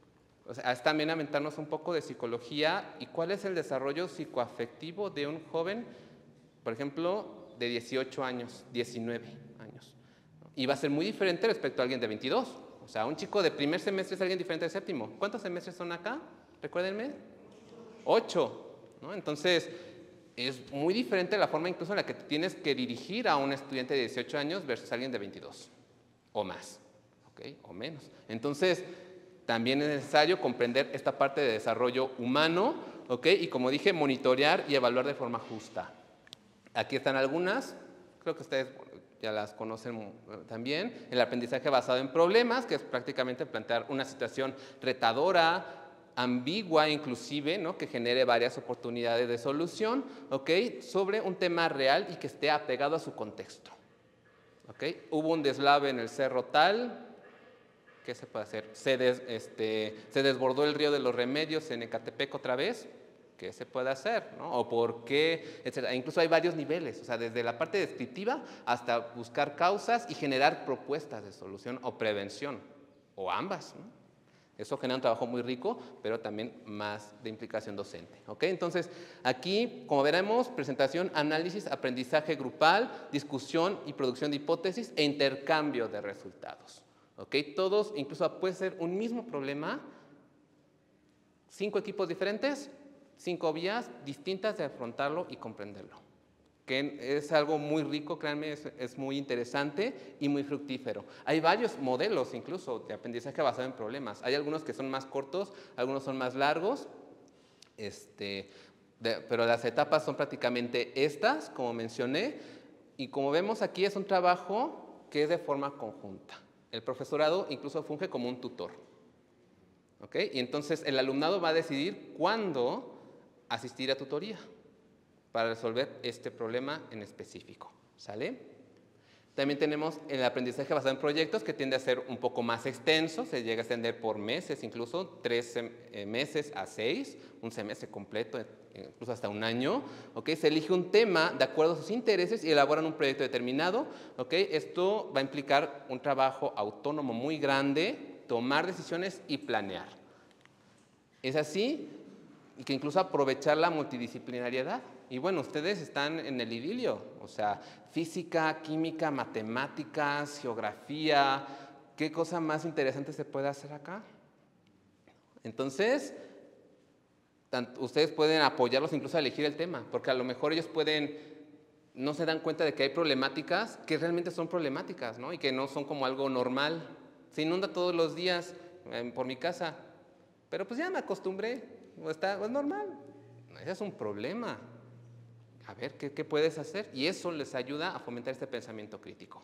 O sea, es también aventarnos un poco de psicología y cuál es el desarrollo psicoafectivo de un joven, por ejemplo, de 18 años, 19 años. Y va a ser muy diferente respecto a alguien de 22. O sea, un chico de primer semestre es alguien diferente de séptimo. ¿Cuántos semestres son acá? Recuérdenme. 8. ¿No? Entonces, es muy diferente la forma incluso en la que tienes que dirigir a un estudiante de 18 años versus alguien de 22 o más, ¿okay? O menos. Entonces, también es necesario comprender esta parte de desarrollo humano, ¿okay? Y como dije, monitorear y evaluar de forma justa. Aquí están algunas, creo que ustedes ya las conocen también. El aprendizaje basado en problemas, que es prácticamente plantear una situación retadora, ambigua inclusive, ¿no? Que genere varias oportunidades de solución, ¿okay? Sobre un tema real y que esté apegado a su contexto. ¿Okay? Hubo un deslave en el cerro tal, ¿qué se puede hacer? Se desbordó el río de los Remedios en Ecatepec otra vez, ¿qué se puede hacer? ¿No? O por qué, etcétera. Incluso hay varios niveles, o sea, desde la parte descriptiva hasta buscar causas y generar propuestas de solución o prevención, o ambas, ¿no? Eso genera un trabajo muy rico, pero también más de implicación docente. ¿Okay? Entonces, aquí, como veremos, presentación, análisis, aprendizaje grupal, discusión y producción de hipótesis e intercambio de resultados. ¿Okay? Todos, incluso puede ser un mismo problema, 5 equipos diferentes, 5 vías distintas de afrontarlo y comprenderlo. Que es algo muy rico, créanme, es muy interesante y muy fructífero. Hay varios modelos incluso de aprendizaje basado en problemas. Hay algunos que son más cortos, algunos son más largos, pero las etapas son prácticamente estas, como mencioné, y como vemos aquí es un trabajo que es de forma conjunta. El profesorado incluso funge como un tutor. ¿Okay? Y entonces el alumnado va a decidir cuándo asistir a tutoría para resolver este problema en específico. ¿Sale? También tenemos el aprendizaje basado en proyectos, que tiende a ser un poco más extenso, se llega a extender por meses, incluso 3 meses a 6, un semestre completo, incluso hasta un año. ¿Okay? Se elige un tema de acuerdo a sus intereses y elaboran un proyecto determinado. ¿Okay? Esto va a implicar un trabajo autónomo muy grande, tomar decisiones y planear. Es así que incluso aprovechar la multidisciplinariedad. Y bueno, ustedes están en el idilio, o sea, física, química, matemáticas, geografía, ¿qué cosa más interesante se puede hacer acá? Entonces, ustedes pueden apoyarlos incluso a elegir el tema, porque a lo mejor ellos no se dan cuenta de que hay problemáticas que realmente son problemáticas, ¿no? Y que no son como algo normal. Se inunda todos los días por mi casa, pero pues ya me acostumbré, es normal. Ese es un problema. A ver, ¿qué puedes hacer? Y eso les ayuda a fomentar este pensamiento crítico.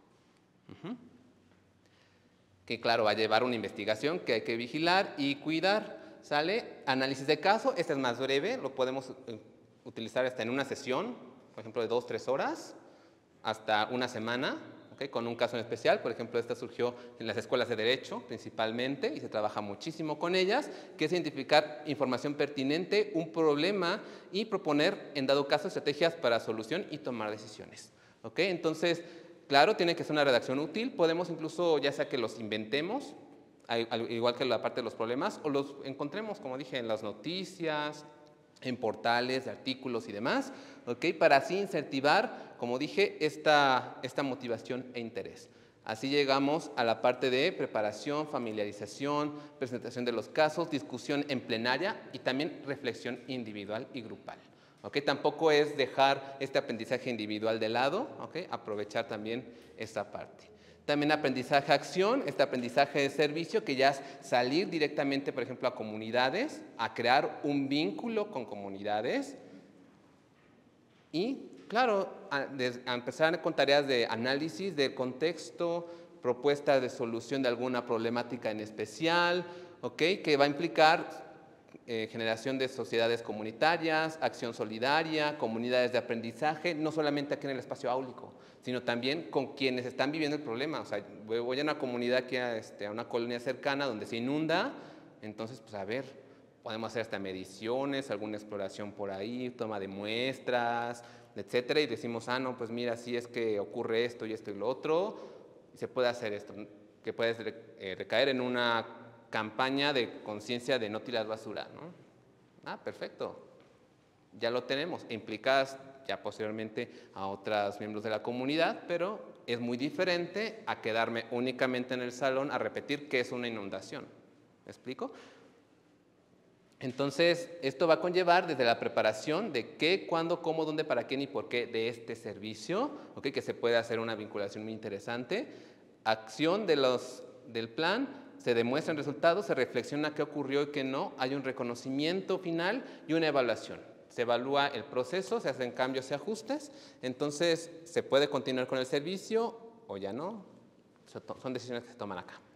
Que claro, va a llevar una investigación que hay que vigilar y cuidar. ¿Sale? Análisis de caso, este es más breve, lo podemos utilizar hasta en una sesión, por ejemplo, de 2-3 horas, hasta una semana. ¿Okay? Con un caso en especial, por ejemplo, esta surgió en las escuelas de Derecho principalmente y se trabaja muchísimo con ellas, que es identificar información pertinente, un problema y proponer, en dado caso, estrategias para solución y tomar decisiones. ¿Okay? Entonces, claro, tiene que ser una redacción útil, podemos incluso, ya sea que los inventemos, igual que la parte de los problemas, o los encontremos, como dije, en las noticias, en portales de artículos y demás, ¿okay? Para así incentivar, como dije, esta motivación e interés. Así llegamos a la parte de preparación, familiarización, presentación de los casos, discusión en plenaria y también reflexión individual y grupal. ¿Okay? Tampoco es dejar este aprendizaje individual de lado, ¿okay? Aprovechar también esta parte. También aprendizaje-acción, este aprendizaje de servicio, que ya es salir directamente, por ejemplo, a comunidades, a crear un vínculo con comunidades y, claro, a empezar con tareas de análisis del contexto, propuestas de solución de alguna problemática en especial, ¿okay? Que va a implicar generación de sociedades comunitarias, acción solidaria, comunidades de aprendizaje, no solamente aquí en el espacio áulico, sino también con quienes están viviendo el problema. O sea, voy a una comunidad aquí, a una colonia cercana donde se inunda, entonces, pues a ver, podemos hacer hasta mediciones, alguna exploración por ahí, toma de muestras, etcétera, y decimos, no, pues mira, sí es que ocurre esto y lo otro, y se puede hacer esto, que puede recaer en una campaña de conciencia de no tirar basura, ¿no? Ah, perfecto, ya lo tenemos, implicadas ya posteriormente a otros miembros de la comunidad, pero es muy diferente a quedarme únicamente en el salón a repetir qué es una inundación. ¿Me explico? Entonces, esto va a conllevar desde la preparación de qué, cuándo, cómo, dónde, para quién y por qué de este servicio, ¿okay? Que se puede hacer una vinculación muy interesante. Acción del plan, se demuestran resultados, se reflexiona qué ocurrió y qué no, hay un reconocimiento final y una evaluación. Se evalúa el proceso, se hacen cambios y ajustes, entonces se puede continuar con el servicio o ya no. Son decisiones que se toman acá.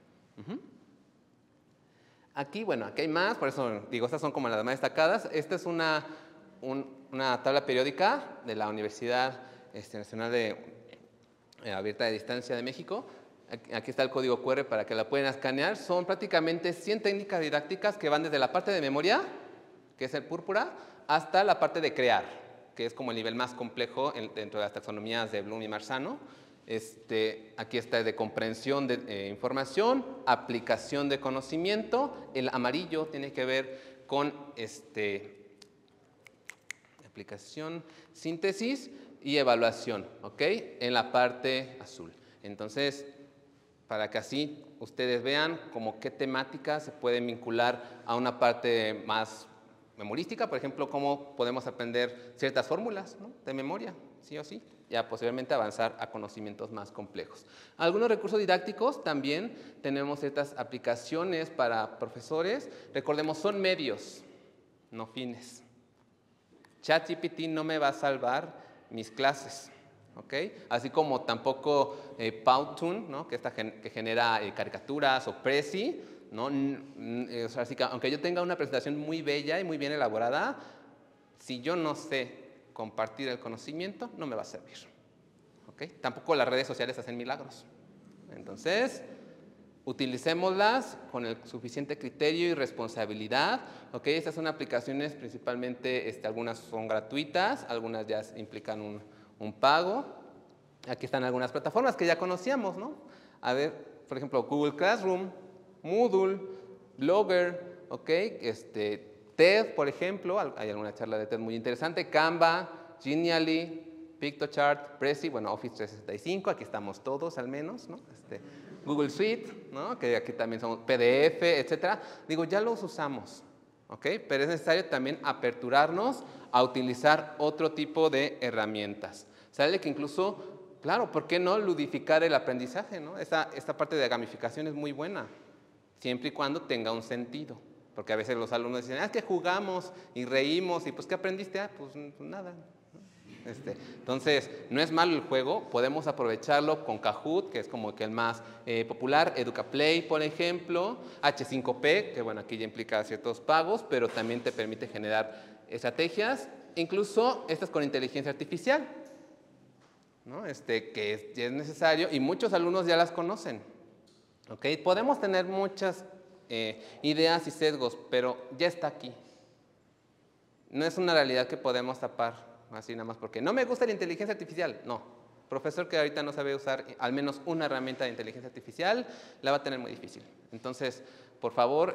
Aquí, bueno, aquí hay más, por eso digo, estas son como las más destacadas. Esta es una tabla periódica de la Universidad Nacional Abierta de Distancia de México. Aquí está el código QR para que la puedan escanear. Son prácticamente 100 técnicas didácticas que van desde la parte de memoria, que es el púrpura, hasta la parte de crear, que es como el nivel más complejo dentro de las taxonomías de Bloom y Marzano. Aquí está de comprensión de información, aplicación de conocimiento. El amarillo tiene que ver con aplicación, síntesis y evaluación, ¿ok? En la parte azul. Entonces, para que así ustedes vean como qué temáticas se pueden vincular a una parte más memorística, por ejemplo, cómo podemos aprender ciertas fórmulas, ¿no? De memoria, sí o sí, ya posiblemente avanzar a conocimientos más complejos. Algunos recursos didácticos también tenemos ciertas aplicaciones para profesores. Recordemos, son medios, no fines. ChatGPT no me va a salvar mis clases, ¿ok? Así como tampoco Powtoon, ¿no? que genera caricaturas, o Prezi, ¿no? Así que aunque yo tenga una presentación muy bella y muy bien elaborada, si yo no sé compartir el conocimiento, no me va a servir. ¿Okay? Tampoco las redes sociales hacen milagros. Entonces, utilicémoslas con el suficiente criterio y responsabilidad. ¿Okay? Estas son aplicaciones principalmente, algunas son gratuitas, algunas ya implican un pago. Aquí están algunas plataformas que ya conocíamos, ¿no? A ver, por ejemplo, Google Classroom, Moodle, Blogger, ¿okay? TED, por ejemplo, hay alguna charla de TED muy interesante, Canva, Genially, Pictochart, Prezi, bueno, Office 365, aquí estamos todos al menos, ¿no? Google Suite, ¿no? Que aquí también son PDF, etcétera. Digo, ya los usamos, ¿ok? Pero es necesario también aperturarnos a utilizar otro tipo de herramientas. Sale que incluso, claro, ¿por qué no ludificar el aprendizaje, ¿no? Esta parte de gamificación es muy buena, siempre y cuando tenga un sentido. Porque a veces los alumnos dicen, es que jugamos y reímos y pues ¿qué aprendiste? Ah, pues nada. Entonces, no es malo el juego, podemos aprovecharlo con Kahoot, que es como que el más popular, EducaPlay, por ejemplo, H5P, que bueno, aquí ya implica ciertos pagos, pero también te permite generar estrategias, incluso estas con inteligencia artificial, ¿no? Que es necesario y muchos alumnos ya las conocen. ¿Okay? Podemos tener muchas ideas y sesgos, pero ya está aquí. No es una realidad que podemos tapar así nada más porque no me gusta la inteligencia artificial. No, profesor que ahorita no sabe usar al menos una herramienta de inteligencia artificial, la va a tener muy difícil. Entonces, por favor,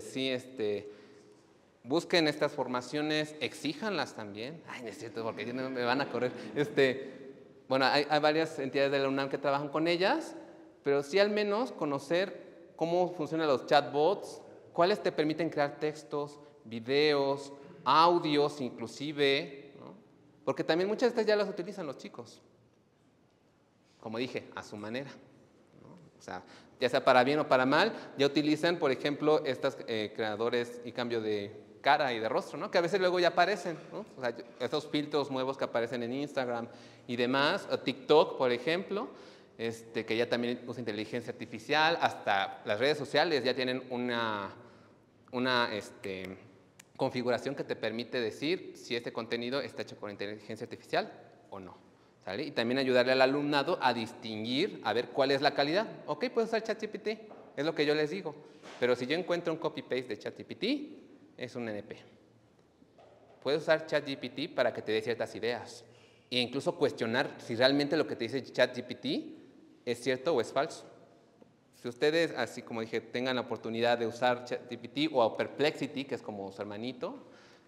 busquen estas formaciones, exíjanlas también. Ay, no es cierto, porque me van a correr. Bueno, hay varias entidades de la UNAM que trabajan con ellas, pero sí al menos conocer cómo funcionan los chatbots, cuáles te permiten crear textos, videos, audios inclusive, ¿no? Porque también muchas de estas ya las utilizan los chicos. Como dije, a su manera, ¿no? O sea, ya sea para bien o para mal, ya utilizan, por ejemplo, estos creadores y cambio de cara y de rostro, ¿no? Que a veces luego ya aparecen, ¿no? O sea, estos filtros nuevos que aparecen en Instagram y demás, o TikTok, por ejemplo, que ya también usa inteligencia artificial, hasta las redes sociales ya tienen una configuración que te permite decir si este contenido está hecho con inteligencia artificial o no, ¿sale? Y también ayudarle al alumnado a distinguir, a ver cuál es la calidad. Ok, puedes usar ChatGPT, es lo que yo les digo, pero si yo encuentro un copy-paste de ChatGPT, es un NP. Puedes usar ChatGPT para que te dé ciertas ideas e incluso cuestionar si realmente lo que te dice ChatGPT es cierto o es falso. Si ustedes, así como dije, tengan la oportunidad de usar ChatGPT o Perplexity, que es como su hermanito,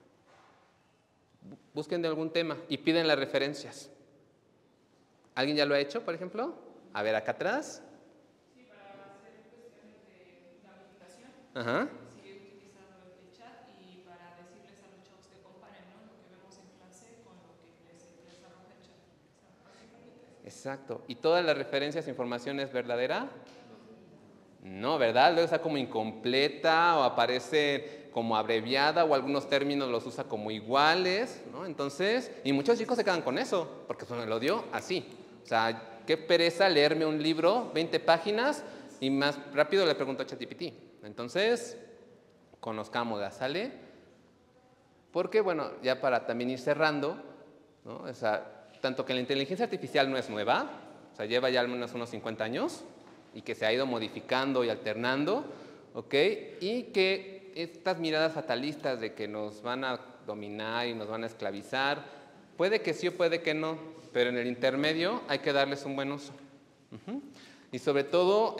busquen de algún tema y piden las referencias. ¿Alguien ya lo ha hecho, por ejemplo? A ver, acá atrás. Sí, para hacer cuestiones de gamificación. Ajá. Sí, he utilizado el chat y para decirles a los chavos que comparen, ¿no?, lo que vemos en clase con lo que les arroja el chat. Exacto. ¿Y todas las referencias e información es verdadera? No, ¿verdad? Luego está como incompleta o aparece como abreviada o algunos términos los usa como iguales, ¿no? Entonces, y muchos chicos se quedan con eso, porque me lo dio así. O sea, qué pereza leerme un libro, 20 páginas, y más rápido le pregunto a ChatGPT. Entonces, conozcámosla, ¿sale? Porque, bueno, ya para también ir cerrando, ¿no? O sea, tanto que la inteligencia artificial no es nueva, o sea, lleva ya al menos unos 50 años, y que se ha ido modificando y alternando, ¿ok? Y que estas miradas fatalistas de que nos van a dominar y nos van a esclavizar, puede que sí o puede que no, pero en el intermedio hay que darles un buen uso. Y sobre todo,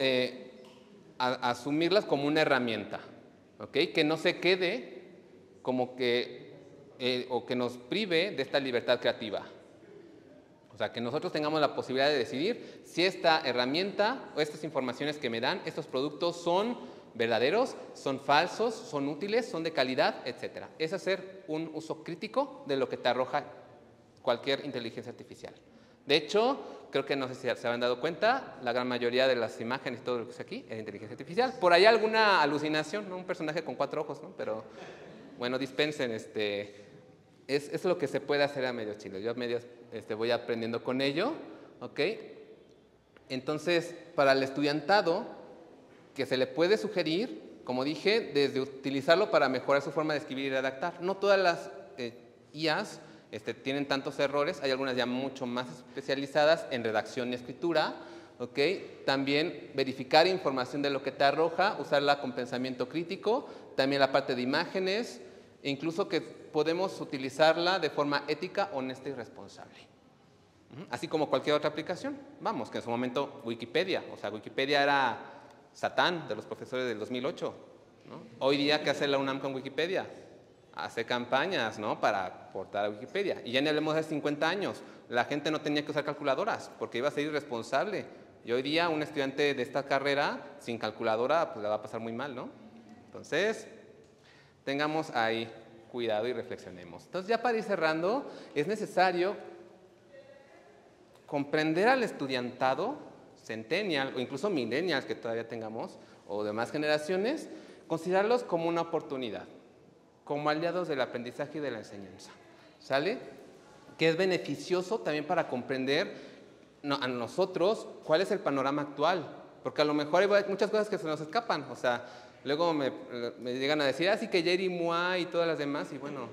asumirlas como una herramienta, ¿ok? Que no se quede como que, o que nos prive de esta libertad creativa. O sea, que nosotros tengamos la posibilidad de decidir si esta herramienta o estas informaciones que me dan, estos productos son verdaderos, son falsos, son útiles, son de calidad, etc. Es hacer un uso crítico de lo que te arroja cualquier inteligencia artificial. De hecho, creo que no sé si se habían dado cuenta, la gran mayoría de las imágenes y todo lo que es aquí es inteligencia artificial. Por ahí alguna alucinación, ¿no? Un personaje con 4 ojos, ¿no? Pero, bueno, dispensen, es lo que se puede hacer a medios chiles. Yo a medios voy aprendiendo con ello, ¿ok? Entonces, para el estudiantado, que se le puede sugerir, como dije, desde utilizarlo para mejorar su forma de escribir y redactar. No todas las IAs tienen tantos errores, hay algunas ya mucho más especializadas en redacción y escritura, ¿ok? También verificar información de lo que te arroja, usarla con pensamiento crítico, también la parte de imágenes, e incluso que podemos utilizarla de forma ética, honesta y responsable. Así como cualquier otra aplicación. Vamos, que en su momento Wikipedia, o sea, Wikipedia era Satán de los profesores del 2008, ¿no? Hoy día, ¿qué hace la UNAM con Wikipedia? Hace campañas, ¿no?, para aportar a Wikipedia. Y ya ni hablemos de 50 años, la gente no tenía que usar calculadoras porque iba a ser irresponsable. Y hoy día un estudiante de esta carrera sin calculadora pues la va a pasar muy mal, ¿no? Entonces, tengamos ahí cuidado y reflexionemos. Entonces, ya para ir cerrando, es necesario comprender al estudiantado, centennial o incluso millennials que todavía tengamos, o demás generaciones, considerarlos como una oportunidad, como aliados del aprendizaje y de la enseñanza, ¿sale? Que es beneficioso también para comprender a nosotros cuál es el panorama actual, porque a lo mejor hay muchas cosas que se nos escapan, o sea, luego me llegan a decir, así que Jerry Mua y todas las demás, y bueno,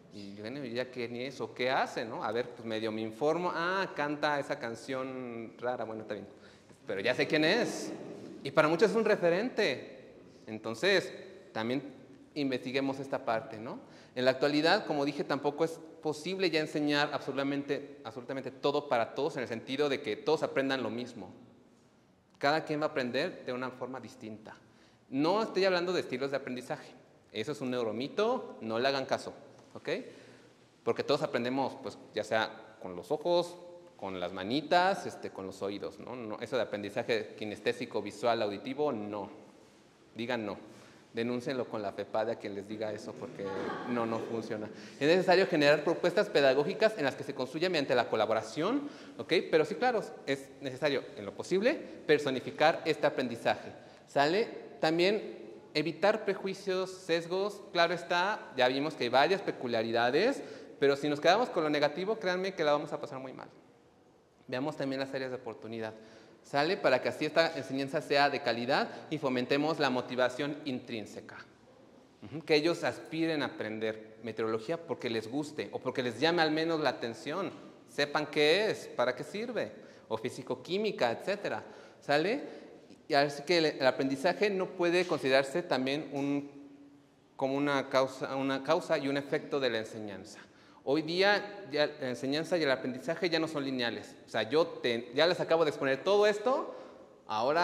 ya que ni eso, ¿qué hace, no? A ver, pues medio me informo, canta esa canción rara, bueno, está bien, pero ya sé quién es, y para muchos es un referente, entonces, también investiguemos esta parte, ¿no? En la actualidad, como dije, tampoco es posible ya enseñar absolutamente todo para todos, en el sentido de que todos aprendan lo mismo. Cada quien va a aprender de una forma distinta. No estoy hablando de estilos de aprendizaje. Eso es un neuromito, no le hagan caso, ¿ok? Porque todos aprendemos, pues, ya sea con los ojos, con las manitas, con los oídos, ¿no? Eso de aprendizaje kinestésico, visual, auditivo, no. Digan no. Denúncienlo con la FEPADE a quien les diga eso, porque no funciona. Es necesario generar propuestas pedagógicas en las que se construya mediante la colaboración, ¿ok? Pero sí, claro, es necesario, en lo posible, personificar este aprendizaje, ¿sale? También evitar prejuicios, sesgos, claro está, ya vimos que hay varias peculiaridades, pero si nos quedamos con lo negativo, créanme que la vamos a pasar muy mal. Veamos también las áreas de oportunidad, ¿sale? Para que así esta enseñanza sea de calidad y fomentemos la motivación intrínseca. Que ellos aspiren a aprender meteorología porque les guste o porque les llame al menos la atención, sepan qué es, para qué sirve, o físico-química, etcétera, ¿sale? Y así que el aprendizaje no puede considerarse también como una causa y un efecto de la enseñanza. Hoy día ya la enseñanza y el aprendizaje ya no son lineales. O sea, ya les acabo de exponer todo esto, ahora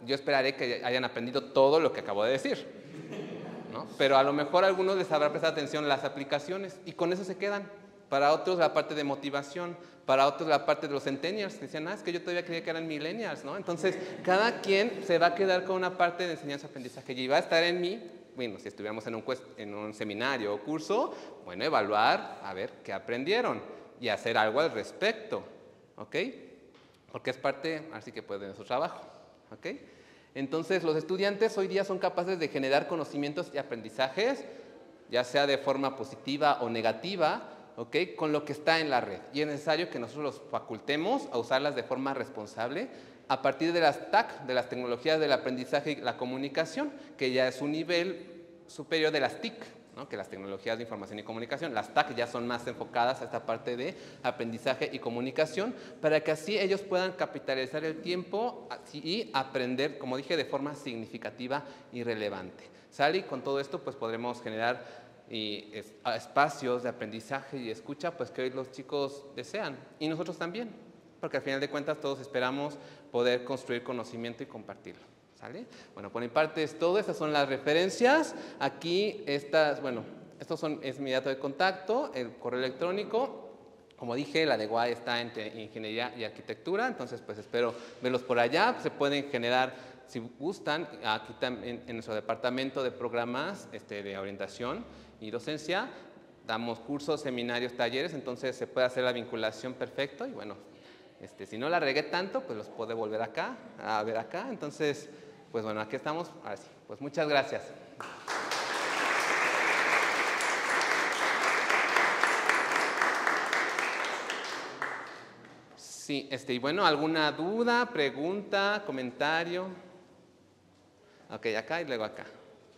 yo esperaré que hayan aprendido todo lo que acabo de decir, ¿no? Pero a lo mejor a algunos les habrá prestado atención las aplicaciones y con eso se quedan. Para otros la parte de motivación, para otros la parte de los centennials, que decían, es que yo todavía creía que eran millennials, ¿no? Entonces, cada quien se va a quedar con una parte de enseñanza-aprendizaje y va a estar en mí, bueno, si estuviéramos en un seminario o curso, bueno, evaluar, a ver qué aprendieron y hacer algo al respecto, ¿ok? Porque es parte, así que pues, de nuestro trabajo, ¿ok? Entonces, los estudiantes hoy día son capaces de generar conocimientos y aprendizajes, ya sea de forma positiva o negativa, ¿ok? Con lo que está en la red. Y es necesario que nosotros los facultemos a usarlas de forma responsable a partir de las TAC, de las tecnologías del aprendizaje y la comunicación, que ya es un nivel superior de las TIC, ¿no? Que las tecnologías de información y comunicación. Las TAC ya son más enfocadas a esta parte de aprendizaje y comunicación, para que así ellos puedan capitalizar el tiempo y aprender, como dije, de forma significativa y relevante. ¿Sale? Y con todo esto pues podremos generar espacios de aprendizaje y escucha pues que hoy los chicos desean y nosotros también, porque al final de cuentas todos esperamos poder construir conocimiento y compartirlo. ¿Sale? Bueno, por mi parte es todo. Estas son las referencias. Aquí bueno, es mi dato de contacto, el correo electrónico. Como dije, la de UAE está entre ingeniería y arquitectura, entonces pues espero verlos por allá. Se pueden generar, si gustan, aquí también en nuestro departamento de programas de orientación y docencia, damos cursos, seminarios, talleres, entonces se puede hacer la vinculación perfecto y bueno, si no la regué tanto, pues los puede volver acá, a ver acá, entonces, pues bueno, aquí estamos, ahora sí, pues muchas gracias. Sí, y bueno, ¿alguna duda, pregunta, comentario? Ok, acá y luego acá.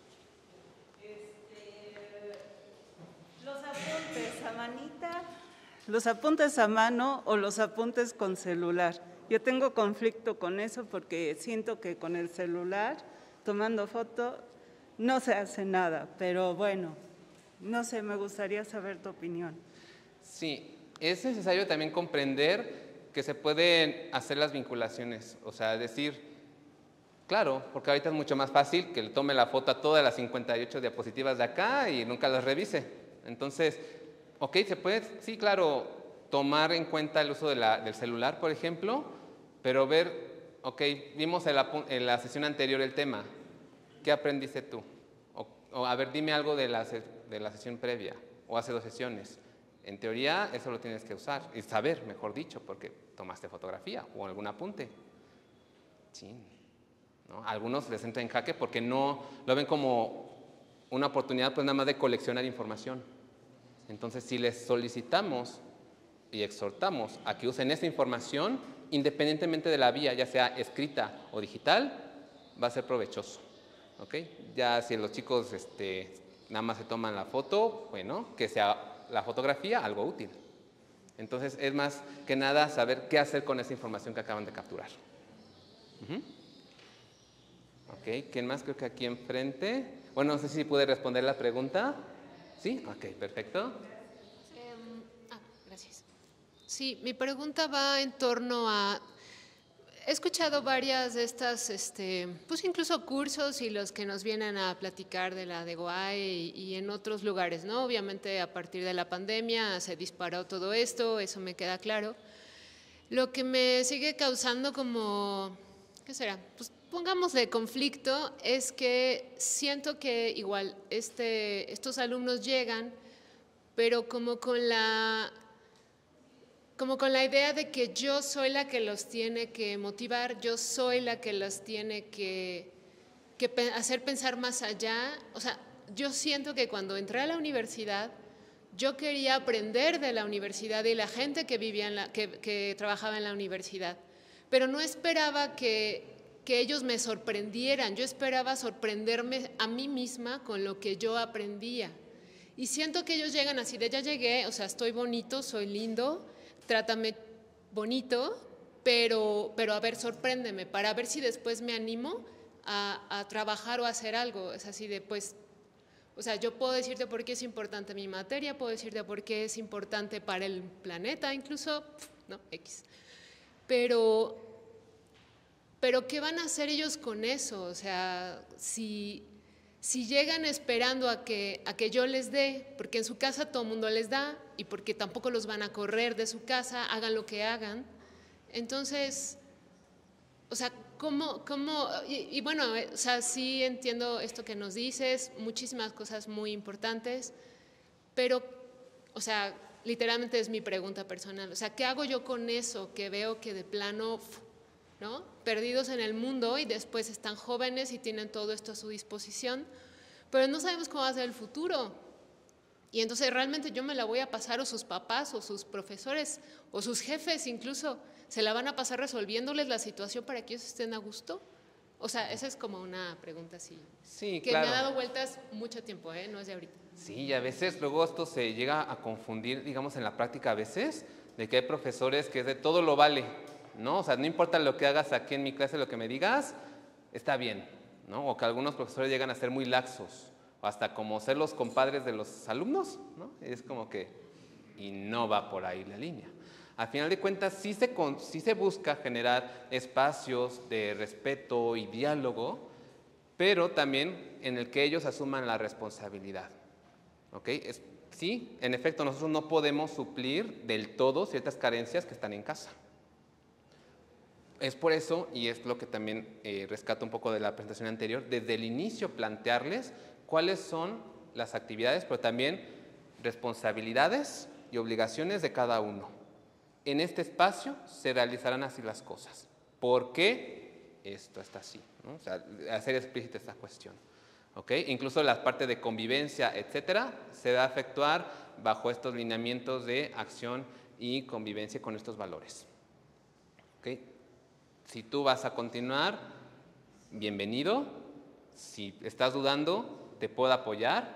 Los apuntes a manita, los apuntes a mano o los apuntes con celular. Yo tengo conflicto con eso porque siento que con el celular, tomando foto, no se hace nada. Pero bueno, no sé, me gustaría saber tu opinión. Sí, es necesario también comprender que se pueden hacer las vinculaciones, o sea, decir, claro, porque ahorita es mucho más fácil que le tome la foto a todas las 58 diapositivas de acá y nunca las revise. Entonces, ok, se puede, sí, claro, tomar en cuenta el uso del celular, por ejemplo, pero ver, ok, vimos en la sesión anterior el tema, ¿qué aprendiste tú? O a ver, dime algo de la sesión previa, o hace 2 sesiones. En teoría, eso lo tienes que usar, y saber, mejor dicho, porque tomaste fotografía o algún apunte. Sí, ¿no? A algunos les entra en jaque porque no lo ven como una oportunidad pues nada más de coleccionar información. Entonces, si les solicitamos y exhortamos a que usen esa información, independientemente de la vía, ya sea escrita o digital, va a ser provechoso. ¿Ok? Ya si los chicos nada más se toman la foto, bueno, que sea la fotografía algo útil. Entonces, es más que nada saber qué hacer con esa información que acaban de capturar. Ok, ¿quién más? Creo que aquí enfrente. Bueno, no sé si pude responder la pregunta. ¿Sí? Ok, perfecto. Gracias. Sí, mi pregunta va en torno a... He escuchado varias de estas, pues incluso cursos y los que nos vienen a platicar de la DEGOAE y en otros lugares, ¿no? Obviamente a partir de la pandemia se disparó todo esto, eso me queda claro. Lo que me sigue causando como, ¿qué será? Pues pongámosle conflicto, es que siento que igual estos alumnos llegan, pero como con la idea de que yo soy la que los tiene que motivar, yo soy la que los tiene que hacer pensar más allá. O sea, yo siento que cuando entré a la universidad, yo quería aprender de la universidad y la gente que vivía que trabajaba en la universidad, pero no esperaba que ellos me sorprendieran, yo esperaba sorprenderme a mí misma con lo que yo aprendía. Y siento que ellos llegan así de ya llegué, o sea, estoy bonito, soy lindo, trátame bonito, pero a ver, sorpréndeme, para ver si después me animo a trabajar o a hacer algo. Es así de, pues, o sea, yo puedo decirte por qué es importante mi materia, puedo decirte por qué es importante para el planeta, incluso, no, X. Pero pero ¿qué van a hacer ellos con eso? O sea, si llegan esperando a que yo les dé, porque en su casa todo el mundo les da y porque tampoco los van a correr de su casa, hagan lo que hagan. Entonces, o sea, ¿cómo? Y bueno, o sea, sí entiendo esto que nos dices, muchísimas cosas muy importantes, pero, o sea, literalmente es mi pregunta personal. O sea, ¿qué hago yo con eso que veo que de plano, ¿no? Perdidos en el mundo y después están jóvenes y tienen todo esto a su disposición, pero no sabemos cómo va a ser el futuro? Y entonces realmente yo me la voy a pasar, o sus papás, o sus profesores, o sus jefes incluso, ¿se la van a pasar resolviéndoles la situación para que ellos estén a gusto? O sea, esa es como una pregunta así, Sí, que claro. me ha dado vueltas mucho tiempo, no es de ahorita. Sí, y a veces luego esto se llega a confundir, digamos, en la práctica a veces, de que hay profesores que es de todo lo vale, ¿no? O sea, no importa lo que hagas aquí en mi clase, lo que me digas, está bien, ¿no? O que algunos profesores llegan a ser muy laxos, o hasta como ser los compadres de los alumnos, ¿no? Es como que, y no va por ahí la línea. Al final de cuentas, sí se busca generar espacios de respeto y diálogo, pero también en el que ellos asuman la responsabilidad. ¿Ok? Sí, en efecto, nosotros no podemos suplir del todo ciertas carencias que están en casa. Es por eso, y es lo que también rescato un poco de la presentación anterior, desde el inicio plantearles cuáles son las actividades, pero también responsabilidades y obligaciones de cada uno. En este espacio se realizarán así las cosas. ¿Por qué esto está así? ¿No? O sea, hacer explícita esta cuestión. ¿Okay? Incluso la parte de convivencia, etcétera, se va a efectuar bajo estos lineamientos de acción y convivencia con estos valores. ¿Okay? Si tú vas a continuar, bienvenido. Si estás dudando, te puedo apoyar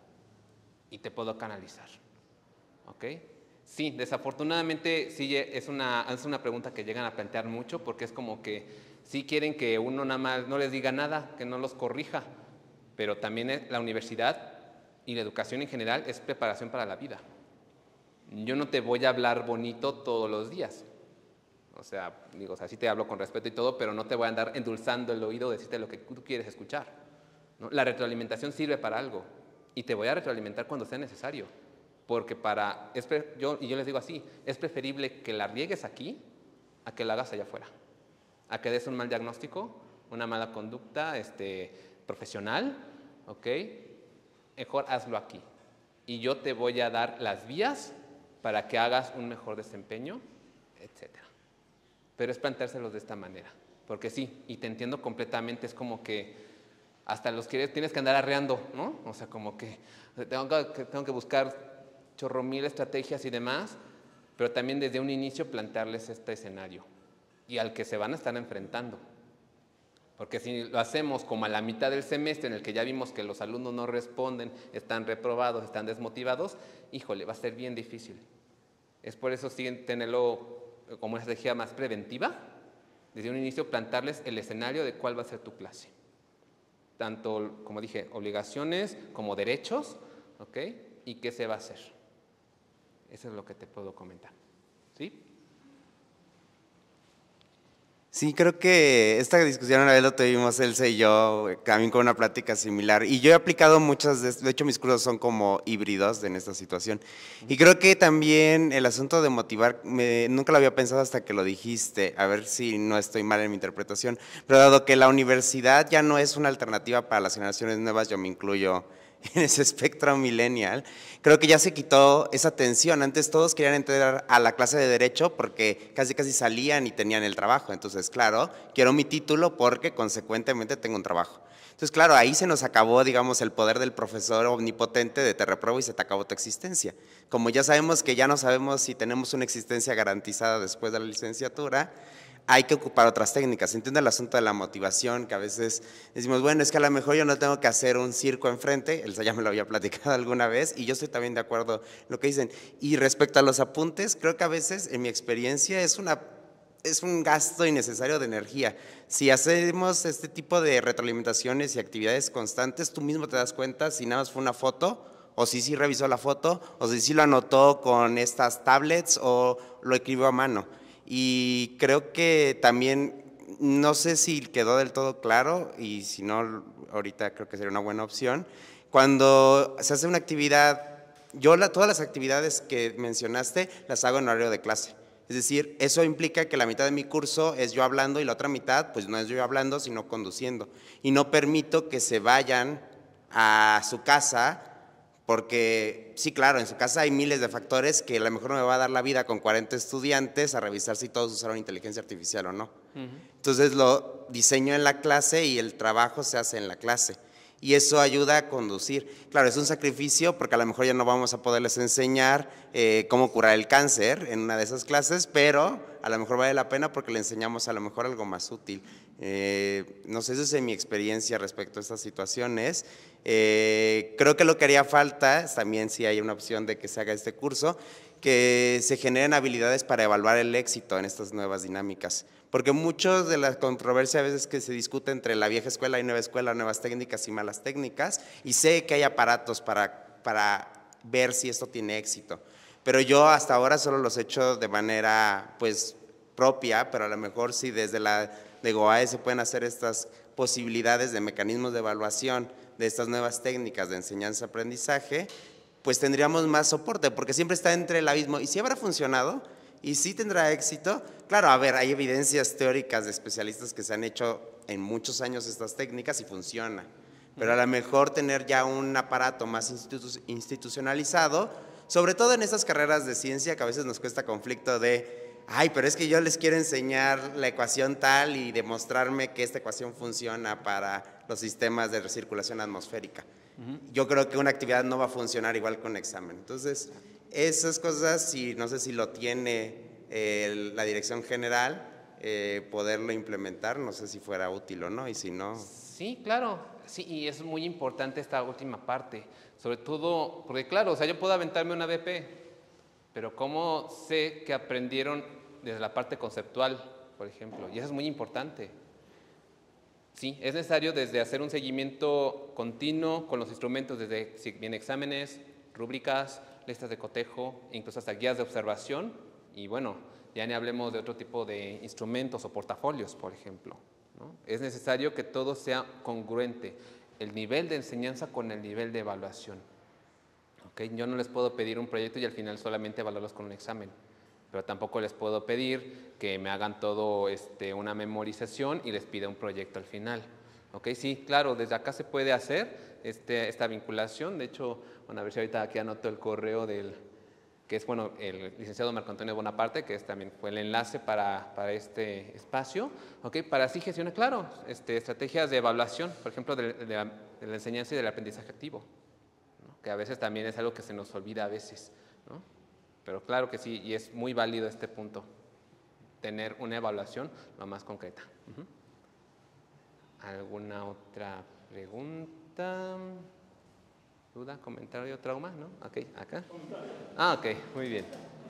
y te puedo canalizar. ¿Okay? Sí, desafortunadamente sí es una pregunta que llegan a plantear mucho, porque es como que sí quieren que uno nada más no les diga nada, que no los corrija. Pero también la universidad y la educación en general es preparación para la vida. Yo no te voy a hablar bonito todos los días. O sea, sí te hablo con respeto y todo, pero no te voy a andar endulzando el oído, decirte lo que tú quieres escuchar, ¿no? La retroalimentación sirve para algo y te voy a retroalimentar cuando sea necesario. Porque yo les digo así, es preferible que la riegues aquí a que la hagas allá afuera. A que des un mal diagnóstico, una mala conducta, profesional, ¿ok? Mejor hazlo aquí. Y yo te voy a dar las vías para que hagas un mejor desempeño, etc. Pero es planteárselos de esta manera. Porque sí, y te entiendo completamente, es como que hasta los que tienes que andar arreando, ¿no? O sea, como que tengo que buscar chorro mil estrategias y demás, pero también desde un inicio plantearles este escenario y al que se van a estar enfrentando. Porque si lo hacemos como a la mitad del semestre, en el que ya vimos que los alumnos no responden, están reprobados, están desmotivados, híjole, va a ser bien difícil. Es por eso sí tenerlo como una estrategia más preventiva, desde un inicio plantarles el escenario de cuál va a ser tu clase. Tanto, como dije, obligaciones como derechos, ¿ok? Y qué se va a hacer. Eso es lo que te puedo comentar. ¿Sí? Sí, creo que esta discusión una vez lo tuvimos Elsa y yo, también con una plática similar, y yo he aplicado muchas, de hecho mis cursos son como híbridos en esta situación, y creo que también el asunto de motivar, nunca lo había pensado hasta que lo dijiste, a ver si no estoy mal en mi interpretación, pero dado que la universidad ya no es una alternativa para las generaciones nuevas, yo me incluyo en ese espectro millennial, creo que ya se quitó esa tensión. Antes todos querían entrar a la clase de Derecho porque casi salían y tenían el trabajo. Entonces, claro, quiero mi título porque consecuentemente tengo un trabajo. Entonces, claro, ahí se nos acabó, digamos, el poder del profesor omnipotente de te repruebo y se te acabó tu existencia. Como ya sabemos que ya no sabemos si tenemos una existencia garantizada después de la licenciatura, hay que ocupar otras técnicas. Entiendo el asunto de la motivación, que a veces decimos, bueno, es que a lo mejor yo no tengo que hacer un circo enfrente, Elsa ya me lo había platicado alguna vez, y yo estoy también de acuerdo en lo que dicen. Y respecto a los apuntes, creo que a veces, en mi experiencia, es un gasto innecesario de energía. Si hacemos este tipo de retroalimentaciones y actividades constantes, tú mismo te das cuenta si nada más fue una foto, o si sí revisó la foto, o si sí lo anotó con estas tablets, o lo escribió a mano. Y creo que también no sé si quedó del todo claro y si no, ahorita creo que sería una buena opción. Cuando se hace una actividad, todas las actividades que mencionaste las hago en horario de clase. Es decir, eso implica que la mitad de mi curso es yo hablando y la otra mitad pues no es yo hablando sino conduciendo. Y no permito que se vayan a su casa porque, sí, claro, en su casa hay miles de factores que a lo mejor no me va a dar la vida con 40 estudiantes a revisar si todos usaron inteligencia artificial o no. Entonces lo diseño en la clase y el trabajo se hace en la clase. Y eso ayuda a conducir. Claro, es un sacrificio porque a lo mejor ya no vamos a poderles enseñar cómo curar el cáncer en una de esas clases, pero a lo mejor vale la pena porque le enseñamos a lo mejor algo más útil. No sé, esa es mi experiencia respecto a estas situaciones. Creo que lo que haría falta, también si hay una opción de que se haga este curso, que se generen habilidades para evaluar el éxito en estas nuevas dinámicas. Porque muchos de la controversia a veces que se discute entre la vieja escuela y nueva escuela, nuevas técnicas y malas técnicas, y sé que hay aparatos para ver si esto tiene éxito. Pero yo hasta ahora solo los he hecho de manera pues propia, pero a lo mejor si desde la de GOAE se pueden hacer estas posibilidades de mecanismos de evaluación de estas nuevas técnicas de enseñanza-aprendizaje, pues tendríamos más soporte, porque siempre está entre el abismo. ¿Y si habrá funcionado? ¿Y si tendrá éxito? Claro, a ver, hay evidencias teóricas de especialistas que se han hecho en muchos años estas técnicas y funciona. Pero a lo mejor tener ya un aparato más institucionalizado, sobre todo en estas carreras de ciencia que a veces nos cuesta conflicto de, ay, pero es que yo les quiero enseñar la ecuación tal y demostrarme que esta ecuación funciona para los sistemas de recirculación atmosférica. Yo creo que una actividad no va a funcionar igual que un examen. Entonces, esas cosas, no sé si lo tiene la dirección general, poderlo implementar, no sé si fuera útil o no, y si no… Sí, claro, sí, y es muy importante esta última parte, sobre todo, porque claro, o sea, yo puedo aventarme una BP, pero ¿cómo sé que aprendieron desde la parte conceptual, por ejemplo? Y eso es muy importante. Sí, es necesario desde hacer un seguimiento continuo con los instrumentos, desde si bien exámenes, rúbricas, listas de cotejo, incluso hasta guías de observación, y bueno, ya ni hablemos de otro tipo de instrumentos o portafolios, por ejemplo, ¿no? Es necesario que todo sea congruente, el nivel de enseñanza con el nivel de evaluación. ¿Okay? Yo no les puedo pedir un proyecto y al final solamente evaluarlos con un examen, pero tampoco les puedo pedir que me hagan todo una memorización y les pida un proyecto al final. ¿Okay? Sí, claro, desde acá se puede hacer esta vinculación. De hecho, bueno, a ver si ahorita aquí anoto el correo que es, bueno, el licenciado Marco Antonio Bonaparte, que también fue el enlace para este espacio, ¿okay? Para así gestionar, claro, estrategias de evaluación, por ejemplo, de la enseñanza y del aprendizaje activo, ¿no? Que a veces también es algo que se nos olvida a veces, ¿no? Pero claro que sí, y es muy válido este punto, tener una evaluación lo más concreta. ¿Alguna otra pregunta? ¿Duda, comentario, trauma? ¿No? Ok, acá. Ah, ok, muy bien.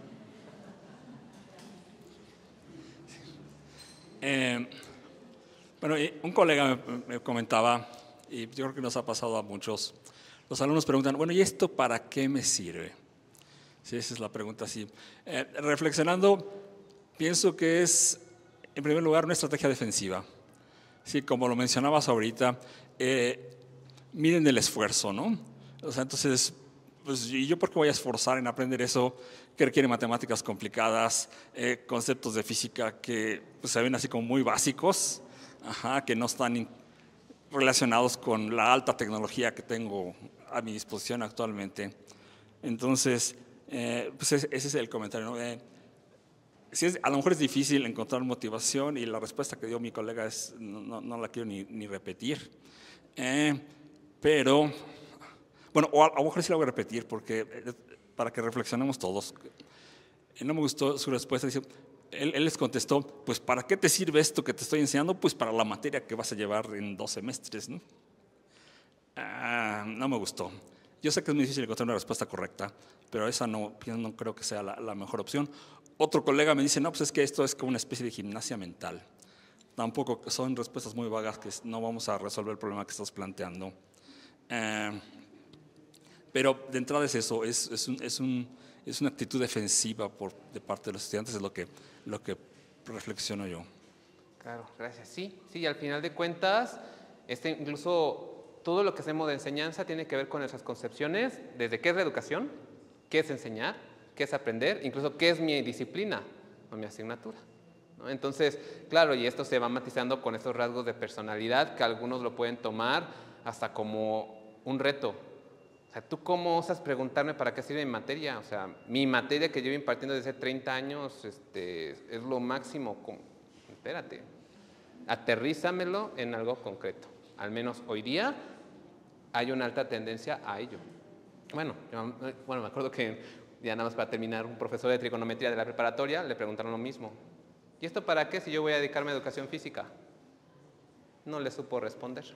Bueno, un colega me comentaba, y yo creo que nos ha pasado a muchos, los alumnos preguntan, bueno, ¿y esto para qué me sirve? Sí, esa es la pregunta, sí. Reflexionando, pienso que es, en primer lugar, una estrategia defensiva. Sí, como lo mencionabas ahorita, miren el esfuerzo, ¿no? O sea, entonces, pues, ¿y yo por qué voy a esforzar en aprender eso que requiere matemáticas complicadas, conceptos de física que pues, se ven así como muy básicos, que no están relacionados con la alta tecnología que tengo a mi disposición actualmente? Entonces, pues ese es el comentario, ¿no? A lo mejor es difícil encontrar motivación y la respuesta que dio mi colega es, no la quiero ni repetir, pero… Bueno, o a lo mejor sí lo voy a repetir porque, para que reflexionemos todos. No me gustó su respuesta. Dice, él les contestó, pues ¿para qué te sirve esto que te estoy enseñando? Pues para la materia que vas a llevar en 2 semestres, ¿no? No me gustó. Yo sé que es muy difícil encontrar una respuesta correcta, pero esa no creo que sea la mejor opción. Otro colega me dice, no, pues es que esto es como una especie de gimnasia mental. Tampoco son respuestas muy vagas que no vamos a resolver el problema que estás planteando. Pero de entrada es eso, es una actitud defensiva de parte de los estudiantes, es lo que reflexiono yo. Claro, gracias. Sí, sí, al final de cuentas, incluso todo lo que hacemos de enseñanza tiene que ver con esas concepciones, desde qué es la educación, qué es enseñar, qué es aprender, incluso qué es mi disciplina o mi asignatura, ¿no? Entonces, claro, y esto se va matizando con estos rasgos de personalidad que algunos lo pueden tomar hasta como un reto. O sea, ¿tú cómo osas preguntarme para qué sirve mi materia? O sea, mi materia que llevo impartiendo desde hace 30 años es lo máximo. Espérate, aterrízamelo en algo concreto. Al menos hoy día hay una alta tendencia a ello. Bueno, me acuerdo que ya nada más para terminar, un profesor de trigonometría de la preparatoria le preguntaron lo mismo. ¿Y esto para qué si yo voy a dedicarme a educación física? No le supo responder.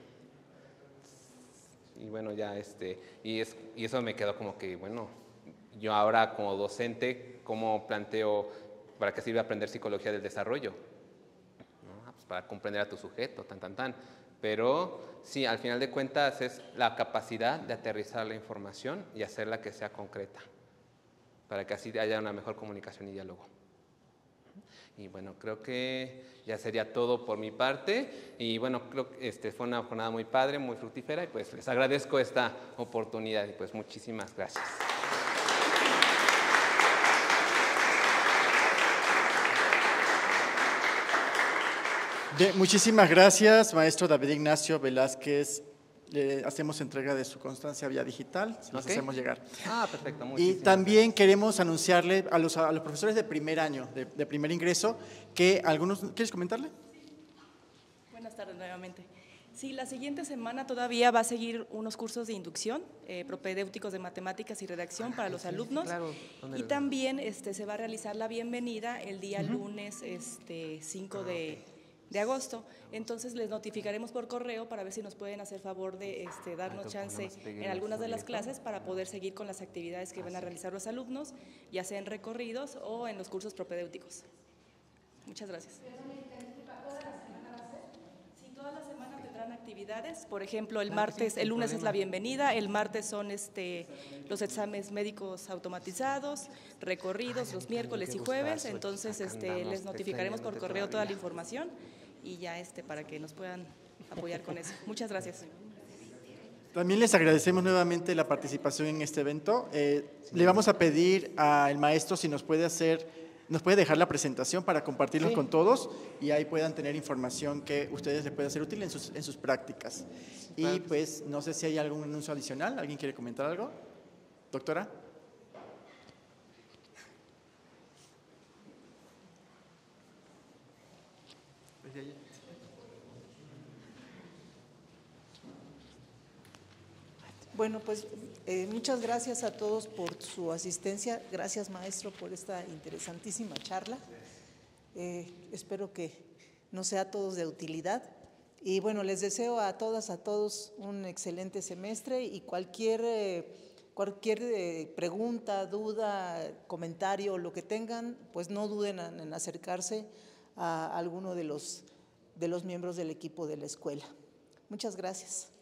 Y bueno, ya y eso me quedó como que, bueno, yo ahora como docente, ¿cómo planteo para qué sirve aprender psicología del desarrollo? ¿No? Pues para comprender a tu sujeto, tan. Pero sí, al final de cuentas es la capacidad de aterrizar la información y hacerla que sea concreta, para que así haya una mejor comunicación y diálogo. Y bueno, creo que ya sería todo por mi parte. Y bueno, creo que fue una jornada muy padre, muy fructífera, y pues les agradezco esta oportunidad y pues muchísimas gracias. Muchísimas gracias, maestro David Ignacio Velázquez. Le hacemos entrega de su constancia vía digital, se los hacemos llegar. Ah, perfecto. Y también queremos anunciarle a los profesores de primer año, de primer ingreso, que algunos... ¿Quieres comentarle? Buenas tardes nuevamente. Sí, la siguiente semana todavía va a seguir unos cursos de inducción, propedéuticos de matemáticas y redacción para los alumnos. Claro. Y también se va a realizar la bienvenida el día lunes 5 de agosto. Entonces les notificaremos por correo para ver si nos pueden hacer favor de darnos chance en algunas de las clases para poder seguir con las actividades que van a realizar los alumnos, ya sea en recorridos o en los cursos propedéuticos. Muchas gracias. Sí, toda la semana tendrán actividades. Por ejemplo, el lunes es la bienvenida, el martes son los exámenes médicos automatizados, recorridos los miércoles y jueves. Entonces les notificaremos por correo toda la información y ya para que nos puedan apoyar con eso. Muchas gracias. También les agradecemos nuevamente la participación en este evento. Le vamos a pedir al maestro si nos puede dejar la presentación para compartirlos con todos y ahí puedan tener información que ustedes les pueda ser útil en sus prácticas. Y pues no sé si hay algún anuncio adicional. ¿Alguien quiere comentar algo? Doctora. Bueno, pues muchas gracias a todos por su asistencia. Gracias, maestro, por esta interesantísima charla. Espero que nos sea a todos de utilidad. Y bueno, les deseo a todas, a todos un excelente semestre y cualquier pregunta, duda, comentario, lo que tengan, pues no duden en acercarse a alguno de los miembros del equipo de la escuela. Muchas gracias.